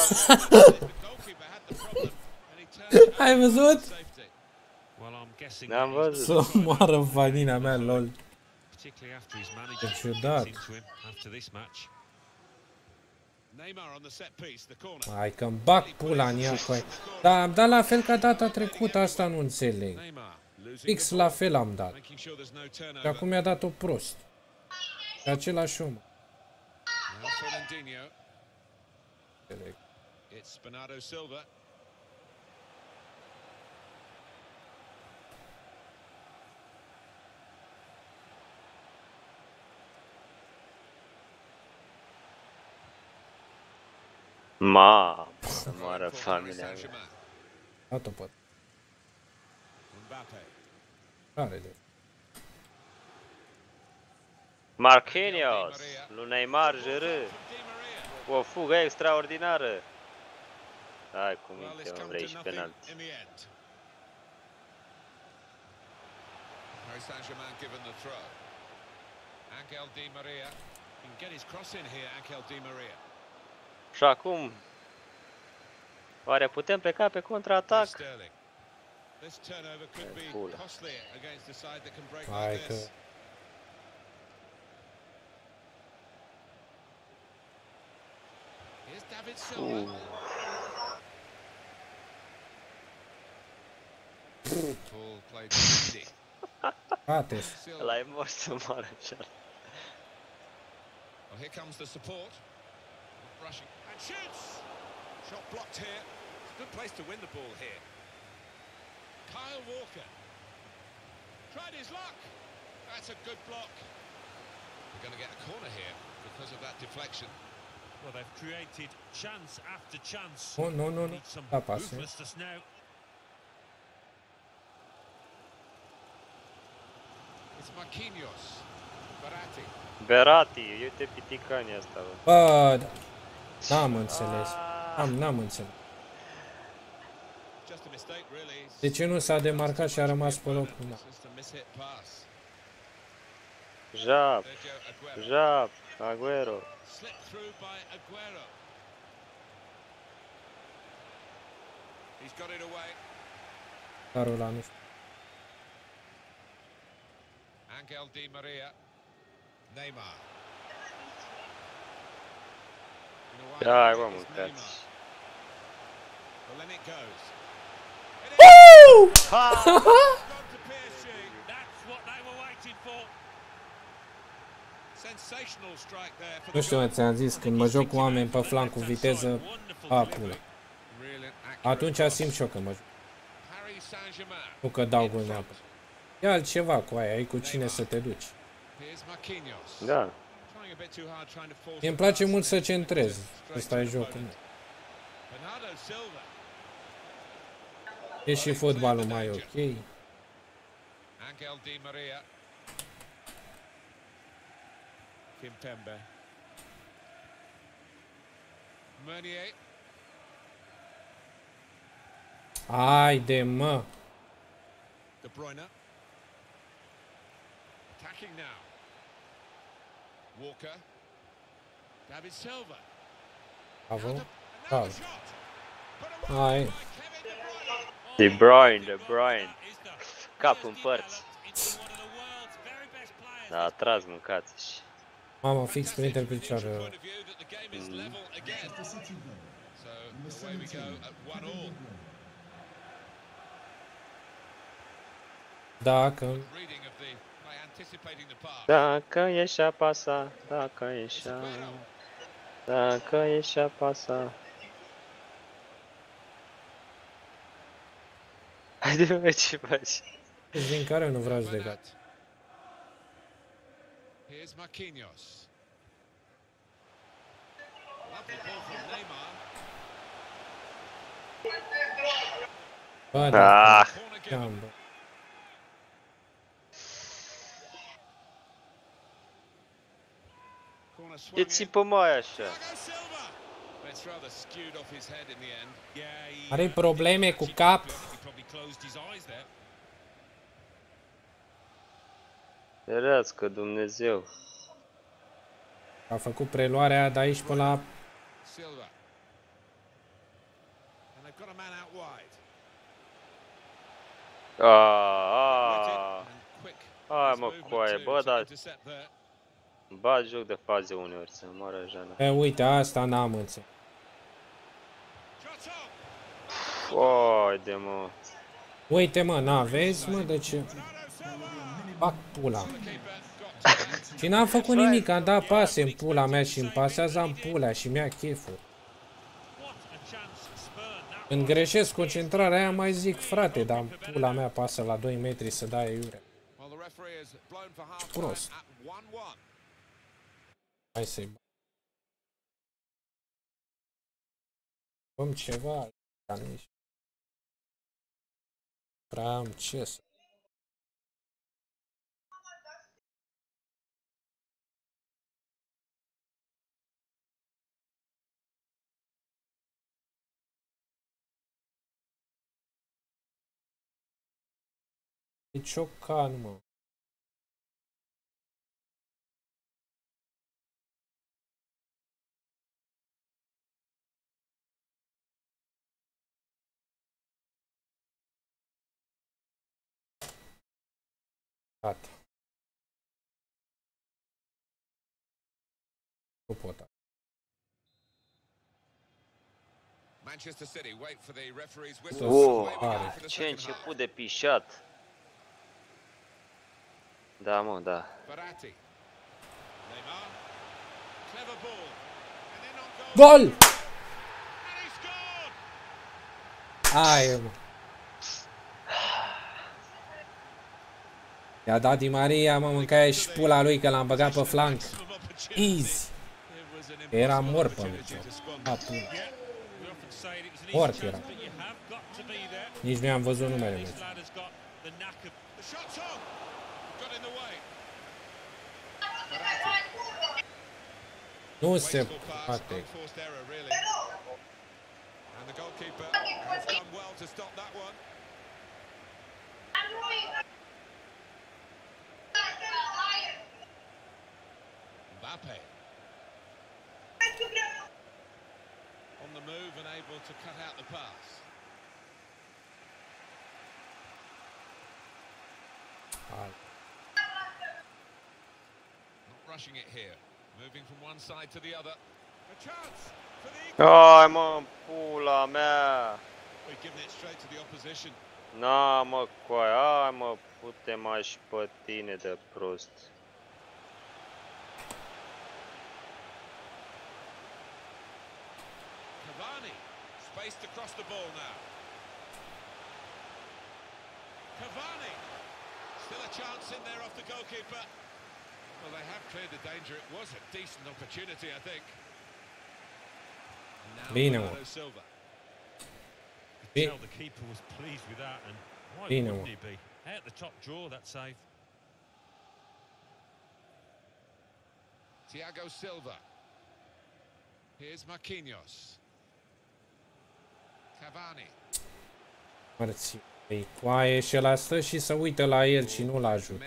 Ai văzut? Well, I'm guessing N-am văzut. Să moară vanina mea, lol. particularly after his manager ciudat. into him after this match. Neymar on the set piece, the corner. Hai că-mi bag pula în ea, coi. Dar am dat la fel ca data trecută, asta nu înțeleg. Fix la fel am dat. Și acum mi-a dat-o prost. E același om. It's Bernardo Silva. Ma, să moară familia mea. Dat-o pot. Mbappe. Care de? Marquinhos, lui Neymar, Giroud. O fugă extraordinară. Hai cu minte, mă, vrei și penalti. Paris Saint-Germain given the throw. Angel Di Maria can get his cross in here. Angel Di Maria. Și acum, oare putem pleca pe contraatac? Hai că... David Silva. Ball played easy. Ăla e mort să moară așa. Well, here comes the support. Rushing and shoots. Shot blocked here. It's a good place to win the ball here. Kyle Walker tried his luck. That's a good block. They're going to get a corner here because of that deflection. Well, they've created chance after chance. Oh, no, no, no. Need some Da, pasă. ruthlessness now. It's Marquinhos. Verratti. Verratti, uite piticanii asta, bă. Bă, n-am înțeles. N-am înțeles. Just a mistake, really. De ce nu s-a demarcat și a rămas pe locul? Just a mishit pass. Jap, Jap, Aguero. Slipped through by Aguero. He's got it away. Darul ăla, nu știu. Angel Di Maria. Neymar. Da, bă, mâncați. Well, then it goes. Woo! That's what they were waiting for. Sensational strike there for Nu știu, mă, ți-am zis, când mă joc cu oameni pe flanc cu viteză, pula. Atunci simt și eu că mă joc. Nu că dau gol neapărat. E altceva cu aia, ai cu cine să te duci. Da. Îmi place mult să centrez. Ăsta e jocul meu. E și fotbalul mai ok. Angel Di Maria. Kimpembe. Meunier. Haide, mă! De Bruyne. Attacking now. Walker. David Silva. Bravo. Bravo. Hai. De Bruyne, De Bruyne. Cap în părți. Da, a tras, mâncați și... Mamă, fix printre picioare. Dacă... Dacă ești apasa, dacă ești dacă ești apasa. Haide, bă, ce faci? Din care nu vreau judecat. Here's Marquinhos. Lovely ball from Neymar. Bă, da. Bă. Ce țipă mai așa? Are probleme cu cap? Ferească Dumnezeu. A făcut preluarea de aici până la... Hai mă coaie, bă, dar... Bat joc de faze uneori, să moară Jana. E, uite, asta n-am înțeles. Haide, mă. Uite, mă, n-aveți, mă, de ce? Fac pula. Și n-am făcut nimic, am dat pase în pula mea și îmi pasează în pula și mi-a cheful. Când greșesc concentrarea aia mai zic, frate, dar în pula mea pasă la 2 metri să dai iure. Și prost. Hai să-i băm ceva, dar nici prea am ce să... E ciocan, mă. Gata. Nu pot. Ce început de pișat. Da, mă, da. Gol! Hai, mă. I-a dat Di Maria, mă, mâncaia și pula lui că l-am băgat pe flanc. Easy. Era mort pe mine. Mort era. Nici nu i-am văzut numele meu. Nu se poate. Mbappe. On the move and able to cut out the pass. Not rushing it here. Moving from one side to the other. A chance for the Hai, mă, pula mea. We've given it straight to the opposition. Na, mă, coaia, hai, mă, pute-mă și pe tine de prost. Cavani spaced across the ball now. Cavani, still a chance in there off the goalkeeper. Well, they have cleared the danger. It was a decent opportunity, I think. Bine, mă. Tell the keeper was pleased with that, and why wouldn't he be? Out the top draw, that save. Thiago Silva. Here's Marquinhos. Cavani. Mărții. Ei, coaie și ăla stă și se uită la el și nu-l ajută.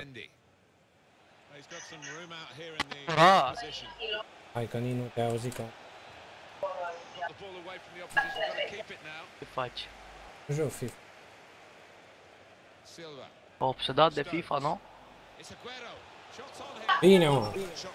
Hai că nici nu te-ai auzit că... Ce faci? Joc FIFA. Obsedat de FIFA, nu? Bine, mă.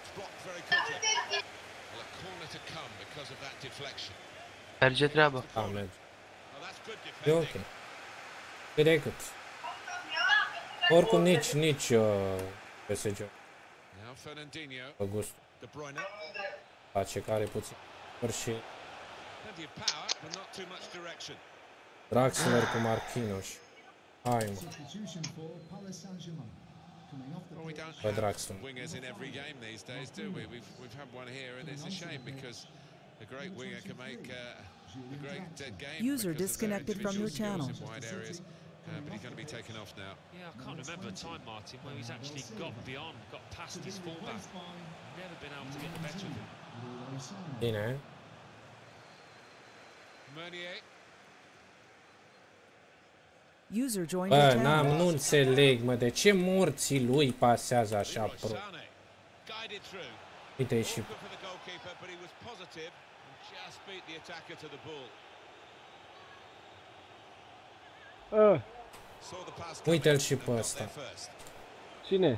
Merge treaba. Da, merge. E ok. Cât de cât. Oricum nici PSG. Pe gustul. Face care puțin. Și Draxler cu Marquinhos. Hai, mă. Pe Draxler. User disconnected from your channel. But he's going to be taken off now. Yeah, I can't remember a time, Martin, where he's actually got beyond, got past his fullback. Never been able to get the better of him. Bine. Meunier. User joined your channel. Nu înțeleg, mă, de ce morții lui pasează așa pro. Uite și... Uite-l și pe ăsta. Cine?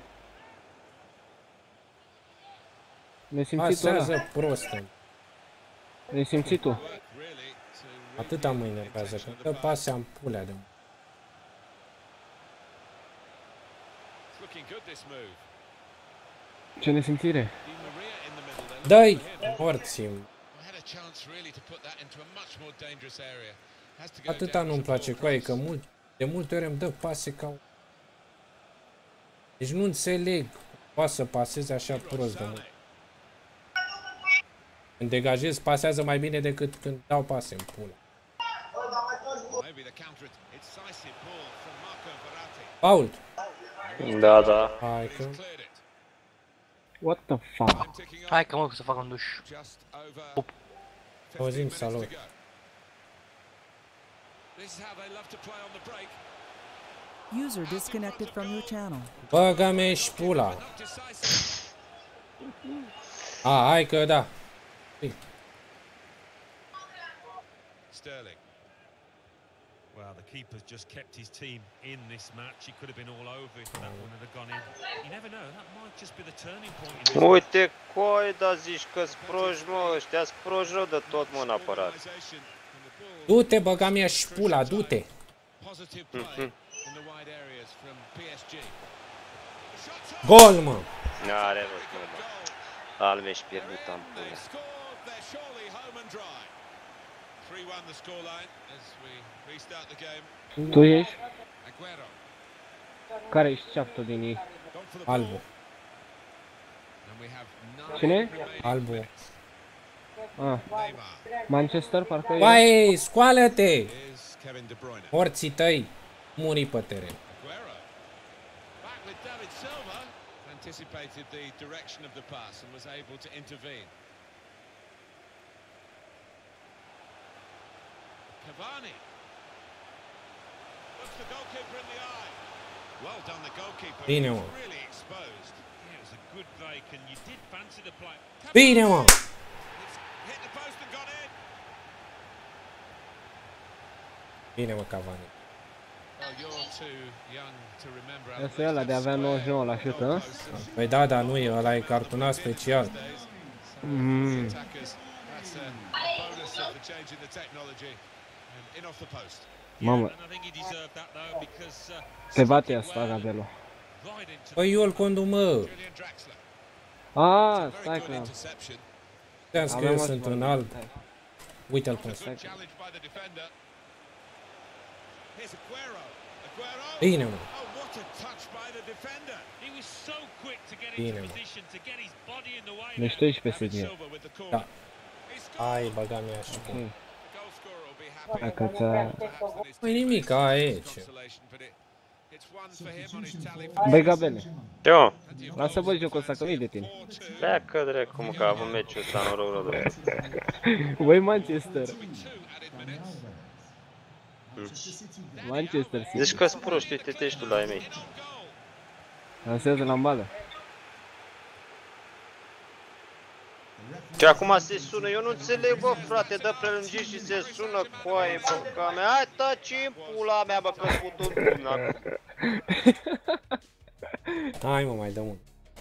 Nesimțitul ăla. Pasează prost. Nesimțitul. Atâta mă enervează, că dă pasea în pulea de mă. Ce nesimțire? Dă-i! Morți-mi! Atâta nu-mi place cu aia, că de multe ori îmi dă pase ca... Deci nu înțeleg. Poate să paseze așa prost de mult. Când degajez, pasează mai bine decât când dau pase în pula. Paul! Da, da. Hai că... What the fuck? Hai că mă, să fac un duș. Auzim, salut. User disconnected from your channel. Băgă-mi și pula. Hai că da. Sterling. Well, the keeper's just kept his team in this match. He could have been all over if that one had gone in. You never know, that might just be the turning point in this. Uite, coi, da zici că-s proști, mă, ăștia-s proști rău de tot, mă, în apărat. Du-te, băga mea și pula, du-te! Gol, mă! N-are rost, mă. Al mi-și pierdut am pula. Tu ești? Care ești ceaptul din ei? Albu. Cine? Albu. Ah. Manchester, parcă e? Vai, scoală-te! Orții tăi, muri pe teren. Anticipated the direction of the pass and was able to intervene. Cavani looks the goalkeeper in the eye. Well done, the goalkeeper. Bine, mă. Really exposed. Yeah, it was a good break, and you did fancy the play. Bine, mă! Hit the post and got in. Bine, mă, Cavani. Asta e ăla de avea 99 la șut, hă? Păi da, dar nu e, ăla e cartonat special. Mamă. Te bate asta, Gabelo. Păi eu îl conduc, mă. Ah, stai că... Te-am că eu sunt înalt. Uite-l cum stai. Bine, mă. Bine, mă. Deci tu ești pe PSG. Da. Ai, băga mea și cum. Dacă ți-a... Păi nimic, aia e ce. Băi, Gabele. Eu. Lasă bă jocul ăsta, că nu-i de tine. Pleacă, drecu, mă, că a avut meciul ăsta, noroc, rău. Băi, Manchester. Manchester City. Deci că-s proști, uite-te ești tu la ei mei. Lansează la bală. Și acum se sună, eu nu înțeleg, bă, frate, dă prelungiri și se sună coaie, bă, ca mea. Hai, taci în pula mea, bă, că-ți put un pumn. Hai, mă, mai dăm un.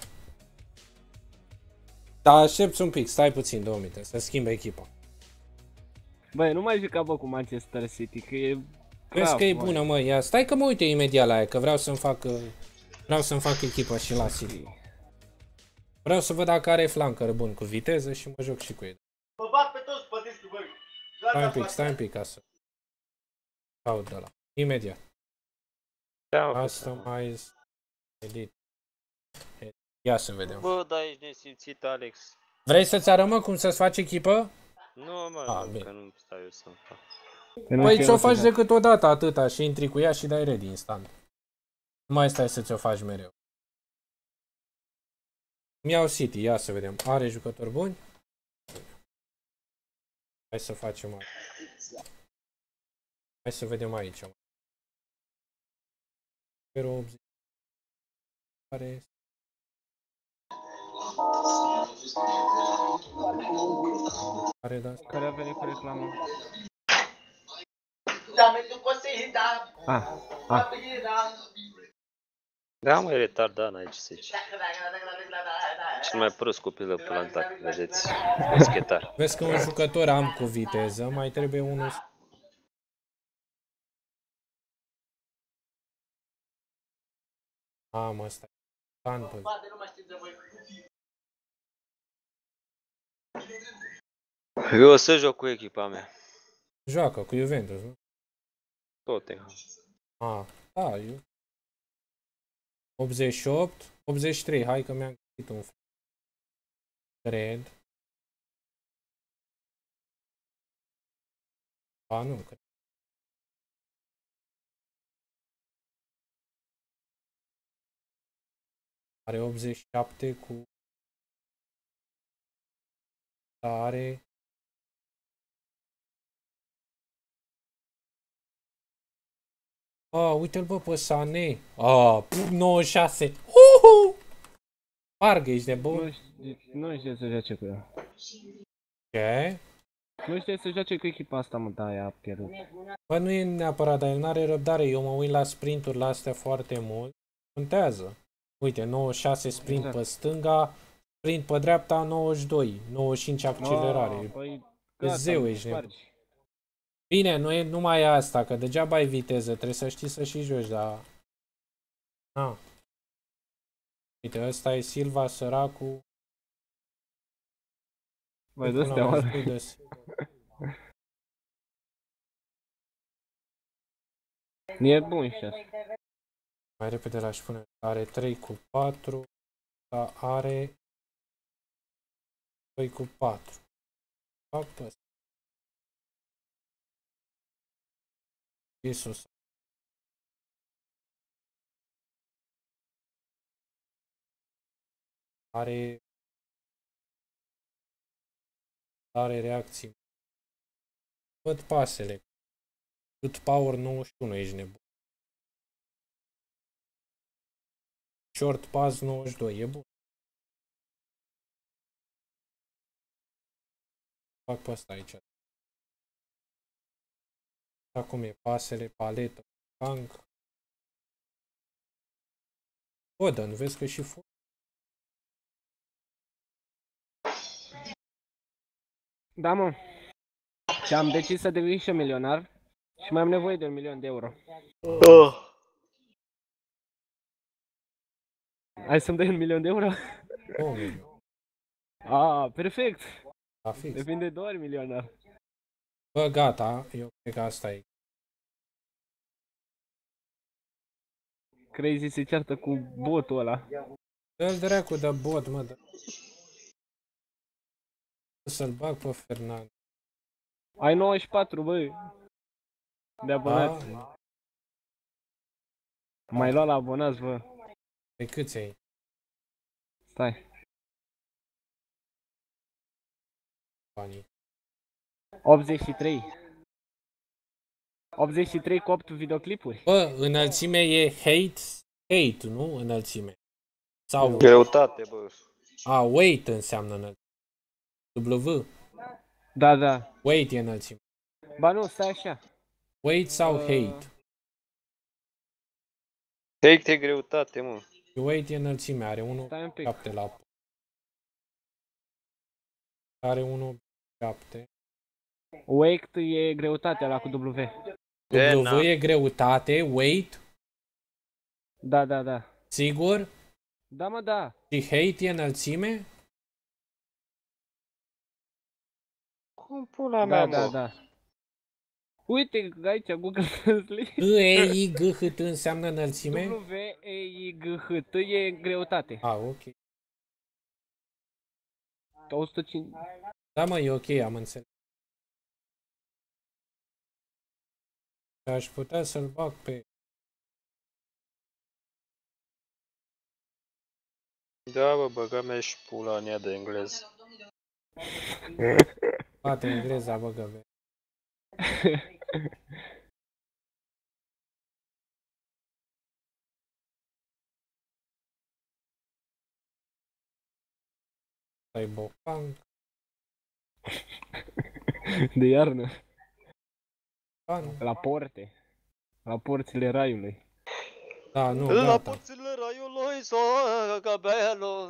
Da, aștepți un pic, stai puțin, 2 minute, să schimbe echipa. Băi, nu mai juca, bă, cu Manchester City, că e... Crezi că e bună, mă, ia, stai că mă uite imediat la aia, că vreau să-mi fac... Vreau să-mi fac echipa și la City. Vreau să văd dacă are flanker bun cu viteză și mă joc și cu ei. Mă bat pe toți pe discul, băi. Stai un pic, ca să... Caut de ăla. Imediat. Customize. Edit. Ia să vedem. Bă, da, ești nesimțit, Alex. Vrei să-ți arămă cum să-ți faci echipă? Nu, mă, nu, că nu stau eu să-mi fac. Păi ți-o faci decât o dată atâta și intri cu ea și dai ready instant. Nu mai stai să ți-o faci mereu. Îmi iau City, ia să vedem. Are jucători buni? Hai să facem aici. Hai să vedem aici. 080. Are... Care a venit cu reclamă? Da, mă, e retardat, n-ai ce să zici. Cel mai prost copil de plantat, vedeți, baschetar. Vezi că un jucător am cu viteză, mai trebuie unul... Mă, stai. Eu o să joc cu echipa mea. Joacă cu Juventus, nu? Tottenham. Da, eu... 88, 83, hai că mi-am găsit un... Cred. Nu, cred. Are 87 cu... Are... Uite-l bă pe Sané. 96. Parcă ești nebun. Nu știe să joace cu ea. Ce? Nu știe să joace cu echipa asta, mă, da, ea a pierdut. Bă, nu e neapărat, dar el n-are răbdare. Eu mă uit la sprinturi la astea foarte mult. Contează. Uite, 96 sprint pe stânga, sprint pe dreapta 92, 95 accelerare. Păi, zeu ești nebun. Bine, nu e numai asta, că degeaba ai viteză, trebuie să știi să și joci, dar... Na. Uite, ăsta e Silva, săracul. Mai dă-ți teama. Nu e bun și asta. Mai repede l-aș pune. Are 3 cu 4, dar are 2 cu 4. Fac pe ăsta. Iisus. Are reacții. Văd pasele. Cât power 91, ești nebun. Short pass 92, e bun. Fac pe ăsta aici. Acum e pasele, paletă, tank. Foden, vezi că și Foden. Da, mă. Și am decis să devin și milionar și mai am nevoie de 1.000.000 de euro. Hai să-mi dai 1.000.000 de euro? Perfect. Depinde de ori milionar. Bă, gata, eu cred că asta e. Crazy se ceartă cu botul ăla. Dă-l dracu de bot, mă, să-l bag pe Fernand. Ai 94, băi. De abonați. Mai luat la abonați, bă. Pe câți ai? Stai. Banii. 83. 83 cu 8 videoclipuri. Bă, înălțime e hate, nu? Înălțime. Sau... Greutate, bă. Weight înseamnă înălțime. W. Da. Weight e înălțime. Ba nu, stai așa. Weight sau hate? Hate e greutate, mă. Weight e înălțime, are 1,7 la... Are 1,7. Weight e greutatea la cu W. W e greutate, weight? Da. Sigur? Da, mă, da. Și hate e înălțime? Cum pula mea, mă? Da. Uite, aici, Google Translate. E-I-G-H-T înseamnă înălțime? W-E-I-G-H-T e greutate. Ok. 105. Da, mă, e ok, am înțeles. Aș putea să-l bag pe... Da, bă, băgă-mi și pula în ea de engleză. Poate engleza, băgă-mi. Stai bocanc. De iarnă. La porte. La porțile raiului. Da, nu, La gata. porțile raiului, cabelul.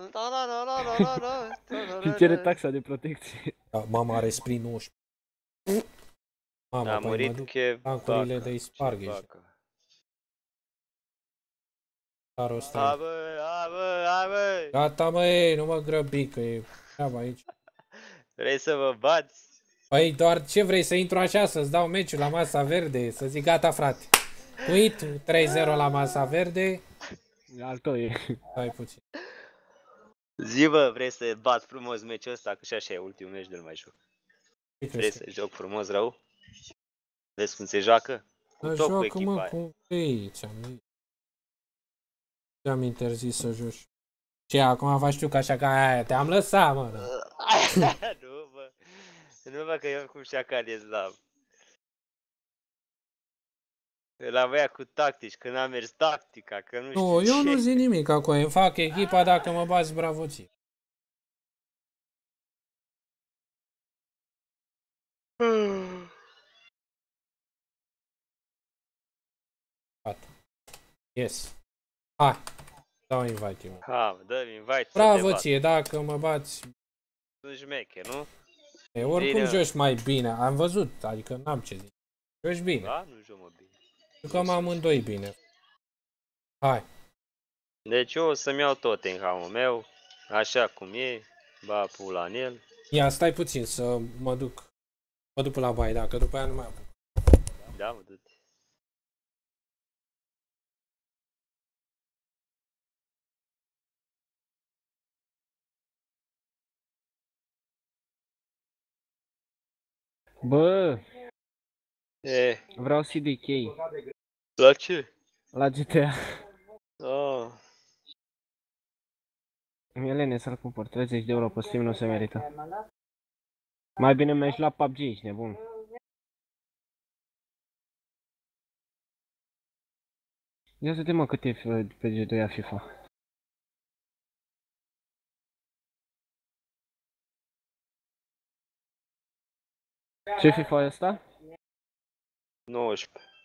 Îmi cere taxa de protecție. Da, mama are sprint 19. Mama, a murit Kev tancurile de isparghe. Hai bă. Gata, măi, nu mă grăbi, că e treaba aici. Vrei să vă bați? Păi doar ce vrei, să intru așa, să-ți dau meciul la masa verde, să zic gata, frate. Uit, 3-0 la masa verde. Al tău e. Stai puțin. Zi, bă, vrei să bați frumos meciul ăsta, că și așa e ultimul meci de-l mai joc. Vrei să joc frumos rău? Vezi cum se joacă? Cu tot cu echipa aia. Ei, ți-am interzis să joci. Ce, acum faci tu ca așa ca aia, te-am lăsat, mă. Nu, bă, că eu cum șacal e slab. La voia cu tactici, că n-a mers tactica, că nu știu Nu, eu ce. nu zic nimic acum, îmi fac echipa dacă mă bați, bravo ție. Gata. Yes. Hai. Dau invite, mă. Ha, dă-mi invite. Bravo ție, dacă mă bați. Sunt șmecher, nu? Oricum joci mai bine, am văzut, adică n-am ce zic. Joci bine. Da, nu joc mă bine. Jucăm amândoi bine. Hai. Deci eu o să-mi iau Tottenham-ul meu, așa cum e, ba pula în el. Ia, stai puțin să mă duc. Mă duc la baie, dacă după aia nu mai apuc. Da, mă, du-te. Bă, E, vreau CDK la ce? la GTA. Ah, Elene să-l cumpăr, 30 de euro pe Steam nu se merită. Mai bine mergi la PUBG, ești nebun. Ia să mă cât e pe G2 FIFA. Ce FIFA e ăsta? 19.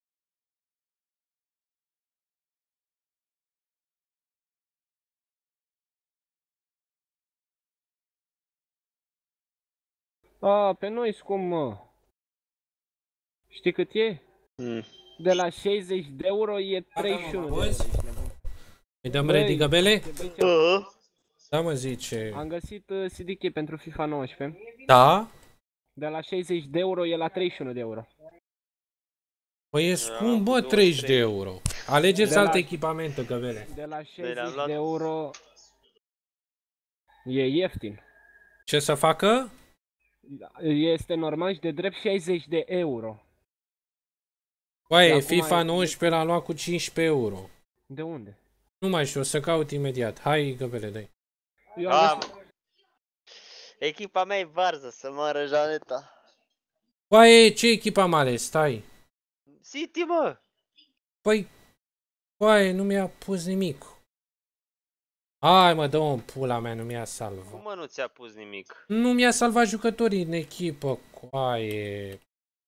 A, pe noi scum, mă. Știi cât e? De la 60 de euro e 31 de euro. Îi dăm ready, Gabele? Da, mă zice. Am găsit CDK pentru FIFA 19. Da? De la 60 de euro e la 31 de euro. Păi e scump, bă, 30 de euro. Alegeți alte echipamente, Gabele. De la 60 de euro e ieftin. Ce să facă? Este normal și de drept 60 de euro. Băi, FIFA 19 l-a luat cu 15 euro. De unde? Nu mai știu, o să caut imediat. Hai, Găbele, dă-i. Echipa mea e varză, să moară Janeta. Băi, ce echipă am ales? Stai. City, mă! Păi, băi, nu mi-a pus nimic. Hai, mă, dă-o în pula mea, nu mi-a salvat. Cum mă nu ți-a pus nimic? Nu mi-a salvat jucătorii în echipă, coaie.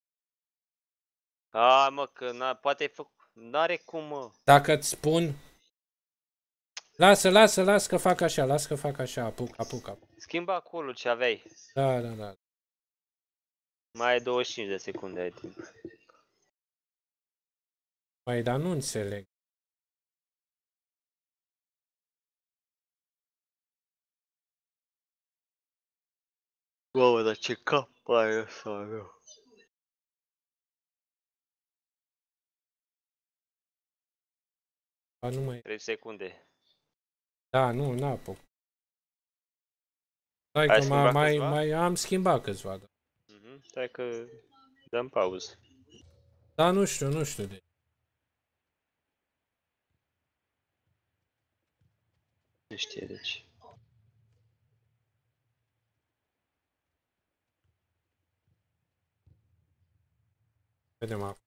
A, mă, că poate ai făcut... N-are cum, mă. Dacă îți spun... Lasă că fac așa, apuc. Schimba acolo ce aveai. Da. Mai ai 25 de secunde ai timp. Păi, dar nu înțeleg. Wow, dar ce cap ai ăsta, meu. Nu mai... 3 secunde. Da, nu apuc. Stai că mai am schimbat câțiva. Da. Stai că dăm pauză. Da, nu știu de. Nu știe deci. Vedem acum.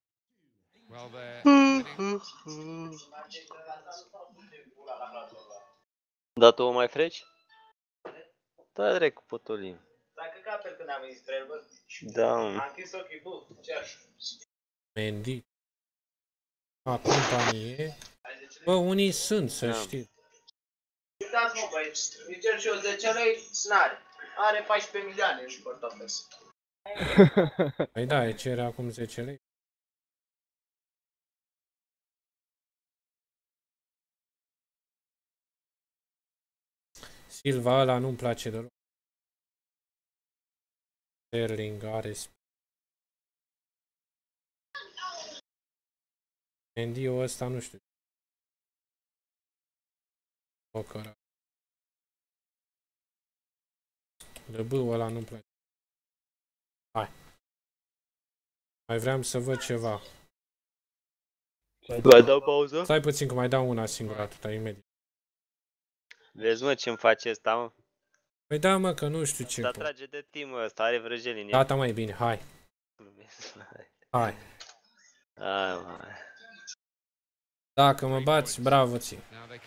Da, tu o mai freci? Da, drept cu potolin. S-a căcat pe când am venit spre el, bă. Da, Am închis ochii, bă, ce așa? Mendy. Companie. Bă, unii sunt, să știi. Uitați, mă, băi, îi cer și eu 10 lei, n-are. Are 14 milioane în portofel. Păi da, îi cere acum 10 lei. Silva ăla nu-mi place deloc. Sterling are... Mendy-ul ăsta nu știu. Ocăra. Lăbâul ăla nu-mi place. Hai. Mai vreau să văd ceva. Mai dau pauză? Stai puțin că mai dau una singură atâta, imediat. Vezi, mă, ce-mi face ăsta, mă? Păi da, mă, că nu știu ce. Dar trage de timp ăsta, are vrăjeli în el. Gata, mai bine, hai. Hai. Hai, mă. Dacă mă bați, bravo ție.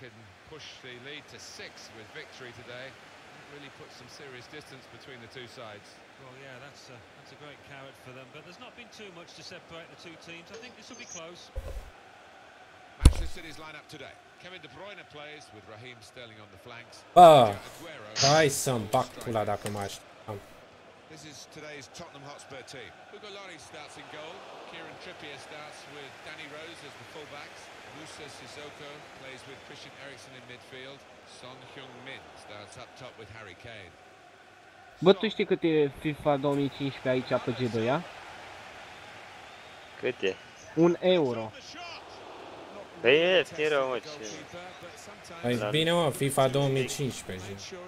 Really put some serious distance between the two sides. Well, yeah, that's a great carrot for them, but there's not been too much to separate the two teams. I think this will be close. Manchester City's lineup today. Kevin De Bruyne plays with Raheem Sterling on the flanks. Bă, hai să-mi bag pula dacă mă așteptam. This is today's Tottenham Hotspur team. Hugo Lloris starts in goal. Kieran Trippier starts with Danny Rose as the fullbacks. Musa Sissoko plays with Christian Eriksen in midfield. Son Heung-min starts up top with Harry Kane. Bă, tu știi cât e FIFA 2015 aici pe G2, a? Cât e? 1 euro. Păi e ieftin rău, mă, ce... Ai bine, mă, FIFA 2015.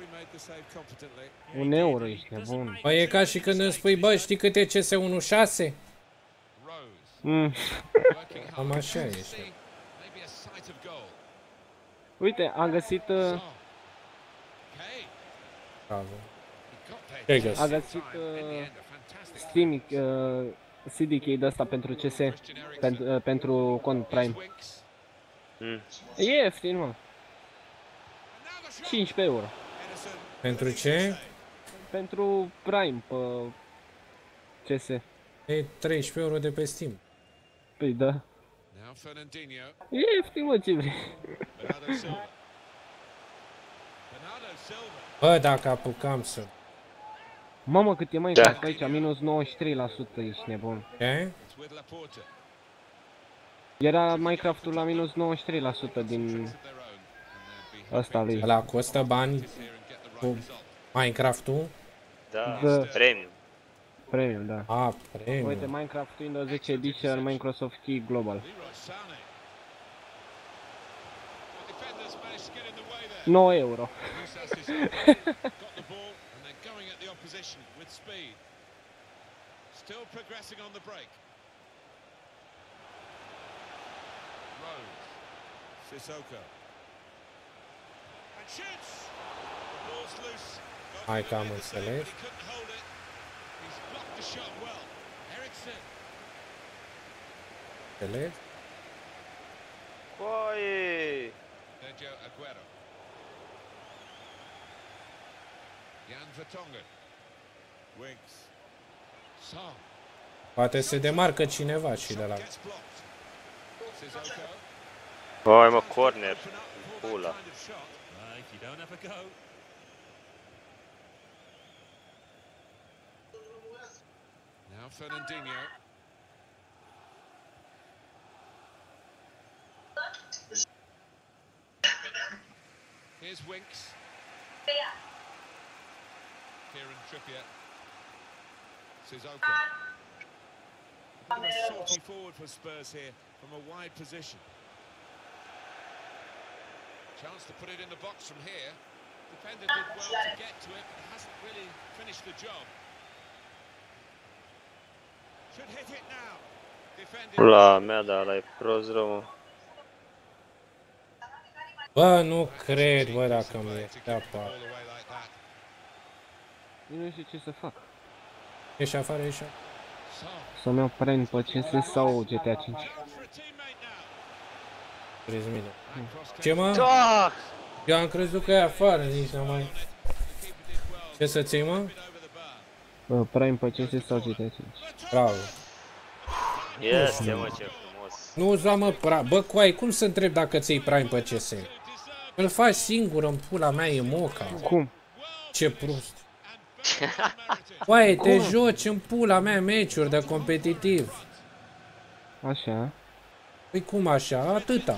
1 euro, ești nebun. Păi e ca și când îmi spui, bă, știi cât e CS16? Cam așa ești. Uite, am găsit... Bravo. Ce-ai găsit? A găsit Steam CD key de asta pentru CS, pentru cont Prime. E ieftin, mă. 15 euro. Pentru ce? Pentru Prime pe CS. E 13 euro de pe Steam. Păi da. E ieftin, mă, ce vrei. Bă, dacă apucam să... Mamă, cât e Minecraft aici, minus 93%, ești nebun. Ce? Era Minecraft-ul la minus 93% din ăsta lui. Ăla costă bani cu Minecraft-ul? Da, The... premium. Premium, da. Ah, premium. Uite, Minecraft Windows 10 Edition, Microsoft Key Global. 9 euro. Still progressing on the break. Rose. Sissoko. And shoots. The ball's loose. Hai că am înțeles. He couldn't hold it. He's blocked the shot well. Eriksen. Înțeles? Băi! Sergio Aguero. Jan Vertonghen. Winks. Son. Poate se demarcă cineva și de la... Băi, mă, corner. Pula. Now Fernandinho. Here's Winks. Kieran Trippier. Sissoko. Sorting forward for Spurs here from a wide position. Chance to put it in the box from here. Defender did well to get to it, but hasn't really finished the job. Should hit it now. Pula mea, dar ăla e prost rău, mă. Bă, nu cred, bă, dacă mi-e apa. Nu știu ce să fac. Ieși afară, ieși. Să-mi iau Prime pe CS sau GTA 5. 30.000. Ce, mă? Eu am crezut că e afară, nici n-am mai... Ce să-ți iei, mă? Prime pe CS sau GTA 5. Bravo. Este, mă, ce frumos. Nu-ți lua, mă, bă, coai, cum să întreb dacă ți iei Prime pe CS? Îl faci singur, în pula mea, e moca. Cum? Ce prost. Coai, te joci în pula mea meciuri de competitiv. Așa. Păi cum așa? Atâta.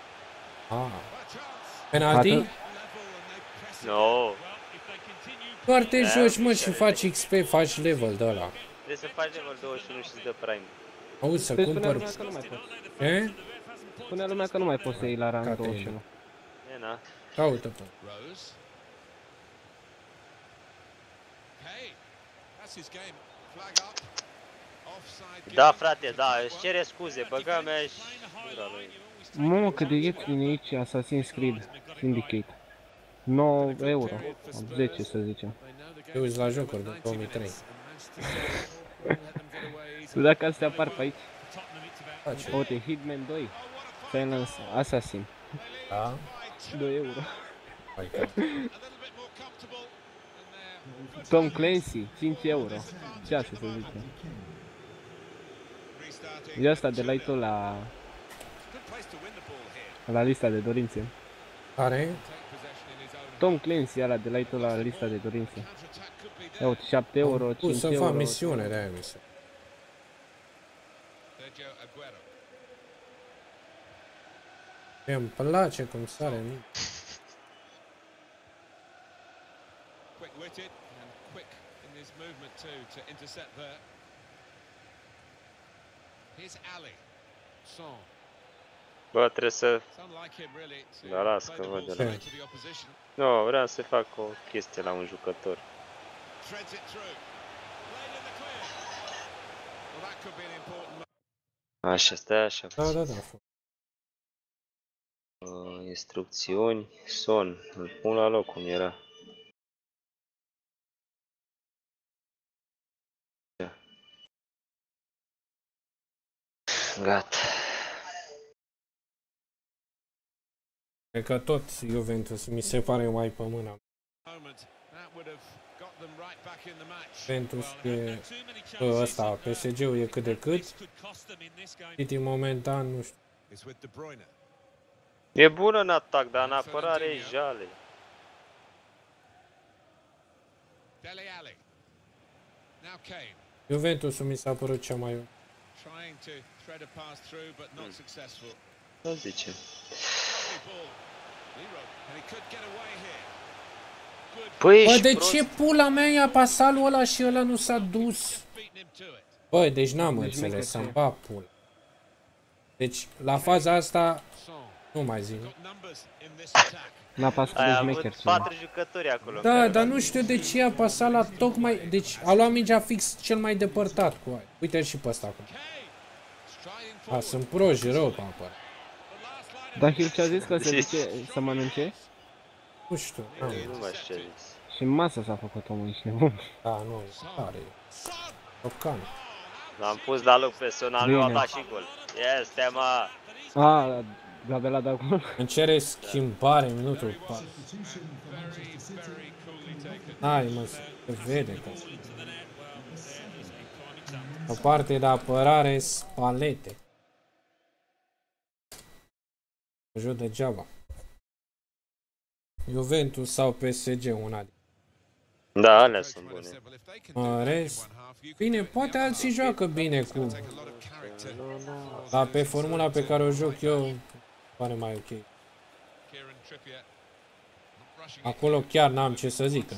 Penalty? No. Doar te joci, mă, și faci XP, faci level de ăla. Trebuie să faci level 21 și îți dă Prime. Auzi, să cumpăr... Ce? Spunea lumea că nu mai poți să iei la rang 21. E, na. Caută-te. Da, frate, da, își cere scuze, băga mea și... Mamă, cât de ieftin e aici Assassin's Creed Syndicate. 9 euro, 10 să zicem. Te uiți la jocuri de 2003. Tu dacă astea apar pe aici. Uite, Hitman 2, Silence Assassin. Da? 2 euro. Tom Clancy, 5 euro. 6 să zicem. E asta de la tu la lista de dorințe. Care? Tom Clancy ăla de la tu la lista de dorințe. Ia uite, 7 euro, 5 euro. Să fac misiune de aia misiune. Îmi place cum sare. Quick-witted and quick in his movement too to intercept there. Here's Ali. Son. Bă, trebuie să... Da, las că văd de la... Nu, vreau să fac o chestie la un jucător. Așa, stai așa. Da. Instrucțiuni, Son, îl pun la loc cum era. Gata. Cred că tot Juventus mi se pare mai pe mâna. Juventus e ăsta, PSG-ul e cât de cât. City momentan, nu știu. E bună în atac, dar în apărare e jale. Juventusul mi s-a părut cea mai... Nu zicem. Păi, bă, de ce pula mea i-a pasat lui ăla și ăla nu s-a dus? Băi, deci n-am înțeles, să-mi bag pula. Deci, la faza asta, nu mai zic. N-a pasat de șmecher. 4 jucători acolo. Da, dar nu știu de ce a pasat la tocmai... Deci, a luat mingea fix cel mai depărtat cu aia. Uite-l și pe ăsta acum. A, sunt proști rău pe apă. Dar Hill ce-a zis că se duce să mănânce? Nu știu. Nu mai știu ce a zis. Și în masă s-a făcut omul, ești nebun. Da, nu, tare. Tocan. L-am pus la loc personal, nu a dat și gol. Este, mă! A, Gabel a dat gol. Îmi cere schimbare în minutul 4. Hai, mă, se vede că... O parte de apărare, spalete. Joc degeaba. Juventus sau PSG, una. Da, alea sunt bune. În rest, bine, poate alții joacă bine cu... Dar pe formula pe care o joc eu, pare mai ok. Acolo chiar n-am ce să zic.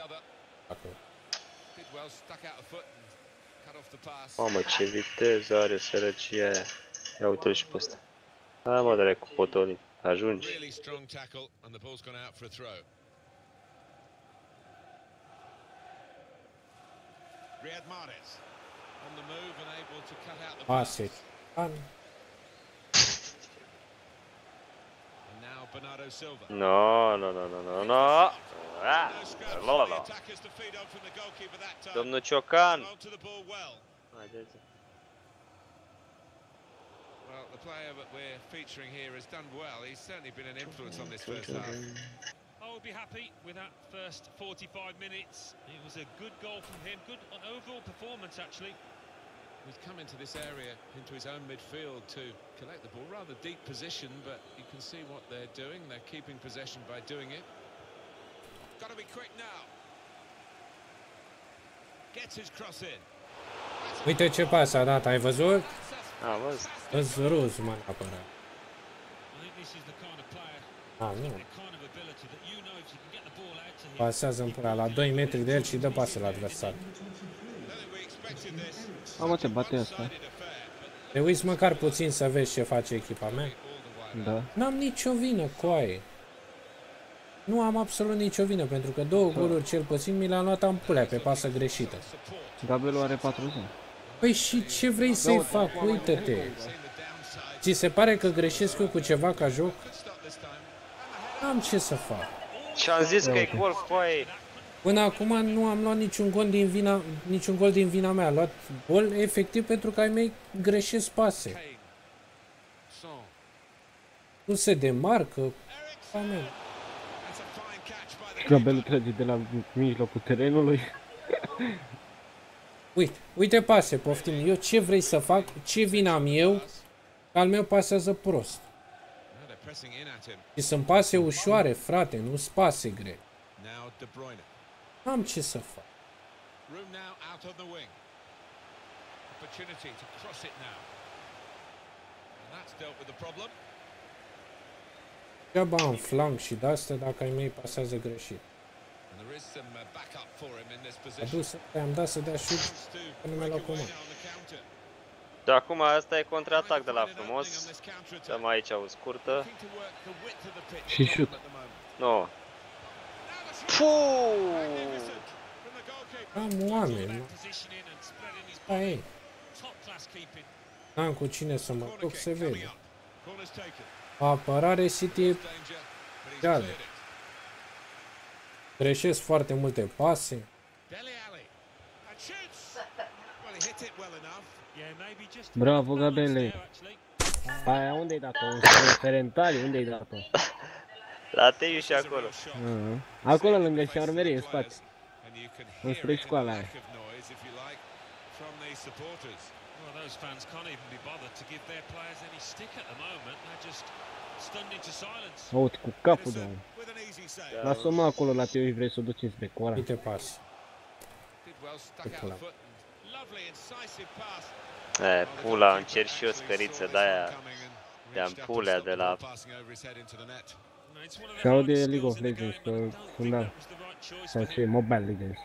Mamă, ce viteză are sărăcia aia. Ia uite-l și pe ăsta. Hai mă, dă-le cu potolii. Ajungi. Pase. No. Domnul Ciocan. Well, the player that we're featuring here has done well. He's certainly been an influence on this first half. I would be happy with that first 45 minutes. It was a good goal from him, good overall performance actually. He's come into this area, into his own midfield to collect the ball. Rather deep position, but you can see what they're doing. They're keeping possession by doing it. Got to be quick now. Gets his cross in. Uite ce pas a dat, ai văzut? Am văzut. Îți ruz, mă, neapărat. Nu. Pasează în pula la 2 metri de el și dă pasă la adversar. Mamă, te bate asta. Te uiți măcar puțin să vezi ce face echipa mea? Da. N-am nicio vină, coaie. Nu am absolut nicio vină, pentru că 2 goluri cel puțin mi le-am luat ampulea pe pasă greșită. Gabelul are 40. Păi și ce vrei să-i fac? Uită-te! Ți se pare că greșesc eu cu ceva ca joc? N-am ce să fac. Și-am zis că e gol, coaie. Până acum nu am luat niciun gol din vina mea. Am luat gol efectiv pentru că ai mei greșesc pase. Nu se demarcă. Gabelul trage de la mijlocul terenului. Uite pase, poftim. Eu ce vrei să fac? Ce vină am eu? Că al meu pasează prost. Și sunt pase ușoare, frate, nu-s pase grele. Am ce să fac. Room now out on the wing. Opportunity to cross it now. And that's dealt with the problem. Degeaba în flanc și de-astea dacă ai mei pasează greșit. And there is some backup for him in this position. I-am dat să dea șut, că nu mi-a luat cu mâna. Și acum asta e contraatac de la frumos. Dăm aici o scurtă. Și șut. Nu. Am oameni. Hai. N-am cu cine să mă duc, se vede. Apărare City e reale. Greșesc foarte multe pase. Bravo, Gabele. Aia unde-i dat-o? În Ferentali, unde-i dat-o? La Teiu și acolo. Acolo lângă șaurmerie, în spate. Înspre școala aia. Well, those fans can't even be bothered to give their players any stick at the moment. They're just stunned into silence. Uite, cu capul, doamne. Lasă-mă acolo la Teo și vrei să o duci spre Cora. Uite pas. Pula, încerc și eu scăriță de-aia. De-am pulea de la... Și aude League of Legends pe fundal. Sau ce, Mobile Legends.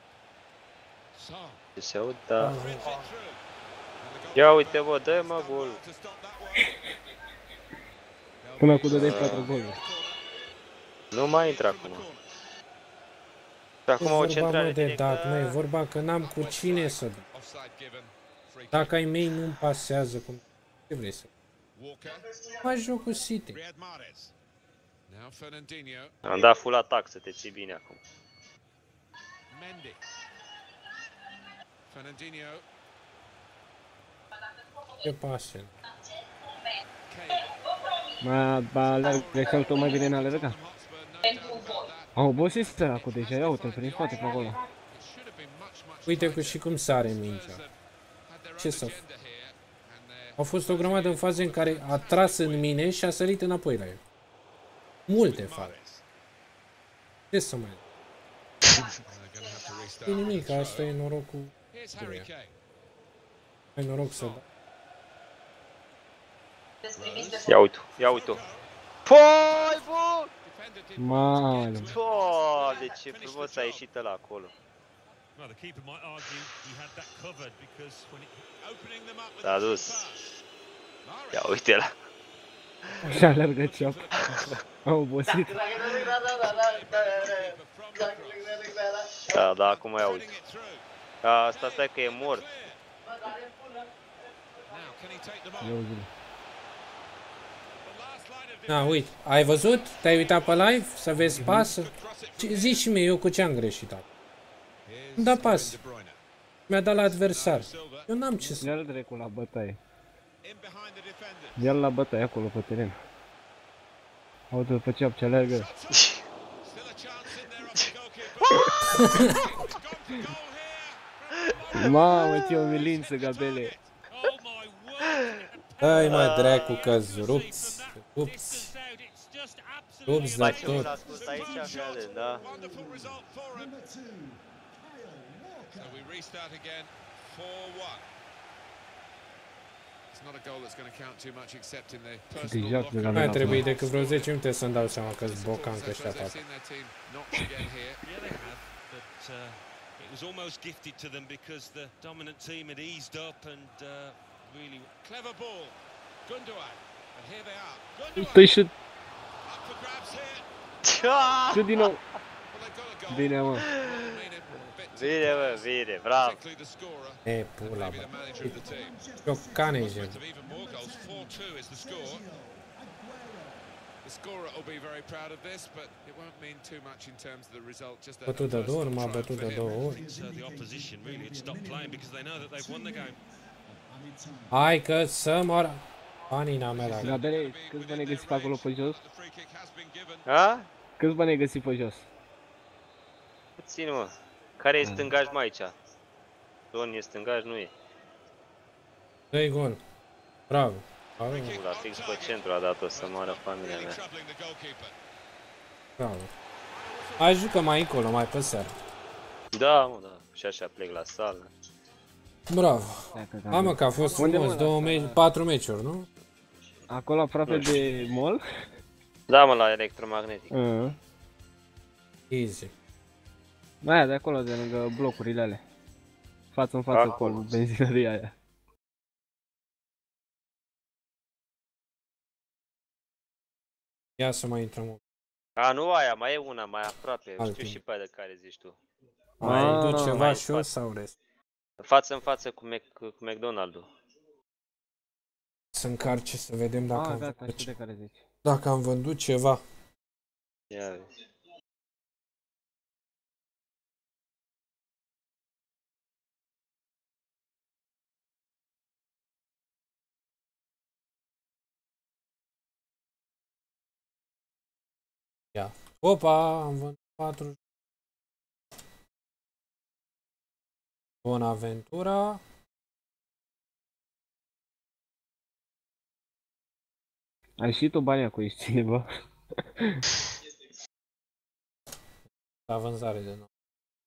Ce se aud, da. Ia uite, bă, dă-mă gol. Până acum dădeai 4 goluri. Nu mai intră acum. Și acum o centrare directă. Nu e vorba că n-am cu cine să dau. Dacă ai mei nu-mi pasează cum... Ce vrei să... Faci joc cu City. Am dat full atac să te ții bine acum. Ce pase? Greșeam tot mai bine în alerga. A obosit săracul deja, ia uite-l prin spate pe acolo. Uite cu și cum sare mingea. Ce să fac? Au fost o grămadă în faze în care a tras în mine și a sărit înapoi la el. Multe faze. Ce să mai... E nimic, asta e norocul. Ai noroc să dai. Ia uite-o, ia uite-o. Păi, bă! Mamă! Doamne, ce frumos a ieșit ăla acolo. S-a dus. Ia uite-l. Și alergă ceapă. A obosit. Da, da, acum ia uite. Asta stai că e mort. Da, uite, ai văzut? Te-ai uitat pe live? Să vezi pasă? Zici și mie, eu cu ce am greșit acum? Îmi da pas. Mi-a dat la adversar. Eu n-am ce să... Ia-l dracu la bătaie. Ia-l la bătaie acolo pe teren. Aude-l pe ceap ce alergă. Mamă, ce umilință, Gabele. Hai mă, dracu, că-ți rupți. Rupți. Rupți de tot. Da. Deja mai trebuie decât vreo 10 minute să-mi dau seama că-s bocan că ăștia fac. It was almost gifted to them because the dominant team had eased up and really clever ball. Gundogan, and here they are. Păi și... Și din nou. Bine, mă. Bine, mă, bine, bravo. E, pula, bă. Ciocane, gen. Bătut de 2 ori, m-a bătut de 2 ori. Hai că să mor... Panina mea la... Gabele, câți bani ai găsit pe acolo pe jos? A? Câți bani ai găsit pe jos? Puțin, mă. Care e stângaj mai aici? Don e stângaj, nu e. Dă-i gol. Bravo. La fix pe centru a dat-o să moară familia mea. Bravo. Hai, jucă mai încolo, mai pe seara. Da, mă, da. și așa plec la sală. Bravo. Mamă că a fost frumos, 4 meciuri, nu? Acolo aproape de mall? Da, mă, la electromagnetic. Easy. Aia de acolo, de lângă blocurile alea. Față în față cu benzinăria aia. Ia să mai intrăm. A, nu aia, mai e una mai aproape, știu și pe aia de care zici tu. Mai duc ceva și eu sau rest? Față în față cu McDonald's-ul. Să încarce să vedem dacă am gata, vândut știu de care zici. Dacă am vândut ceva. Ia vezi. Ia. Opa, am vândut 4. Bonaventura. Ai și tu banii cu ești cineva? La vânzare de nou.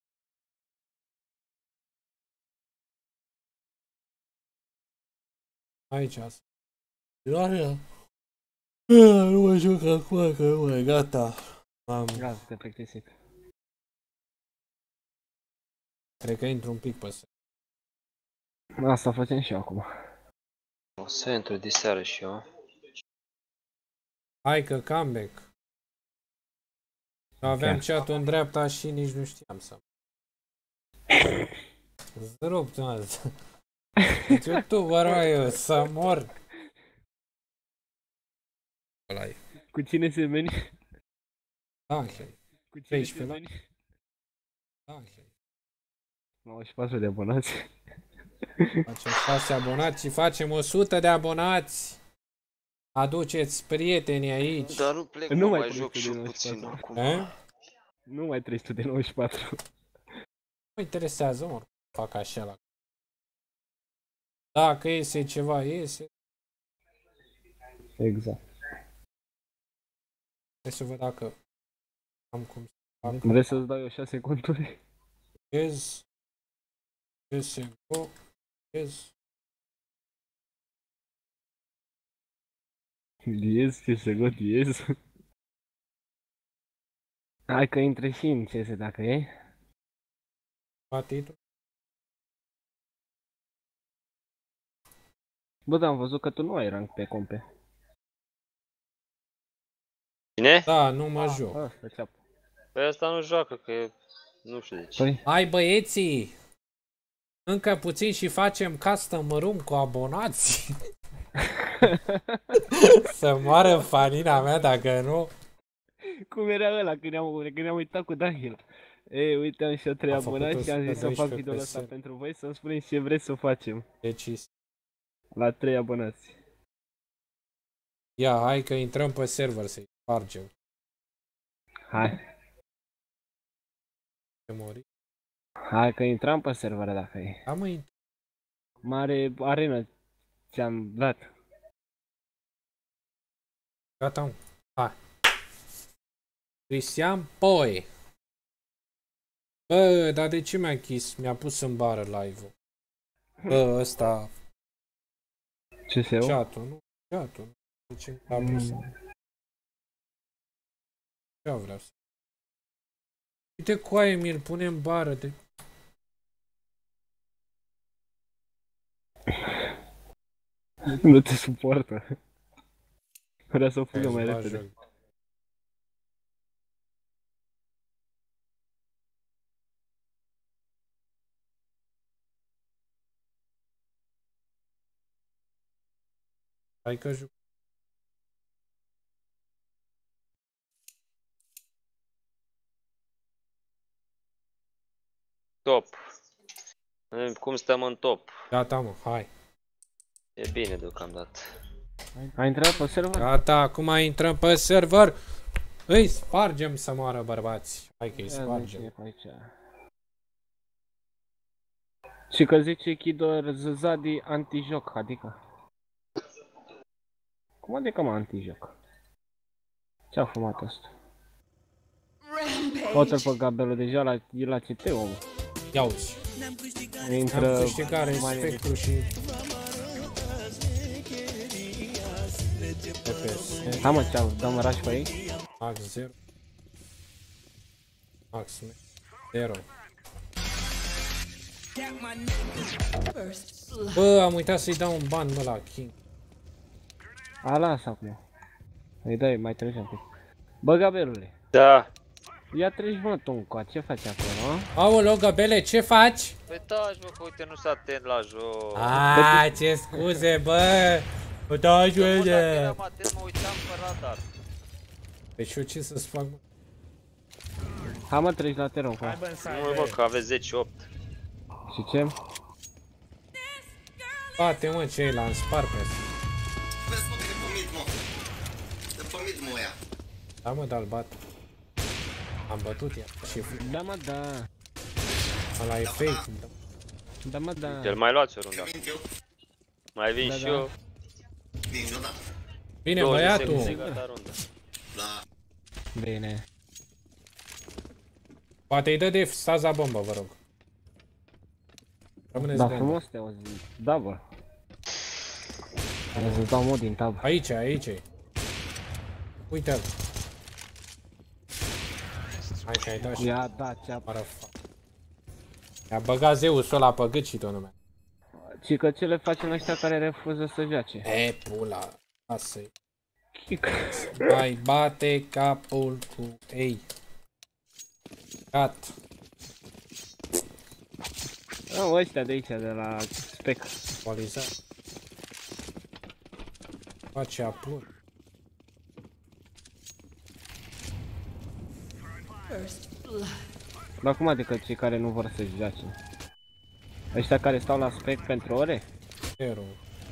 Aici asta. Nu mă joc acum, că nu mai gata. Gata, te plictisit. Cred că intru un pic pe seară. Asta facem și eu acum. O să intru de seară și eu. Hai că comeback. Aveam chat-ul în dreapta și nici nu știam să... Îți rup, deci youtuber, mă, să mor. Ăla-i. Cu cine se meni? Angel. Cu cine se 13 meni? Angel. 94 de abonați. Facem 6 abonați și facem 100 de abonați. Aduceți prietenii aici. Dar nu plec, nu mai joc și puțin acum. Nu mai 394. Nu mă interesează, mă, fac așa la... Dacă iese ceva, iese. Exact. Trebuie să văd dacă am cum să fac. Vrei să-ți dau eu 6 conturi? Yes. CSGO. Yes. Diez, CSGO, diez. Hai că intre și în CS dacă e. Patito. Bă, dar am văzut că tu nu ai rank pe compe. Cine? Da, nu mă joc. Păi ăsta nu joacă, că e... nu știu de ce. Păi? Hai băieții! Încă puțin și facem custom room cu abonați. Să moară fanina mea dacă nu. Cum era ăla când ne-am uitat cu Daniel. Ei, uite, am și eu 3 abonați și am zis să fac video-ul ăsta pentru voi, să-mi spuneți ce vreți să facem. Decis. La 3 abonați. Ia, hai că intrăm pe server să-i spargem. Hai. Hai că intram pe server dacă e. Da, mă, mare arenă ți-am dat. Gata, mă. Hai. Cristian Poi. Bă, dar de ce mi-a închis? Mi-a pus în bară live-ul. Bă, ăsta... CSU? Chat-ul, nu? Chat-ul. De ce mi-a pus Ce vreau să... Uite coaie, mi-l pune în bară de... Nu te suportă. Vrea să o fugă mai repede. Hai că juc. Top. Cum stăm în top? Gata, mă, hai. E bine deocamdată. Ai intrat pe server? Gata, acum intrăm pe server. Îi spargem să moară bărbați. Hai că îi spargem. Și că zice Chidor Zadi anti-joc, adică. Cum adică mă anti-joc? Ce-a fumat ăsta? O să-l pe Gabelul deja la CT, omul. Ia uzi. Intră... Am câștigat respectul și... Hai mă, ceau, dăm rush pe ei. Max 0. Max 0. Bă, am uitat să-i dau un ban, mă, la King. A, lasă acum. Îi dai, mai treci un pic. Bă, Gabelule. Da. Ia treci, mă, tu încoa, ce faci acolo, a? Aoleu, Gabele, ce faci? Păi taci, mă, că uite, nu s-a atent la joc. Aaaa, ce scuze, bă! Bă, taci, Mă, dacă bă! eram atent, mă uitam pe radar. Păi și eu ce să-ți fac, mă? Hai mă, treci la teren, încoa. Nu, mă, că aveți 10-8. Și ce? Bate, mă, ce e, l-am spart pe asta. Vezi, mă, că de pe mid, mă. De pe mid, mă, ăia. Da, mă, dar-l bat. Am bătut ea. Și da, mă, da. Ăla e fake, da. Da, mă, da. El mai luați o rundă. Mai vin Da, și da. eu. Vin, nu, da. Bine, băiatul. Gata rundă. Da. Bine. Poate-i dă de stați la bombă, vă rog. Rămâneți Da, bombă. frumos te auzi. Da, bă. Trebuie să-ți dau mod din tab. Aici, aici e. Uite-l. Hai că ai dat și... Ia, da, ce-a... I-a băgat Zeusul ăla pe gât și tot lumea. Ci că ce le facem ăștia care refuză să joace? E, pula. Lasă-i. Mai bate capul cu ei. Gat. Au, ăștia de aici, de la Spec. Actualizat. Face apur. Dar cum adică cei care nu vor să joace? Ăștia care stau la Spec pentru ore? Zero.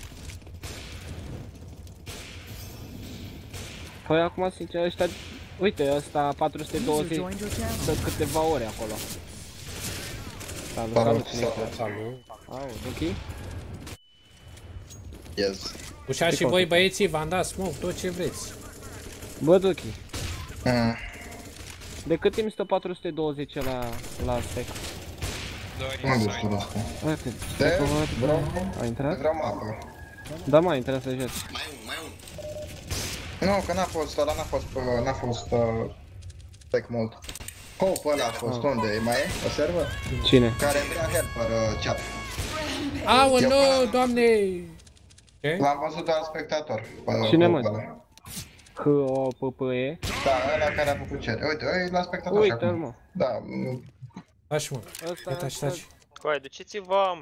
Păi acum, sincer, ăștia... Uite, ăsta 420 stă câteva ore acolo. Salut, salut, salut. Au, ok? Yes. Ușa și voi băieții, v-am dat smoke, tot ce vreți. Bă, Duchi. De cât timp stă 420 la Spec? Unde stă ăsta? Uite, a intrat? Vreau mapă. Da, mă, a intrat să joci. Mai un. Nu, că n-a fost, ăla n-a fost Spec mult. Hope ăla a fost, unde e? Mai e? Pe server? Cine? Care îmi vrea helper chat. Aoleu, doamne! L-am văzut doar spectator. Cine, mă? H-O-P-P-E? Da, ăla care a făcut chat. Uite, e la spectator. Uite-l, mă. Da. Taci, mă. Taci. Coai, duceți-vă!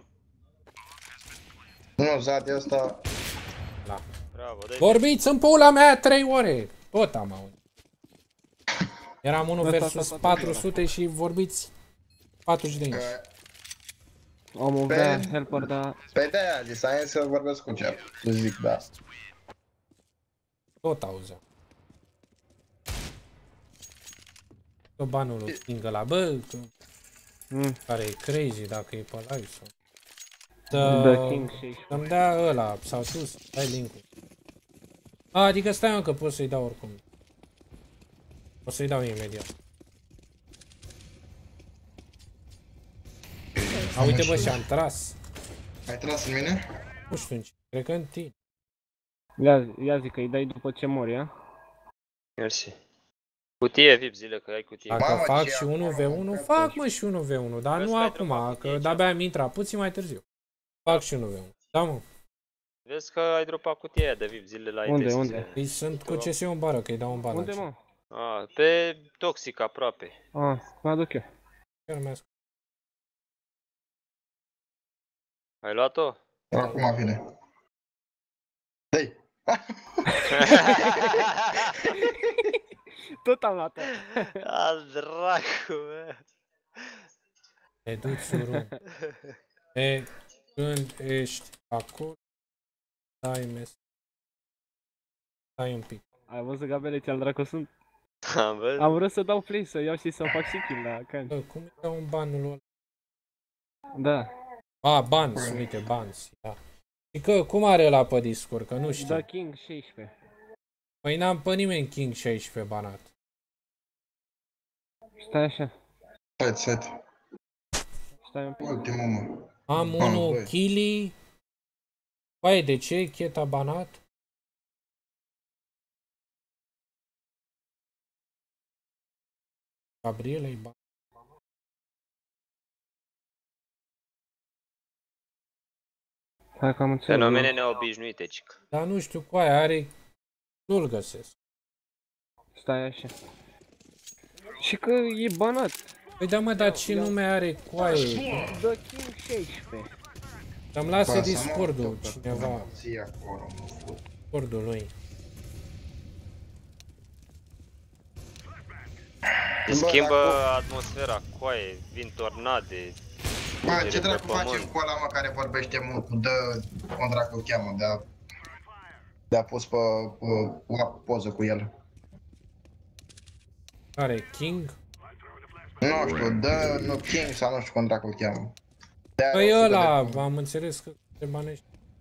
Nu, Zad, e ăsta... Da. Bravo, dai. Vorbiți în pula mea 3 ore! Tot am auzit. Eram 1 versus 400 și vorbiți 45. Omul vrea helper, dar... Pe de-aia, zis, hai să vorbesc cu chat. Să zic, da. Tot auzeam. Tot banul lui King ăla, bă, care e crazy dacă e pe live sau... Să-mi dea ăla, sau tu să dai link-ul. Adică stai mă că pot să-i dau oricum. O să-i dau imediat. A, uite bă, și-am tras. Ai tras în mine? Nu știu în ce, cred că în tine. Ia zic că îi dai după ce mori, ia? Mersi. Cutie VIP zile, că ai cutie. Dacă fac și 1v1, fac mă și 1v1, dar nu acum, că de-abia am intrat, puțin mai târziu. Fac și 1v1, da mă. Vezi că ai dropat cutia aia de VIP zile la ITS. Unde? Îi sunt cu CS în bară, că îi dau un ban. Unde, mă? Pe Toxic aproape. Mă aduc eu. Ai luat-o? Acum vine. Dai! Tot am luat-o. Dracu, mă. Te duci surul. Când ești acolo, stai un pic. Ai văzut, Gabele, ce-al dracu sunt? Am văzut. Am vrut să dau play, să iau și să fac și kill la can. Cum îi dau un banul ăla? Da. Bans, uite, Bans, da. Și că, cum are ăla pe Discord, că nu știu. Da, King 16. Păi n-am pe nimeni King 16 banat. Stai așa. Stai. Stai un pic. Ultimul, mă. Am unul Kili. Păi, de ce? Cheta banat? Gabriela-i banat. Hai că am înțeles. Fenomene neobișnuite, cic. Dar nu știu cu aia are... Nu-l găsesc. Stai așa. Și că e banat. Păi da mă, dar ce nume are cu aia? The King 16. Să-mi lase Discord-ul cineva. Discord-ul lui. Schimbă atmosfera, coaie, vin tornade. Bă, ce dracu facem cu ăla, mă, care vorbește mult, cu dă, cum dracu îl cheamă, de-a pus pe poză cu el. Care, King? Nu știu, dă, nu King sau nu știu cum dracu îl cheamă. Păi ăla, am înțeles că te banești.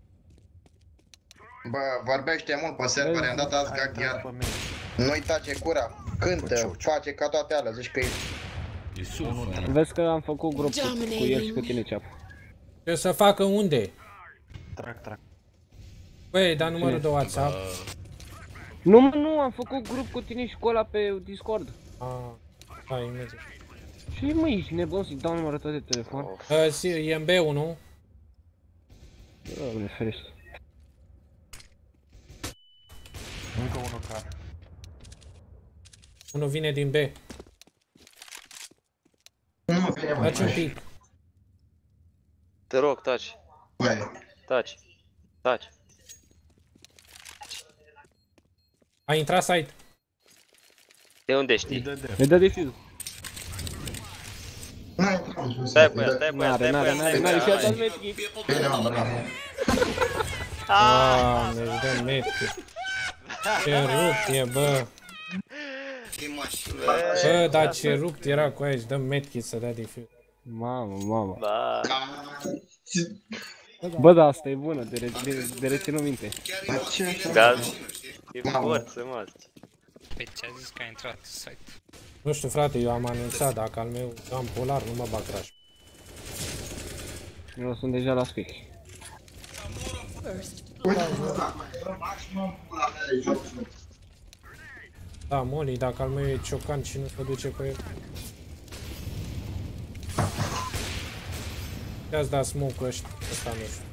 Bă, vorbește mult pe server, i-am dat azi gag iar. Nu-i tace cura, cântă, face ca toate alea, zici că e... Vezi că am făcut grup cu el și cu tine, Ceap. Ce să facă unde? Trac. Băi, dar numărul de WhatsApp. Nu, am făcut grup cu tine și cu ăla pe Discord. Hai, imediat. Și mă, ești nebun să-i dau numărul tău de telefon? E în B1, nu? Doamne ferește. Încă unul care. Unul vine din B. Taci un pic. Te rog, taci. Taci. A intrat site. De unde știi? Îi dă defuse. Stai pe ea. N-are și-a dat medkit. Doamne, își dă medkit. Ce rupt e, bă. Bă, dar ce rupt era cu aia, își dă medkit să dea defuse. Mamă. Da. Bă, da, asta e bună, de reținut minte. Da, e forță, mă. Păi ce-a zis că a intrat site? Nu știu, frate, eu am anunțat, dacă al meu am polar, nu mă bag crash. Eu sunt deja la speak. Da, Molly, dacă al meu e ciocan și nu se duce pe el. Ia-ți da smoke-ul ăsta, nu știu.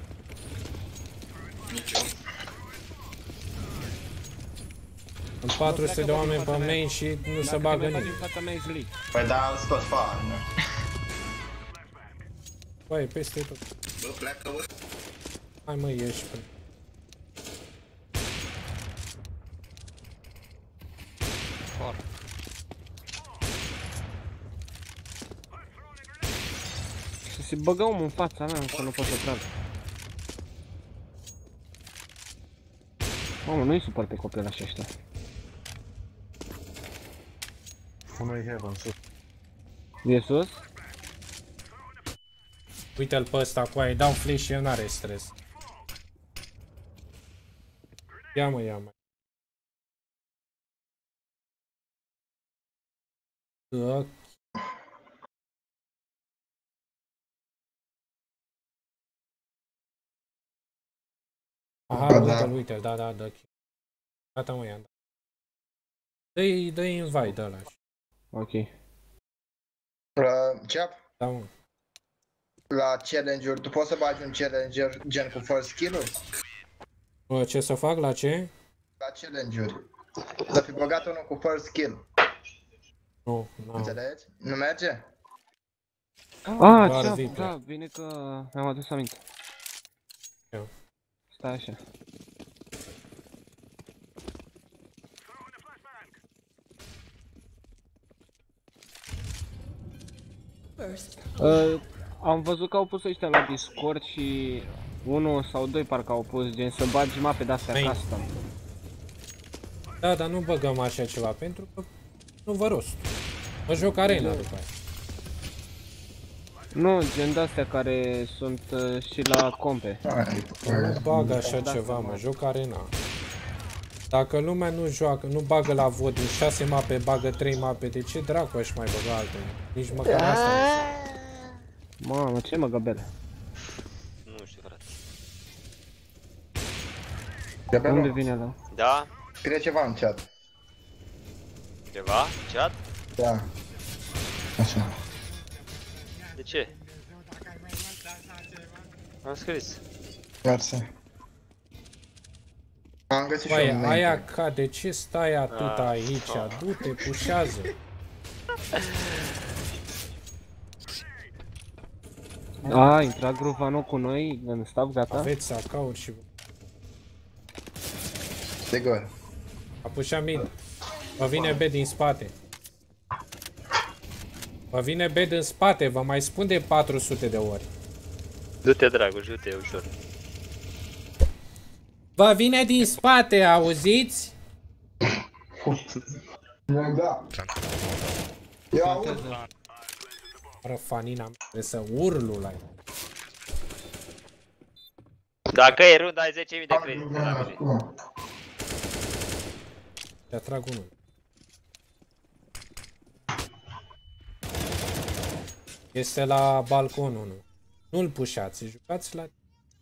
Sunt 400 de oameni pe main și nu se bagă nimeni. Păi da, am scos fa. Băi, peste tot. Bă, pleacă, bă. Hai mă, ieși pe... Să se băga omul în fața mea, că nu pot să trag. Mamă, nu-i supăr pe copil așa ăștia. Unul e heaven, sus. E sus? Uite-l pe ăsta cu aia, dau flash și el n-are stres. Ia-mă. Aha, uite-l, da. Gata, mă, i-am dat. Dă-i invite de ăla. Ok. Ceap? Da, mă. La challenge-uri, tu poți să bagi un challenger gen cu first kill-uri? Ce să fac? La ce? La challenge-uri. Să fi băgat unul cu first kill. Nu. Înțelegi? Nu merge? Da, bine că mi-am adus aminte. Stai așa. Am văzut că au pus ăștia la Discord și unul sau doi parcă au pus gen să bagi mape de-astea custom. Da, dar nu băgăm așa ceva pentru că nu vă rost. Mă joc arena după aia. Nu, gen de-astea care sunt și la compe. Nu bag așa ceva, mă joc arena. Dacă lumea nu joacă, nu bagă la vot din 6 mape, bagă 3 mape, de ce dracu aș mai băga altele? Nici măcar asta nu. Mamă, ce mă găbele? Nu știu, frate. Găbele? Unde vine ăla? Da? Scrie ceva în chat. Ceva? Chat? Da. Așa. De ce? Am scris. Mersi. Am găsit și Băi, eu aia ca, de ce stai atât aici? Du-te, pușează. A, intrat Gruvano cu noi în staff, gata? Aveți sacauri și... Sigur. A pușat mid. Vă vine B din spate. Vă vine B din spate, vă mai spun de 400 de ori. Du-te, Dragoș, du-te, ușor. Vă vine din spate, auziți? Da. Eu aud. Răfanina mea, trebuie să urlu la el. Dacă e rund, ai 10.000 de credite la mine. Te atrag unul. Este la balcon unul. Nu-l pușați, jucați la...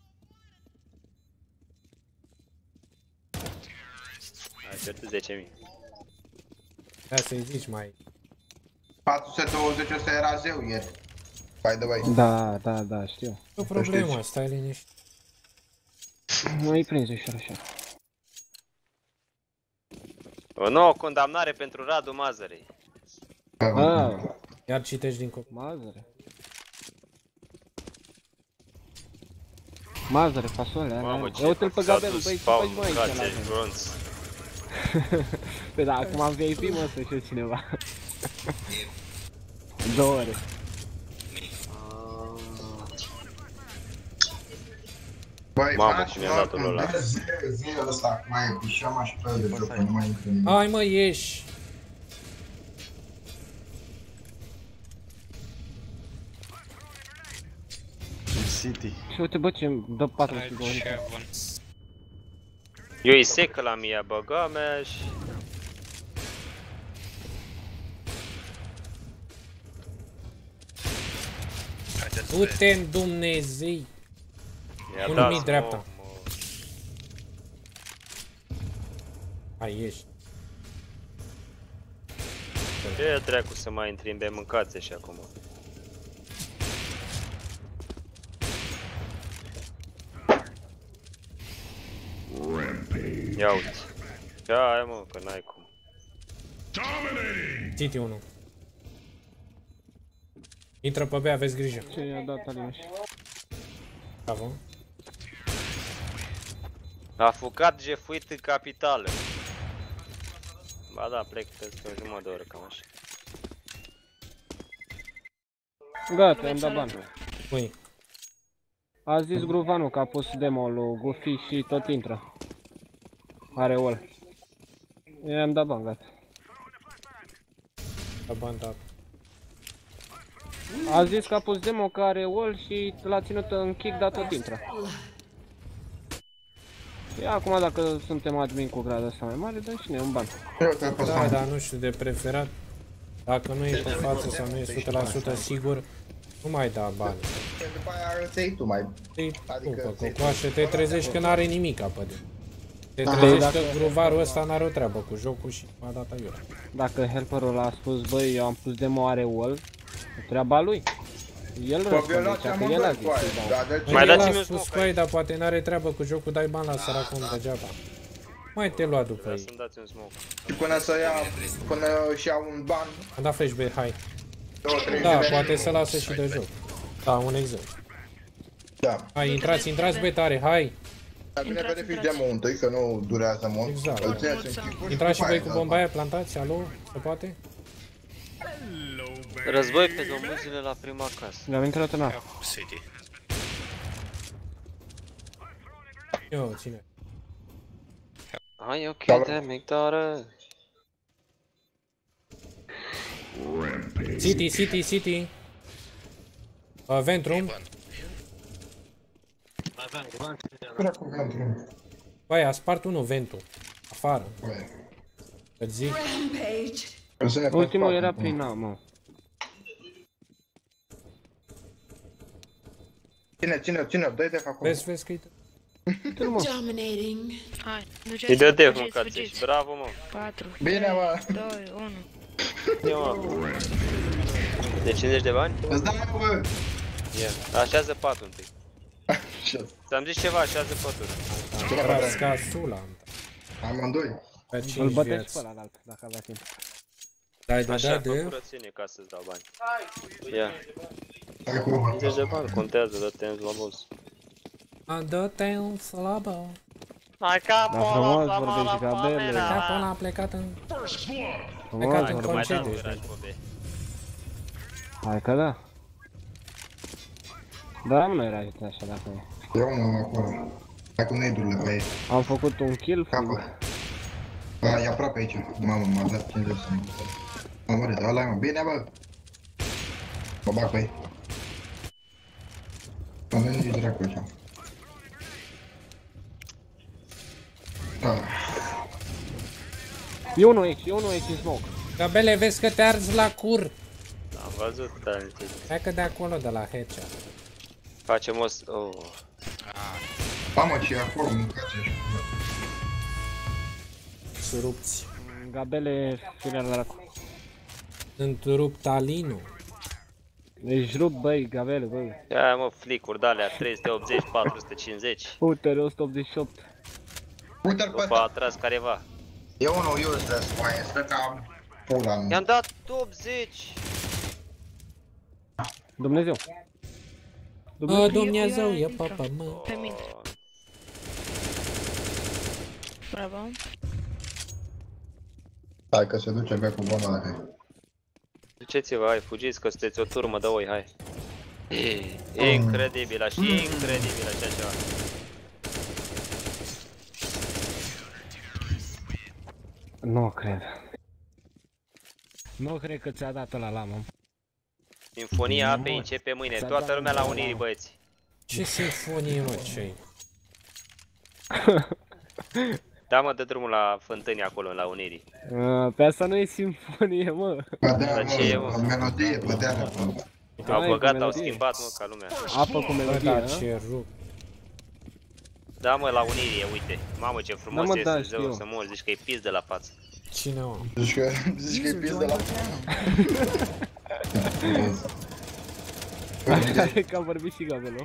Ai pierdut 10.000. Da, să-i zici mai... 420 ăsta era zeu ieri. By the way. Da, știu. O problemă, stai liniștit. Nu-i prins ușor așa. O nouă condamnare pentru Radu Mazărei. Iar citești din copii. Mazăre, fasole, mamă, ia uite-l pe Gabel, băi, ce faci mă aici la mine? Păi da, acum am VIP, mă, să știu cineva. 2 ore. Băi, mamă, și mi-a dat-o ăla. Zilele ăsta, mai e pișeam așa pe el de joc, nu mai intră nimic. Hai mă, ieși! City. Și uite, bă, ce-mi dă 42. Eu îi secă la mia, băga mea și... Du-te-n Dumnezei! I-a Un dat mic dreapta. smoke, Hai, ieși. Ce dracu să mai intri în B, mâncați și acum. Ia uite. Ia, hai mă, că n-ai cum. City 1. Intră pe B, aveți grijă. Ce i-a dat Alinaș? Bravo. A fucat jefuit în capitală. Ba da, plec peste o jumătate de oră, cam așa. Gata, am dat bani. Ui. A zis Gruvanu că a pus demo-ul lui Goofy și tot intră. Are wall. I-am dat bani, gata. Da bani, da. A zis că a pus demo că are wall și l-a ținut în kick, dar tot intră. Și acum dacă suntem admin cu gradul ăsta mai mare, dăm și noi un ban. Da, dar nu știu de preferat. Dacă nu e pe față sau nu e 100% sigur, nu mai da bani. După aia îți iei tu mai... Adică cocoașe, te trezești că n-are nimic apăde. Te trezești că gruvarul ăsta n-are o treabă cu jocul și m-a dat aiurea. Dacă helperul a spus, băi, eu am pus demo, are wall, treaba lui. El răspunde, că el a zis. Mai dați-mi un spus, băi, dar poate n-are treabă cu jocul, dai bani la săracul degeaba. Mai te lua după ei. Să-mi dați un smoke. Până să ia, până își ia un ban. Am dat flashback, hai. 2-3 Da, zile. poate să lasă și de joc. Da, un exemplu. Da. Hai, intrați băi tare, hai. Dar bine verifici demo-ul întâi, că nu durează mult. Exact. Îl țineți în chipuri. Intrați și după voi aia cu bomba aia, plantați, alo, se poate? Război pe domuzile la prima casă. Ne-am intrat în A. City. Eu, ține. Hai, ok, damn, dară. City. Ventrum. Băi, a spart unul Ventul. Afară. Îți zic. Ultimul era prin A, mă. Ține, dă-i def acolo. Vezi că-i... Dominating. Hai, îi dă def, mă, cațiș. Bravo, mă. 4, Bine, mă. 2, 1. Ia, mă. De 50 de bani? Îți dau, mă. Ia, așează patul întâi. Ți-am zis ceva, așează patul. Ca Sula. Amândoi. Pe 5 Îl bătești vieți. pe ăla, dacă avea timp. Așa, fă curățenie ca să-ți dau bani. Ia. 50 de bani, contează, dă-te la boss. Dă-te la boss. Hai capul ăla, să mă la Gabele. Capul ăla a plecat în... Plecat în concediu. Hai că da. Da, nu era așa dacă e. Eu mă acolo. Hai cu nade-urile pe ei. Am făcut un kill. Capă. E aproape aici. Mamă, m-a dat 50 să mă. Mă mărit, ăla-i mă. Bine, bă. Mă bag pe ei. Mă veni nici dracu aici. E unul aici în smoke. Gabele, vezi că te arzi la cur. Am văzut, talented. Hai că de acolo, de la headshot. Facem o... Mamă, ce e acolo, mâncați așa. Surupți. Gabele, filer la dracu. Sunt rupt Alinu. Deci rup, băi, Gabele, băi. Ia, mă, flicuri de-alea, 380, 450. Uite-le, 188. Uite-l pe După a tras careva. E unul useless, mai stă ca pula mea. I-am dat 80. Dumnezeu. Dumnezeu, e papa, mă. Pe mine. Bravo. Hai că se duce bea cu bomba dacă e. Duceți-vă, hai, fugiți că sunteți o turmă de oi, hai. Incredibil, așa, incredibil așa ceva. Nu cred. Nu cred că ți-a dat ăla la mă. Sinfonia apei începe mâine, toată lumea la Unirii, băieți. Ce sinfonie, mă, ce-i? Da, mă, dă drumul la fântâni acolo, la Unirii. Pe asta nu e simfonie, mă. Ba da, mă, melodie, bădeală, mă. Au băgat, au schimbat, mă, ca lumea. Apă cu melodie, ce rup. Da, mă, la Unirie, uite. Mamă, ce frumos este Zeu să mor, zici că e pis de la față. Cine, mă? Zici că e pis de la față. Că a vorbit și Gabelo.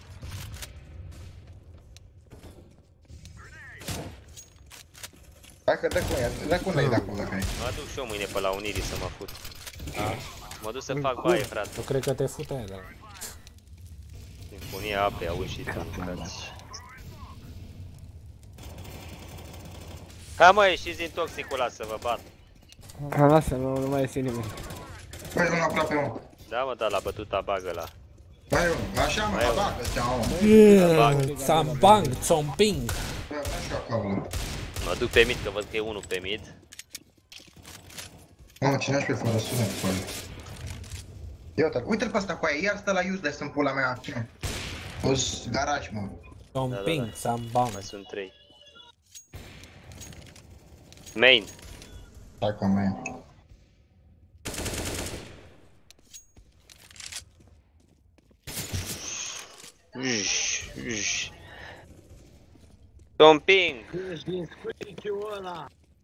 Hai că dă cu noi de acolo dacă ai. Mă duc și eu mâine pe la Unirii să mă fut. Mă duc să fac baie, frate. Eu cred că te fute aia de la... Sinfonia apei, auzi și tu, frate. Hai, mă, ieșiți din toxicul ăla să vă bat. Lasă, nu mai iese nimeni. Băi, unul aproape, mă. Da, mă, da, l-a bătut abagă ăla. Băi, așa, mă, abagă ăstea, mă. Sambang, Tsomping. Mă duc pe mid, că văd că e unul pe mid. Mamă, cine aș fi fără sunet, băi. Uite-l pe ăsta cu aia, iar stă la useless în pula mea. O-s garaj, mă. Tsomping, Sambang. Mai sunt 3. Main. Hai că main. Tsomping. Din squeak-ul ăla.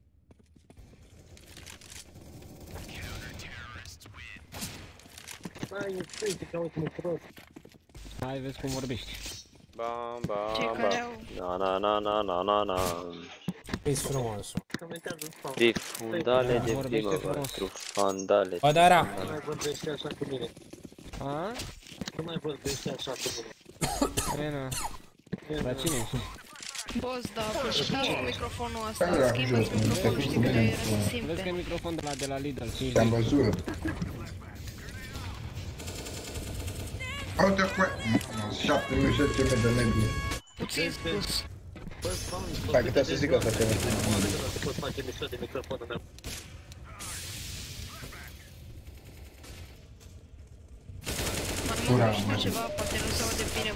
Hai, squeak, că uite-mă prost. Hai, vezi cum vorbești. Bam, bam, bam. Na, na, na, na, na, na. Ești frumos. De fundale de primăvară, trufandale. Pădara! Nu mai vorbește așa cu mine. A? Nu mai vorbește așa cu mine. Rena. Dar cine ești? Boss, da, păi microfonul ăsta, schimbă-ți microfonul, știi că e simple. Vezi că e microfon de la Lidl, 5 Te-am văzut. Uite cu... 7.000 de negri. Puțin spus. Hai că te-a să zic asta ceva. Să pot face mișto de microfonul meu. Mai mult ceva, poate nu se aude bine.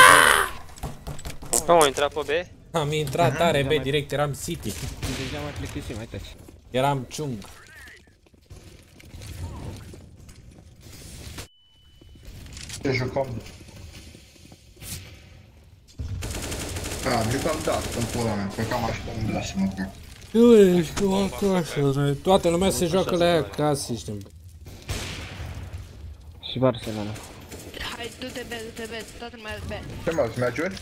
Am intrat pe B? Am intrat tare B, direct, eram City. Deja m-a plictisit, mai taci. Eram Chung. Ce jucăm? jucăm dat, în pula mea, că cam așa îmi da să mă trag. Nu ești tu acasă, toată lumea se joacă la ea acasă, știm. Și Barcelona. Hai, du-te B, du-te B, toată lumea B. Ce mă, îți mi-ajuri?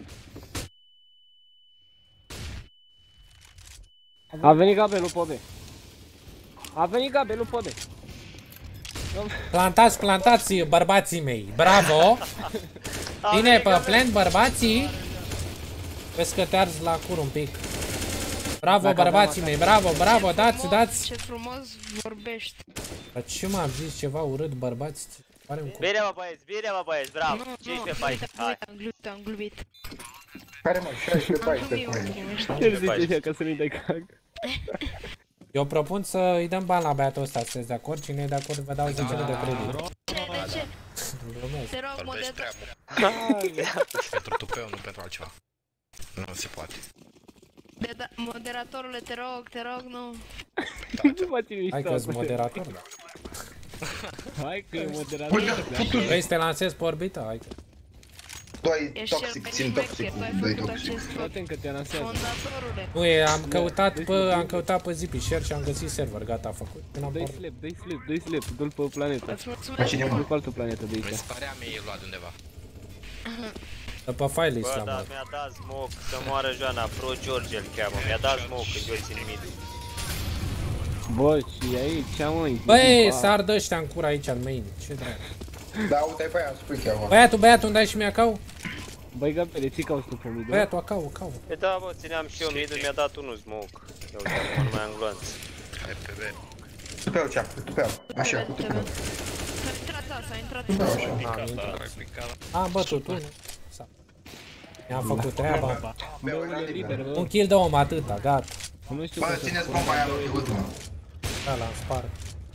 A venit Gabelul pe B. A venit Gabelul pe B. Plantați, plantați, bărbații mei, bravo! Bine, pe plant, bărbații! Vezi că te arzi la cur un pic. Bravo, bărbații mei, bravo, bravo, dați, dați! Ce frumos vorbești. Dar ce m-am zis ceva urât, bărbați? Bine mă băieți, bravo! 15-14, hai! Am glumit. Care mă, 16-14, Ce zice ca să nu-i dai cag? Eu propun să îi dăm bani la băiatul ăsta, sunteți de acord? Cine e de acord, vă dau 10.000 de credit. De ce? Te rog, moderator. Pentru tupeu, nu pentru altceva. Nu se poate. Moderatorule, te rog, nu. Hai că-s moderator, da. Hai că e moderator. Vrei să te lansezi pe orbită? Hai că... Doi toxic, țin toxic, doi toxic. Atent că te lansează. Nu e, am căutat pe Zipisher și am găsit server, gata, a făcut. Dă-i slap, du-l pe planetă. Du-l pe altă planetă de aici. Păi sparea mea e luat undeva. Dă pe file bă, dar mi-a dat smoke să moară Joana, Pro George îl cheamă, mi-a dat smoke când eu țin mid. Bă, și aici, măi. Băi, s-ar dă ăștia în cur aici, în main, ce drag. Da, uite-i pe aia, spui cheamă. Băiatul, îmi dai și mie acau? Băi, Gabele, ce cauți tu pe mid? Băiatul, acau. E da, bă, țineam și eu mid, mi-a dat unul smoke. Eu uite, nu mai am glanț. Hai pe B. Tupeu, ceapă, tupeu. Așa, cu tupeu. S-a intrat asta. Am bătut unul. Mi-am făcut treaba. Un kill de om, atâta, gata. Bă, țineți bomba aia, ultima. Da, l-am spart.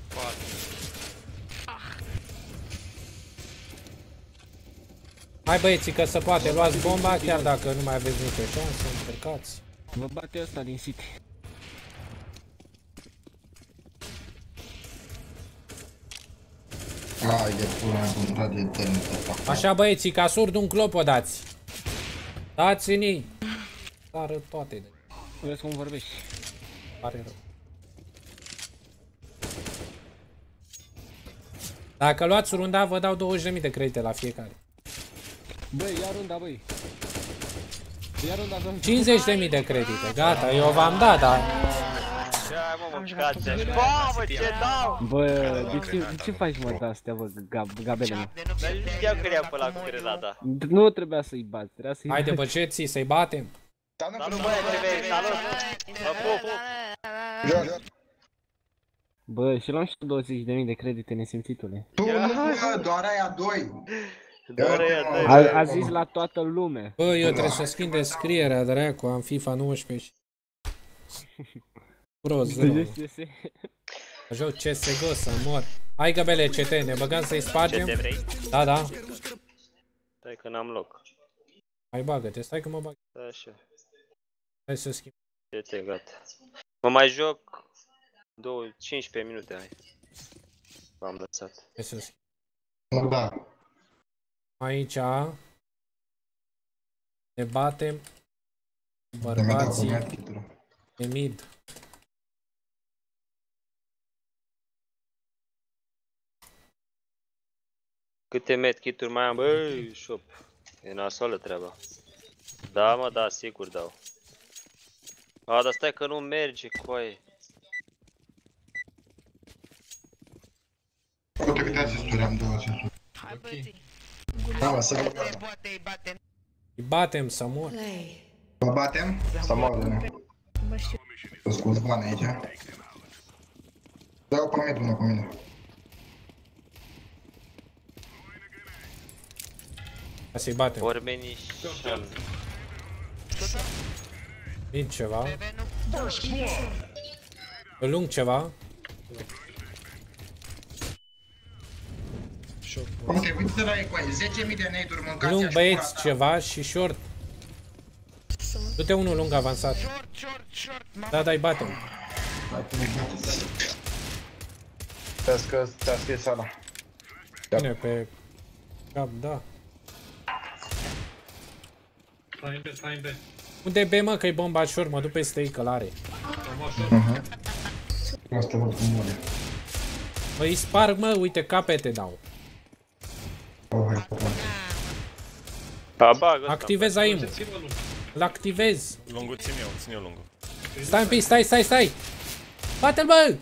Hai băieții că se poate, luați bomba, chiar dacă nu mai aveți nicio șansă, încercați. Vă bate ăsta din City. Hai de pula mea, cum trage eternitatea. Așa băieții, ca surd un clop o dați. Dați-ni. Sară toate. Vezi cum vorbești. Pare rău. Dacă luați runda, vă dau 20.000 de credite la fiecare. Băi, ia runda, băi. Ia runda, domnule. 50.000 de credite, gata, eu v-am dat, dar... Mamă, ce dau! Bă, de ce faci mă de astea, bă, Gabele mea? Dar nu știam că era pe ăla cu grenada. Nu trebuia să-i bați, trebuia să-i bați. Haide bă, ce ții, să-i batem? Salut băie, ce salut! Pup! Bă, și luam și 20.000 de credite, nesimțitule. Tu nu, bă, doar aia 2. A zis la toată lumea. Bă, eu trebuie să schimb descrierea, dracu, am FIFA 19 și... Prost, rău. Joc CSGO să mor. Hai Gabele, CT, ne băgăm să-i spargem? CT vrei? Da, da. Stai că n-am loc. Hai bagă-te, stai că mă bag. Așa. Hai să schimb. CT, gata. Mă mai joc 15 minute, hai. V-am lăsat. Hai să schimb. Da. Aici ne batem bărbații de mid. Câte medkit-uri mai am? Băi, șop. E nasoală treaba. Da, mă, da, sigur dau. A, dar stai că nu merge, coaie. Uite, uitați istoria, am 20. Hai băieții. Da, mă, să mă Îi batem să mor. Mă batem? Să mor, ne. Să scuz bani aici. Dau pe mine, până pe mine. Hai să-i batem. Ormenii Vin ceva. Lung ceva. Uite, uite la ecoaie, 10.000 de nade-uri mâncați. Lung băieți ceva și short. Du-te unul lung avansat. Da, da-i batem. Stai că ți-a scris ala. Bine, pe cap, da. Stai în B. Unde B, mă, că-i bombașor, mă duc peste ei, că l-are. Asta văd cum moare. Păi sparg, mă, uite, capete dau. Activez aim-ul. Îl activez. Lungul țin eu lungul. Stai un pic, stai! Bate-l, bă!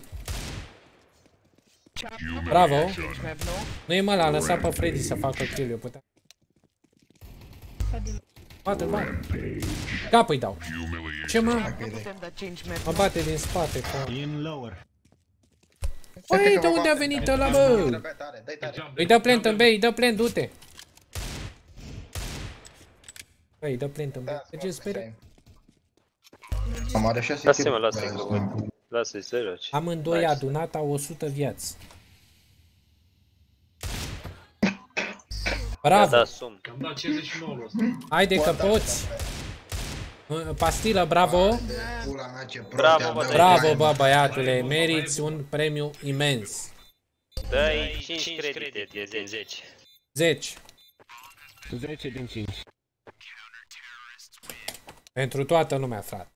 Bravo! Nu e, mă, l-am lăsat pe Freddy să facă kill, eu puteam. Bate-l, bate! Cap îi dau! Ce, mă? Mă bate din spate, ca... Păi, de unde a venit ăla, bă? Îi dă plant în B, îi dă plant, du-te! Băi, îi dă plant în B, merge spre... Lasă-mă, lasă-i să joci. Amândoi adunat au 100 vieți. Bravo! Am dat 59 la ăsta. Haide că poți! Pastilă, bravo! Bravo, bă, băiatule, meriți un premiu imens. Dă-i 5 credite din 10. 10. 10 din 5. Pentru toată lumea, frate.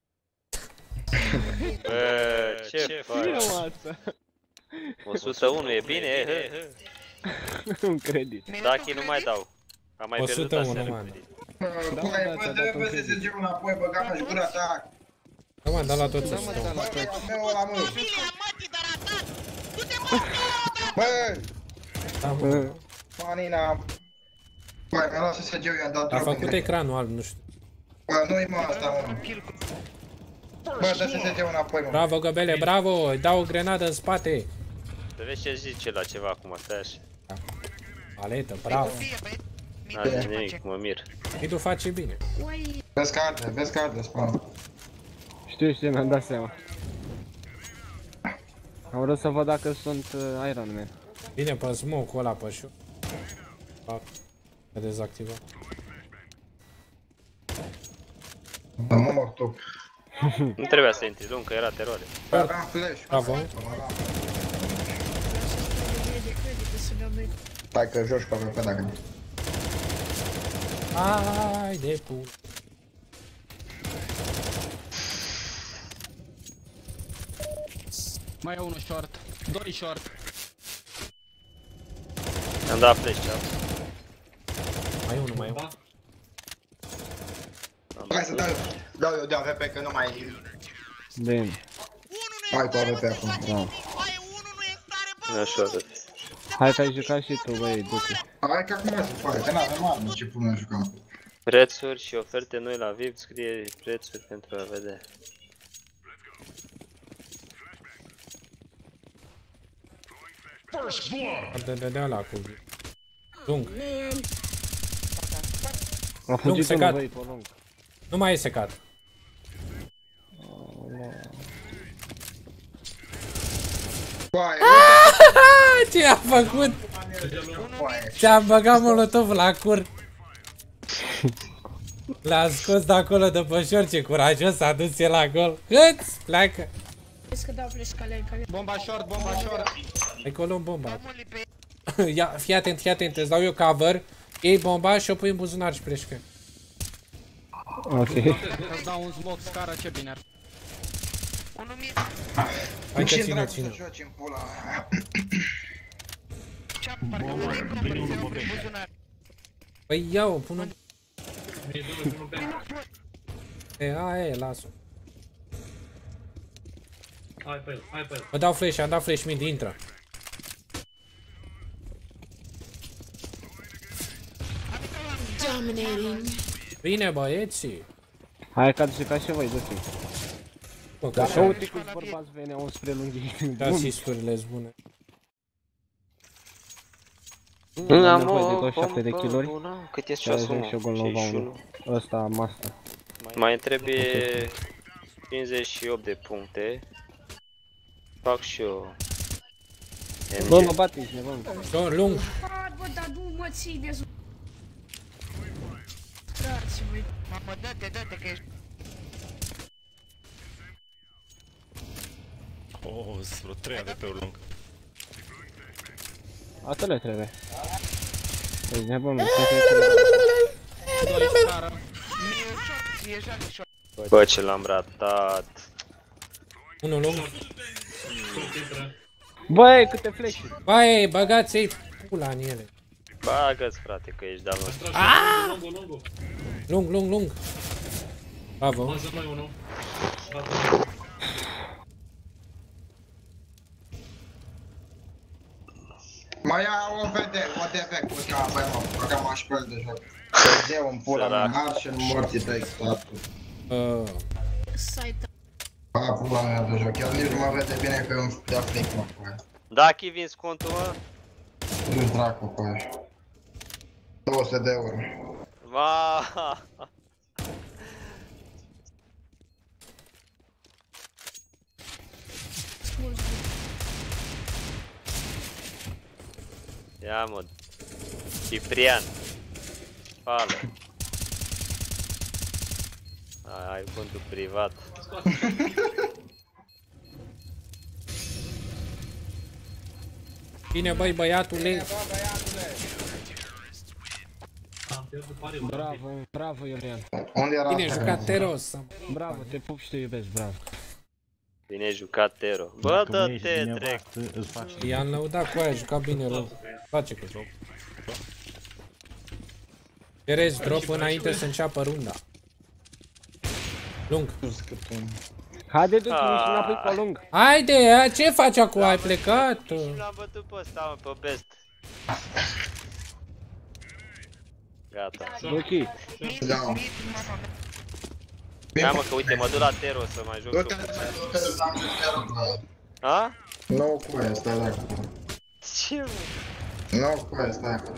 Bă, ce faci? 101 e bine? Un credit. Dacă nu mai dau. Am mai pierdut 101, mă. Băi, bă, dă PSG-ul înapoi, băga-mă și gura ta. Da, mă, da la toți 100. Bă! Da, mă. Manina. Băi, mi-a luat SSG-ul, i-am dat A făcut ecranul alb, nu știu. Bă, nu-i mă asta, mă. Bă, dă SSG-ul înapoi, mă. Bravo, Găbele, bravo! Îi dau o grenadă în spate. Să vezi ce zice la ceva acum, stai așa. Paletă, bravo. N-are nimic, mă mir. Midu face bine. Vezi carte, spune. Știu, mi-am dat seama. Am vrut să văd dacă sunt Iron Man. Bine, pe smoke-ul ăla pe șu. A dezactivat. Da, mă mor tu. Nu trebuia să intri lung, că era teroare. Bravo. Stai că joci pe AWP dacă nu. Ai de pul. Mai e unul short, 2 short. Am dat flash, da. Mai e unul, mai e unul. Hai să dau eu de AWP că nu mai... Bine. Hai cu AWP acum. Da. Așa, da. Hai că ai jucat și tu, băi, du-te. Hai că acum se poate, că n-avem armă ce până jucăm. Prețuri și oferte noi la VIP, scrie prețuri pentru a vedea. De ăla cu... Lung. A fugit unul, băi, pe lung. Nu mai e secat. Ce a făcut? Ți-am băgat molotov la cur. L-a scos de acolo de pe șor, ce curajos s-a dus el la gol. Hâț, pleacă. Bomba short, bomba short. Hai că o luăm bomba. Ia, fii atent, îți dau eu cover. Iei bomba și o pui în buzunar și pleci cu ea. Ok. Îți dau un smoke, scara, ce bine ar fi. Hai că ține. Păi ia-o, pun-o. Aia e, las-o. Hai pe el, hai pe el. Vă dau flash, am dat flash mid, intră. Bine, băieții. Hai că ați jucat și voi, du-te. Bă, că Da, așa. uite câți bărbați veneau spre lunghii. Da, asisturile sunt bune. Nu am nevoie de 27 de kill-uri. Cât e ceasul, și o gol nova 1. Ăsta, master. Mai trebuie 58 de puncte. Fac și eu. Bă, mă bate, ești nebun. Short, lung. Bă, dar nu mă ții de sus. Frați-mă. Mamă, dă-te că ești... Oh, sunt vreo 3 AWP-uri lung. Atât le trebuie. Ești nebun, Bă, ce l-am ratat. Unul lung. Băi, câte flash-uri. Băi, băgați-i pula în ele. Bagă-ți, frate, că ești de-al nostru. Lung, lung, lung. Bravo. Mai ia o VD, o DV, cu ca, băi mă, băgam aș pe el de joc. Zeu în pula mea, harș în morții tăi, statul. A, pula mea de joc, chiar nici nu mă vede bine că îmi dea flick, mă, cu aia. Da, Chi, vinzi contul, mă? Nu-ți dracu, cu aia. 200 de euro. Vaaaa! Ia mă, Ciprian. Fală. Ai contul privat. Bine, băi, băiatule. Bravo, bravo, Iulian. Unde era? Bine jucat, Teros. Bravo, te pup și te iubesc, bravo. Bine jucat, Tero. Bă, dă-te, trec. I-am lăudat cu aia, a jucat bine rău. Face cu drop. Cerezi drop înainte să înceapă runda. Lung. Haide, du-te și înapoi pe lung. Haide, ce faci acum? Ai plecat? L-am bătut pe ăsta, mă, pe best. Gata. Ok. Da. Da, mă, că uite, mă duc la Tero să mai joc. A? Nu cu aia, stai de acolo. Ce, mă? Nu cu aia, stai acolo.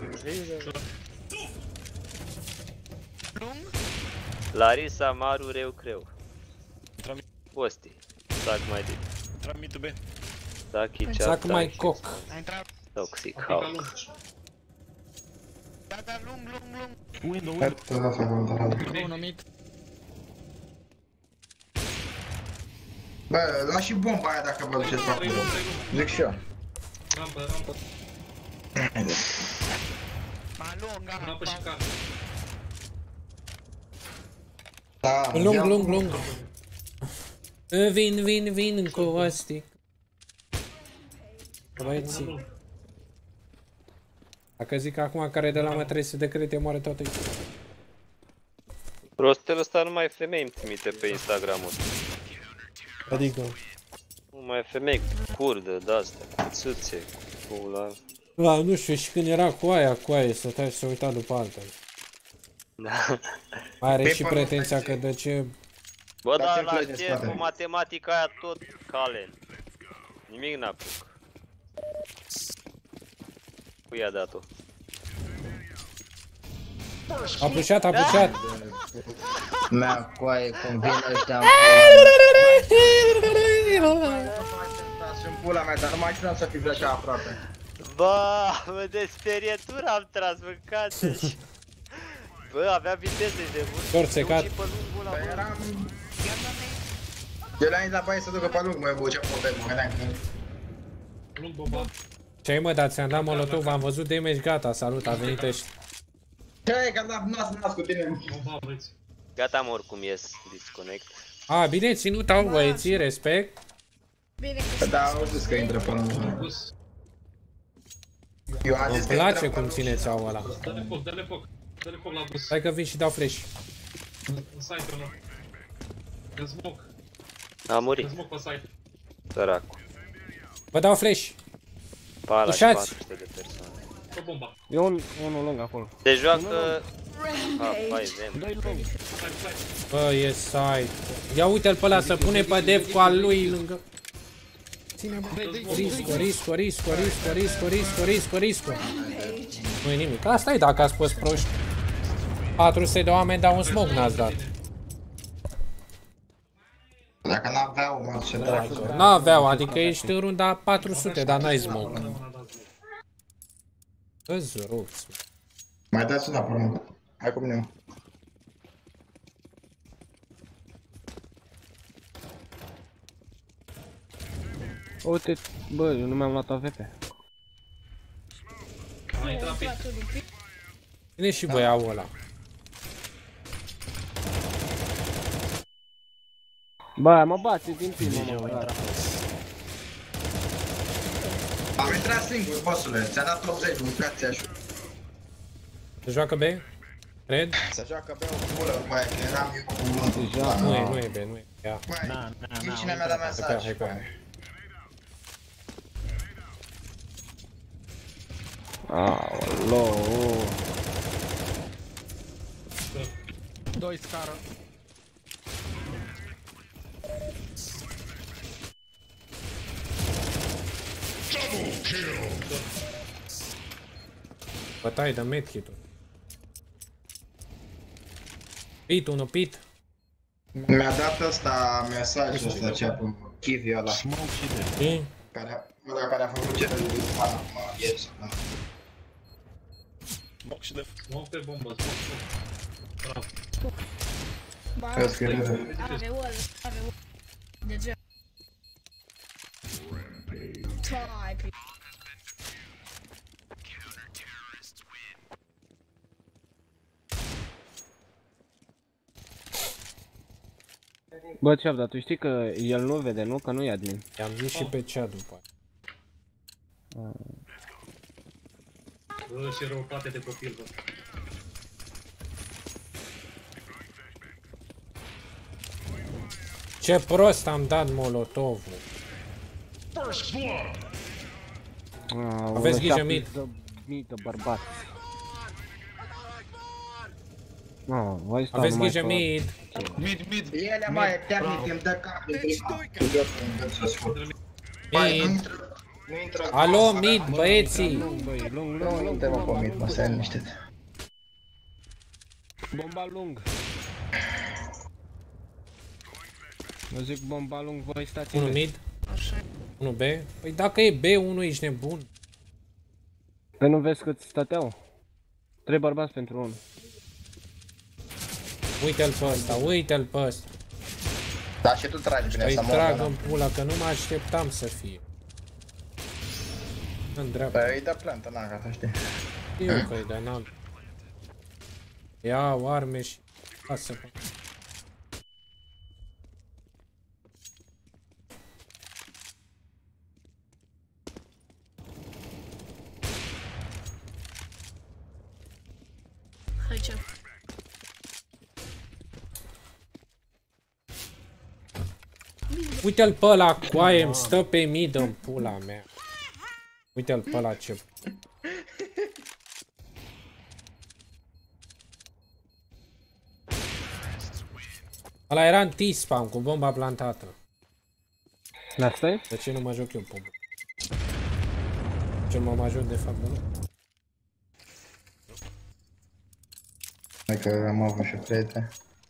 Larisa, Maru, Reu, Creu. Posti. Sac mai deep. Intra mid to B. Saki, cea. Sac mai coc. Toxic Hawk. Da, lung. Window. Bă, lua și bomba aia dacă vă duceți pe acolo. Zic și eu. Rampă. Rampă și car. Da, Lung. Vin cu ăstii. Băieții. Dacă zic acum care de la mă 300 de crete, moare toată. Prostelul ăsta numai femei îmi trimite pe Instagram-ul. Adică? Numai femei curdă, de-astea, cu țâțe, cu la... Da, nu știu, și când era cu aia, stătea și se uita după alta. Da. Mai are și pretenția că de ce... Bă, dar la ce, cu matematica aia tot calen. Nimic n-apuc. Cui i-a dat-o? A pușat. Mea, coaie, cum vin ăștia în pula mea, dar nu mai știam să fiți așa aproape. Bă, de sperietură am tras, mâncați-și. Bă, avea viteze de mult. Tot secat. Bă, eram... Eu le-am zis la baie să ducă pe lung, mă, eu ce problem, mă gândeam că... Ce-ai mă, dar ți-am dat molotov, v-am văzut damage, gata, salut, a venit ăștia. Ce-ai, că n-ați cu tine. Gata, mă, oricum ies disconnect. A, bine ținut au băieții, respect. Bine că da, au zis că intră pe lung. Îmi place cum țineți au ăla. Dă-le foc la bus. Stai că vin și dau flash. În site ăla. În smoke. A murit. În smoke pe site. Săracu. Vă dau flash. Pala și 400 de persoane. Pe bomba. E unul lung acolo. Se joacă... Hai, zem. Bă, e site. Ia uite-l pe ăla să pune pe dev cu al lui lângă. Ține, bă. Risco. Nu-i nimic. Asta e dacă ați fost proști. 400 de oameni dau un smoke, n-ați dat. Dacă n-aveau, mă, ce dracu. N-aveau, adică ești în runda 400, dar n-ai smoke. Bă-ți rog. Mai dați una pe mă. Hai cu mine. Uite, bă, eu nu mi-am luat AVP. Vine și băiaul ăla. Bă, mă bate din primul, mă, gata. Am intrat singur, bossule, ți-a dat 80, mâncați așa. Se joacă B? Cred? Se joacă B o pulă, băi, că eram eu cu... Nu e B, nu e. Ia. Nici cine mi-a dat mesaj. Hai pe aia. Aoleu. 2 scară. Bătaie de medkit-ul. Pit, unul pit. Mi-a dat ăsta mesajul ăsta ce pe Kiwi ăla. Care a făcut ce de ieri. Smoke și de... Smoke pe bombă, smoke. Bravo. Are ăla, degeaba. Type. Bă, Ceap, dar tu știi că el nu vede, nu? Că nu e admin. I-am zis și pe cea după. Bă, ce răutate de copil, bă. Ce prost am dat molotovul. Aveți grijă mid. Mid de bărbați. Aveți grijă mid. Mid. Ele mai e termic, îmi dă capul. Mid. Alo, mid, băieții. Nu intră pe mid, mă, stai liniștit. Bomba lung. Eu zic bomba lung, voi stați. 1 mid. 1 B. Păi dacă e B1 ești nebun. Păi nu vezi cât stăteau? 3 bărbați pentru 1. Uite-l pe ăsta, uite-l pe ăsta. Da, și tu tragi bine să mor. Îi trag în pula, că nu mă așteptam să fie. În dreapta. Păi îi dă plantă, n-am ca să știi. Știu că îi dă, n-am. Iau arme și... Lasă-mă. Hai ce? Uite-l pe ăla, coaie, îmi stă pe mid în pula mea. Uite-l pe ăla ce... Ăla era în T-spam cu bomba plantată. Asta-i? De ce nu mă joc eu pe bomba? Ce mă joc de fapt, nu? Hai că am avut și prieteni.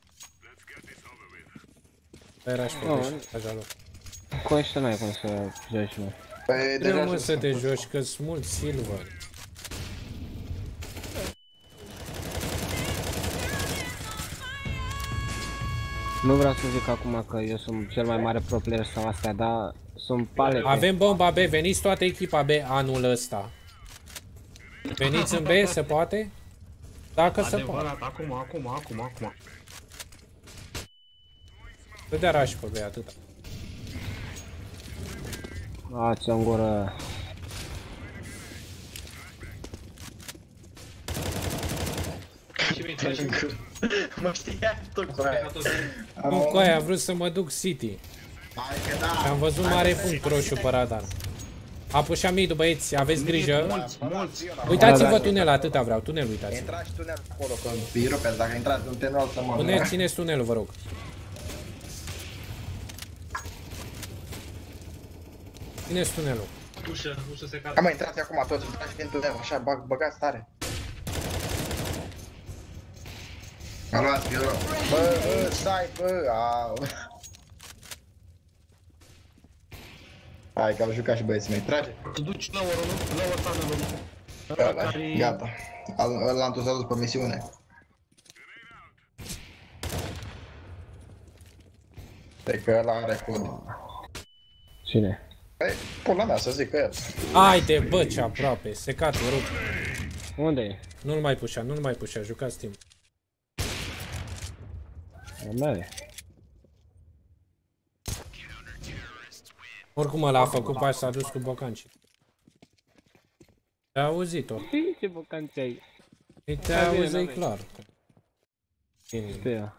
Era și pe așa lor. Cu ăștia n-ai cum să joci, mă. Păi trebuie mă să te joci, că sunt mulți silver. Nu vreau să zic acum că eu sunt cel mai mare pro player sau astea, dar sunt palete. Avem bomba B, veniți toată echipa B anul ăsta. Veniți în B, se poate? Dacă se poate. Acum. Să dea rași pe B, atâta. A, ți-o în gură. Mă știa tot cu aia. Nu, cu aia, a vrut să mă duc City. Am văzut mare punct roșu pe radar. A pușat mid-ul, băieți, aveți grijă. Uitați-vă tunel, atâta vreau, tunel, uitați-vă. Intrați tunel acolo, că îi rupeți, dacă intrați în tunel să mă... Tunel, țineți tunelul, vă rog. Țineți tunelul. Ușă se cadă. Hai mă, intrați acum toți, intrați din tunel, așa, băgați tare. Mă luați, eu rog. Bă, stai, bă, au. Hai că au jucat și băieții mei, trage. Te duci la orul, Gata, l-am dus pe misiune. Stai că ăla are cod. Cine? Păi, pula mea să zic că el. Haide, bă, ce aproape, secat, vă rog. Unde e? Nu-l mai pușa, nu-l mai pușa, jucați timp. Unde e? Oricum ăla a făcut pași, s-a dus cu bocancii. Te-a auzit-o. Ce bocanci ai? Te-a auzit clar. Stea.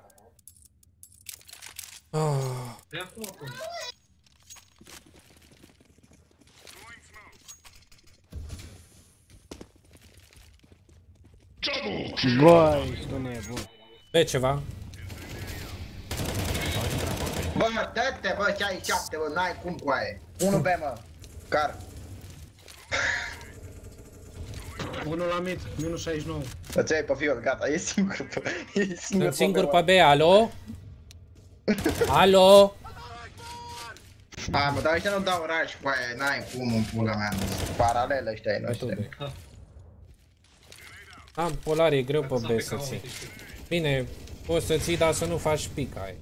Băi, ești un nebun. Pe ceva? Bă, dă-te, bă, ce ai 7, bă, n-ai cum cu aia. 1 B, mă. Car. 1 la mid, minus 69. Îți iei pe fiul, gata, e singur pe... Sunt singur pe B, alo? Alo? A, mă, dar ăștia nu dau rush cu aia, n-ai cum în pula mea. Paralel ăștia ai noștri. Am polar, e greu pe B să ții. Bine, poți să ții, dar să nu faci pica aia.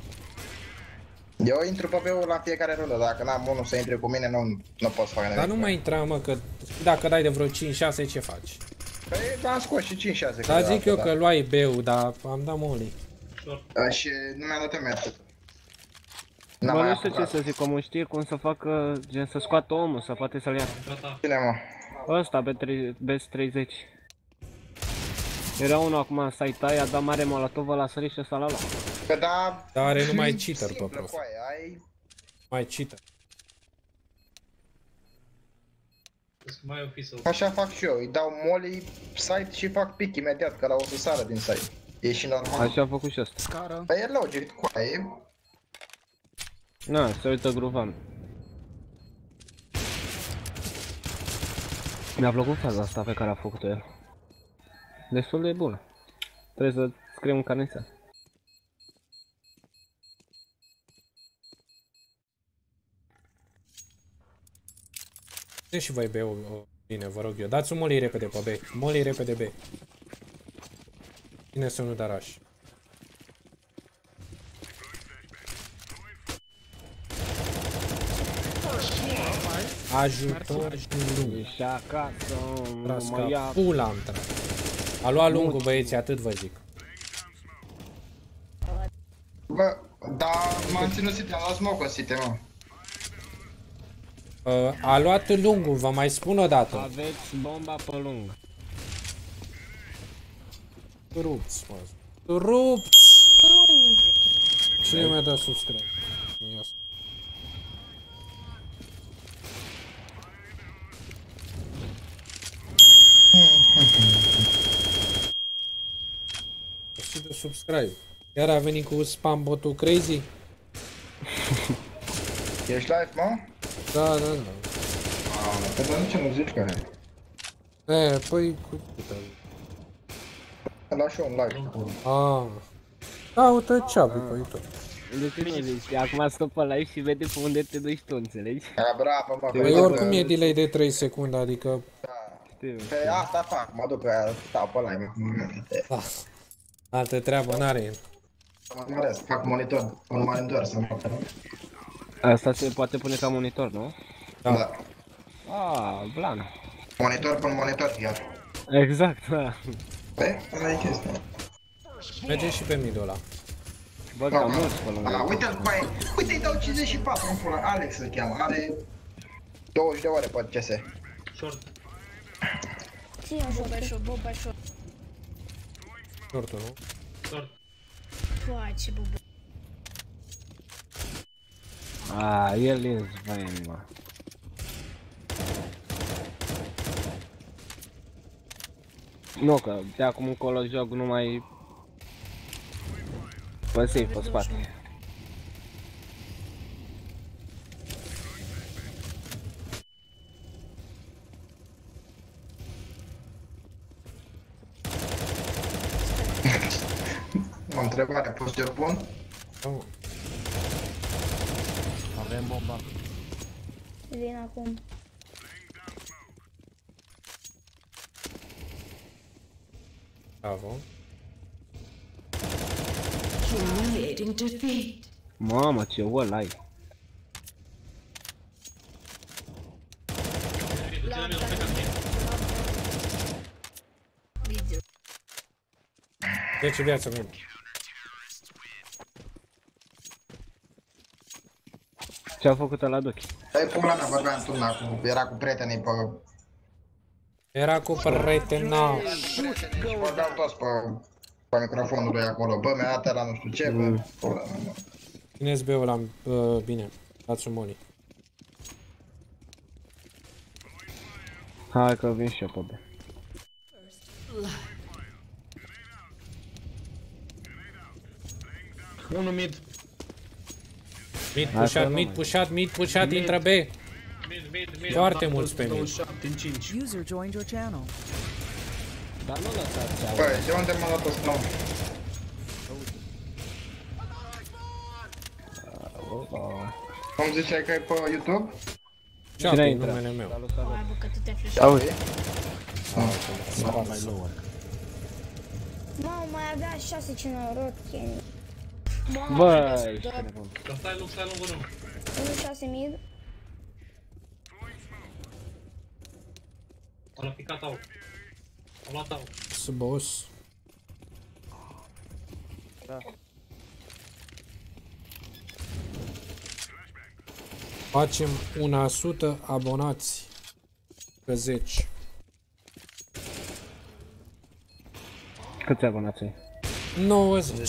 Eu intru pe B-ul la fiecare rundă, dacă n-am unul să intre cu mine, nu pot să fac nimic. Dar nu mai intra, mă, că dacă dai de vreo 5-6, ce faci? Păi am scos și 5-6. Dar zic eu că luai B-ul, dar am dat molly. Și nu mi-a dat temeri. Bă, nu știu ce să zic, omul știe cum să facă, gen să scoată omul, să poate să-l ia. Cine, mă? Ăsta, B30. Era unul acum în site aia, a dat mare molotov, ăla a sărit și ăsta l-a luat. Că da... Dar are numai cheater pe prof. Mai cheater. Așa fac și eu, îi dau molly site și fac pick imediat, că la o să sară din site. E și normal. Așa a făcut și ăsta. Păi e logic, cu aia e... Na, se uită gruvan. Mi-a plăcut faza asta pe care a făcut-o el. Destul de bună. Trebuie să scriem în carnețea. Deci și voi B-ul, bine, vă rog eu. Dați un molly repede pe B. Molly repede B. Bine să nu da rush. Ajutor lung. Și acasă, mă ia... Pula am tras. A luat lungul, băieții, atât vă zic. Bă, dar m-am ținut City, am luat smoke în City, mă. A luat lungul, vă mai spun o dată. Aveți bomba pe lung. Rupți, mă. Rupți! Cine mi-a dat subscribe? Nu-i asta. Și de subscribe. Iar a venit cu spam botul crazy? Ești live, mă? Da, da, da. Păi dar nici nu zici care e. Păi cu... Da și eu un live. Caută ceabă pe YouTube. De ce nu zici? Acum stopă live și vede pe unde te duci tu, înțelegi? Bravo, mă. Păi oricum e delay de 3 secunde, adică... Pe asta fac, mă duc pe aia, stau pe live. Altă treabă n-are el. Mă măresc, fac monitor, nu mai îndoar să mă fac. Asta se poate pune ca monitor, nu? Da. Blană. Monitor pe monitor, iar. Exact, da. Păi, ăla e chestia. Merge și pe midul ăla. Bă, cam mulți pe lângă. Uite-l cu aia, uite, îi dau 54 în pula, Alex îl cheamă, are 20 de ore pe CS. Short. Boba short. Short-ul, nu? Short. Face, bubu. El e zvain, mă. Nu, că de acum încolo joc numai pe safe, pe spate. O întrebare, poster bun? Avem bomba. Vin acum. Bravo. Humiliating defeat. Mamă, ce wall ai. De ce viață mea? Ce-a făcut ăla Dochi? Stai pula mea, vorbeam turna cu... Era cu prietenii pe... Era cu prietena. Și vorbeau toți pe microfonul lui acolo. Bă, mi-a dat ăla nu știu ce, bă. Pula mea, mă. Țineți B-ul la... bine. Dați-o Moli. Hai că vin și eu pe B. Unul mid. Mid pushat, mid pushat, intră B. Foarte mulți pe mid. User joined your channel. Dar nu lăsați. Băi, de unde m-a luat ăsta? Cum ziceai că e pe YouTube? Ce-a numele meu? Auzi. Mamă, mai avea 6 cinorochi. Băi, stai lungă nu. 1-6 mid. L-a picat au. Am luat au. Boss. Da. Facem 100 abonați. Că 10. Câți abonați ai? 90.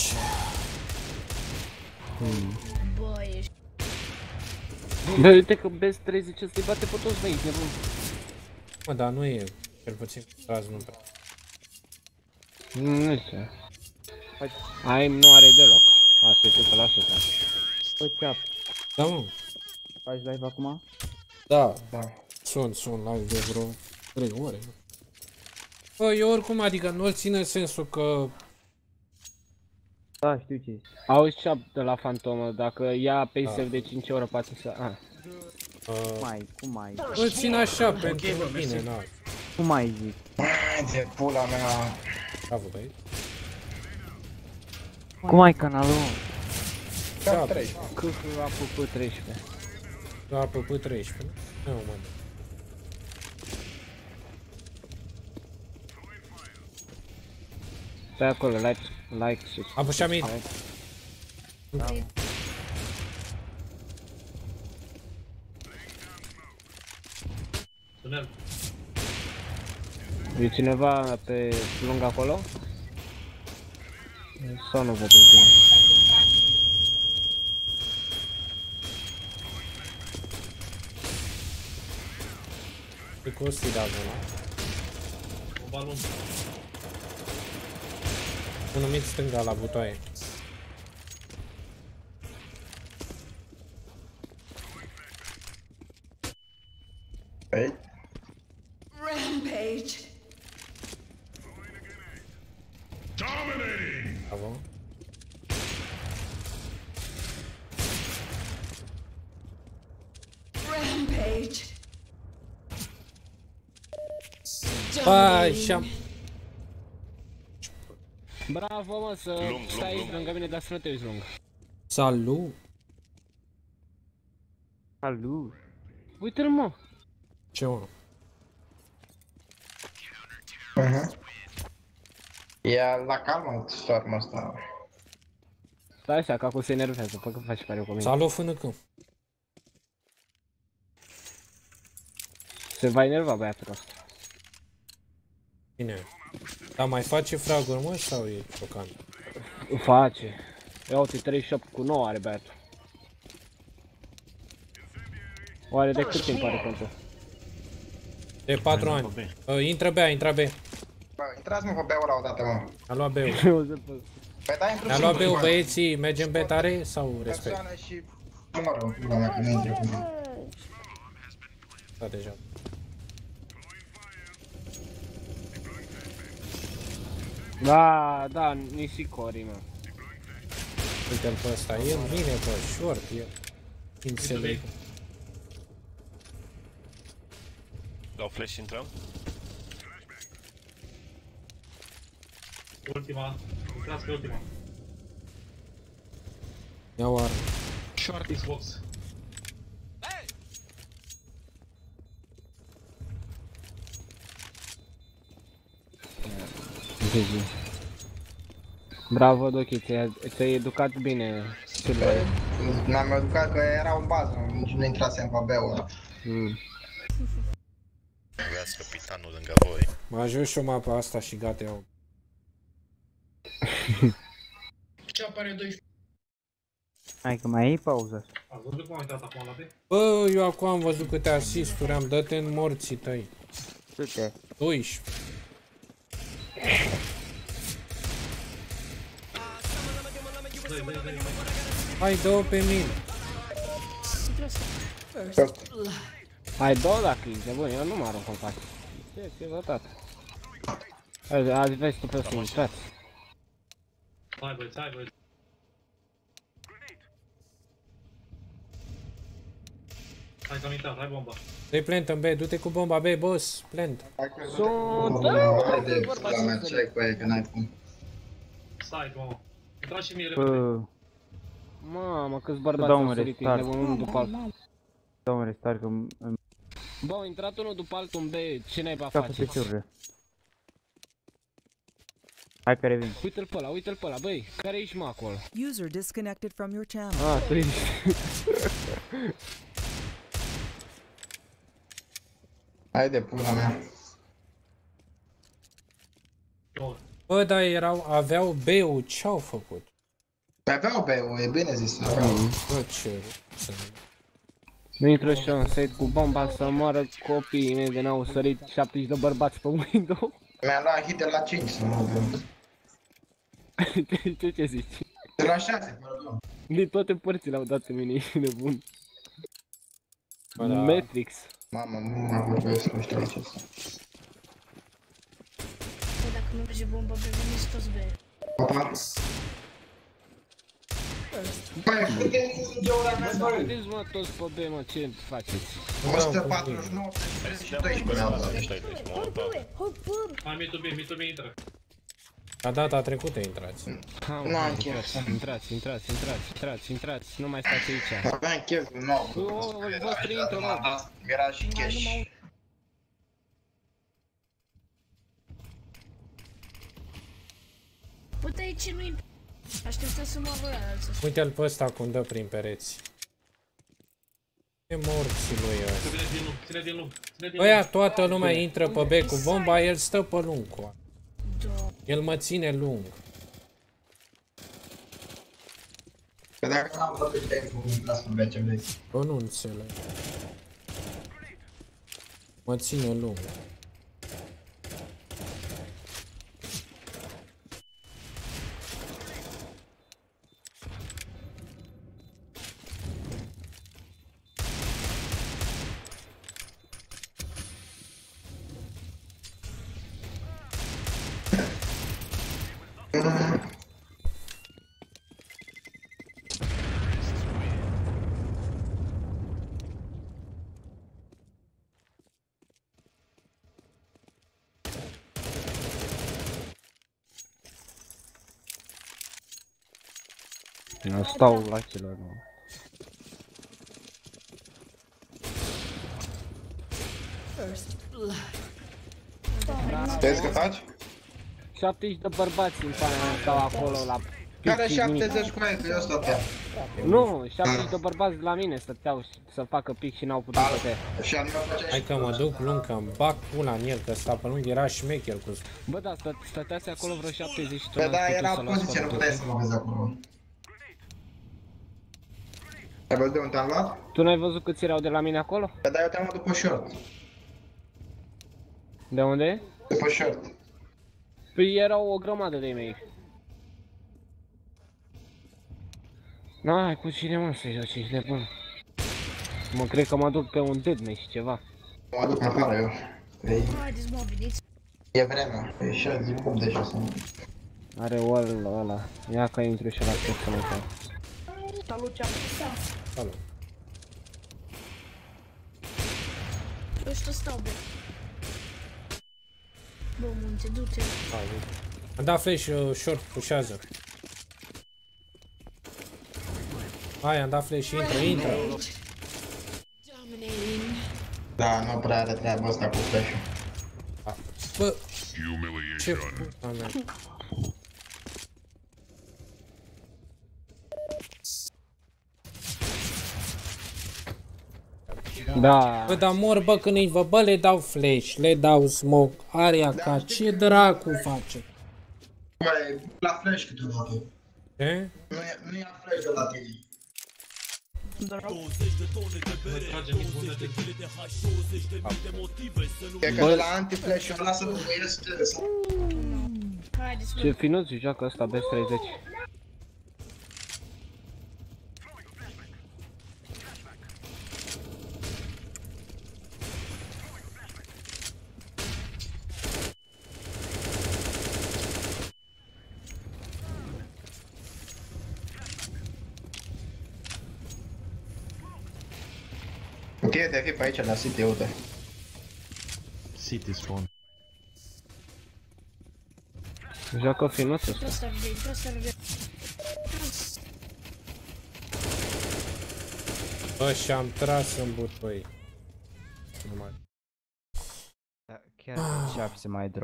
Bă, ești... Bă, uite că Best 30 ăsta îi bate pe toți de aici, nebun. Mă, dar nu e, cel puțin, azi nu prea. Nu știu. Aim nu are deloc. Asta e 100%. Uite cap. Da, mă. Faci live acum? Da. Sunt live de vreo 3 ore. Bă, eu oricum, adică nu-l ține sensul că... Da, știu ce. Auzi ce de la Fantomă, dacă ia pe save de 5 ore poate să... Cum ai? Îl țin așa, pentru mine, na. Cum ai zic? De pula mea. Bravo, băi. Cum ai canalul? Cap 13. Că a făcut 13. A făcut 13, nu? Nu, mă. Stai acolo, like și... Am pușat mid. E cineva pe lung acolo? Sau nu văd bine? E costi de acolo. Un balon. Unul mid stânga la butoaie. Ei? Rampage. Bravo. Rampage. Băi, și-am... Bravo, mă, să stai aici lângă mine, dar să nu te uiți lung. Salut! Salut! Uite-l, mă! Ce, mă? E la calmă stormul ăsta. Stai așa, că acum se enervează, fă că faci pariu cu mine. Salut, fânăcă! Se va enerva băiatul ăsta. Bine. Dar mai face fraguri, mă, sau e șocant? Face. Ia uite, 38 cu 9 are băiatul. Oare de cât timp are contul? De 4 ani. Intră B, intră B. Bă, intrați mă pe B-ul ăla odată, mă. A luat B-ul. Păi da, intru A luat B-ul, băieții, mergem B tare sau respect? persoane și numărul, pula mea, că nu intre cu mine. Da, deja. Da, nisicori, mă. Uite-l pe ăsta, el vine pe short, el. Înțeleg. Dau flash și intrăm. Ultima. Intrați pe ultima. Ia oară. Short Xbox. GG. Bravo, Doki, ți-ai educat bine, Silver. Mi-am educat că era în bază, nici nu intrasem pe B-ul ăla. Aveați capitanul lângă voi. Mă ajung și o mapă asta și gata eu. Ce apare 12? Hai că mai iei pauză. Ați văzut cum am intrat acum la B? Bă, eu acum am văzut câte asisturi am, dă-te în morții tăi. Câte? 12. Hai, dă-o pe mine. Hai, dă-o dacă ești de bun, eu nu mă arunc în față. Ce vătat. Azi vezi tu pe ăsta, intrați. Hai băieți, hai băieți. Hai că am intrat, hai bomba. Dă-i plant în B, du-te cu bomba B, boss, plant. Haide, la mea, ce ai cu aia, că n-ai cum. Stai, mă. Intra și mie repede. Mamă, câți bărbați au sărit, unul după altul. Dau un restart că... Bă, au intrat unul după altul în B, ce naiba faceți? Hai că revin. Uite-l pe ăla, uite-l pe ăla, băi, care ești mă acolo? User disconnected from your channel. Ah, tu ești. Haide, pula mea. Bă, dar aveau B-ul, ce-au făcut? Aveau B-ul, e bine zis. Bă, ce... Nu intră și eu în site cu bomba să moară copiii mei de n-au sărit 70 de bărbați pe window. Mi-a luat hit de la 5 să mă văd. Ce zici? De la 6, pardon. Din toate părțile au dat în mine, ești nebun. Da. Matrix. Mamă, nu mă vorbesc, nu știu ce să. Păi dacă nu merge bomba pe veniți toți B. Opa. Băi, puteți geora mea să văd. Vedeți mă toți pe B, mă, ce faceți? 149 și 12 Hai, mitul B intră. La data trecută intrați. Nu am chef. Intrați, nu mai stați aici. Aveam chef, nu. Voștri intră, mă. Era și cash. Uite aici nu-i... Aștepta să mă voi alții. Uite-l pe ăsta cum dă prin pereți. Ce morții lui ăsta. Ține din lung. Băia, toată lumea intră pe B cu bomba, el stă pe lung cu. El mă ține lung. Că dacă n-am făcut timp, cum intrați pe B, ce vrei? Bă, nu înțeleg. Mă ține lung. Eu stau la celor, mă. Vezi că faci? 70 de bărbați în pana mea stau acolo la... Care 70 cu aia, că eu stăteam. Nu, 70 de bărbați la mine stăteau să facă pic și n-au putut să te... Hai că mă duc lung, că îmi bag pula în el, că sta pe lung, era șmecher cu... Bă, da, stăteați acolo vreo 70 și tu Bă, da, era o poziție, nu puteai să mă vezi acolo. Ai văzut de unde am luat? Tu n-ai văzut câți erau de la mine acolo? Bă, da, eu te-am luat după short. De unde? După short. Păi erau o grămadă de mei. N-ai cu cine mă să joci, ești nebun. Mă cred că mă duc pe un deadmatch și ceva. Mă duc afară eu. Haideți mă, veniți. E vremea, e 68 deja să mă... Are wall ăla. Ia că intru și la cât să mă fac. Salut, ceam. Salut. Ăștia stau, bă. Bă, munte, du-te. Am dat flash, short, pușează. Hai, am dat flash, intră. Da, nu prea are treaba asta cu flash-ul. Bă, ce puta mea. Da. Bă, dar mor, bă, când îi văd, bă, le dau flash, le dau smoke, aria ca ce dracu face? Băi, la flash câteodată. Ce? Nu ia flash de la tine. E că de la anti-flash-ul ăla să nu băiesc Ce finuț joacă ăsta best 30. Ok, te fi pe aici la City, uite. City spawn. Joacă finuț ăsta. Trebuie să revin. Bă, și-am tras în but, băi. Nu mai... Chiar ce se mai drog.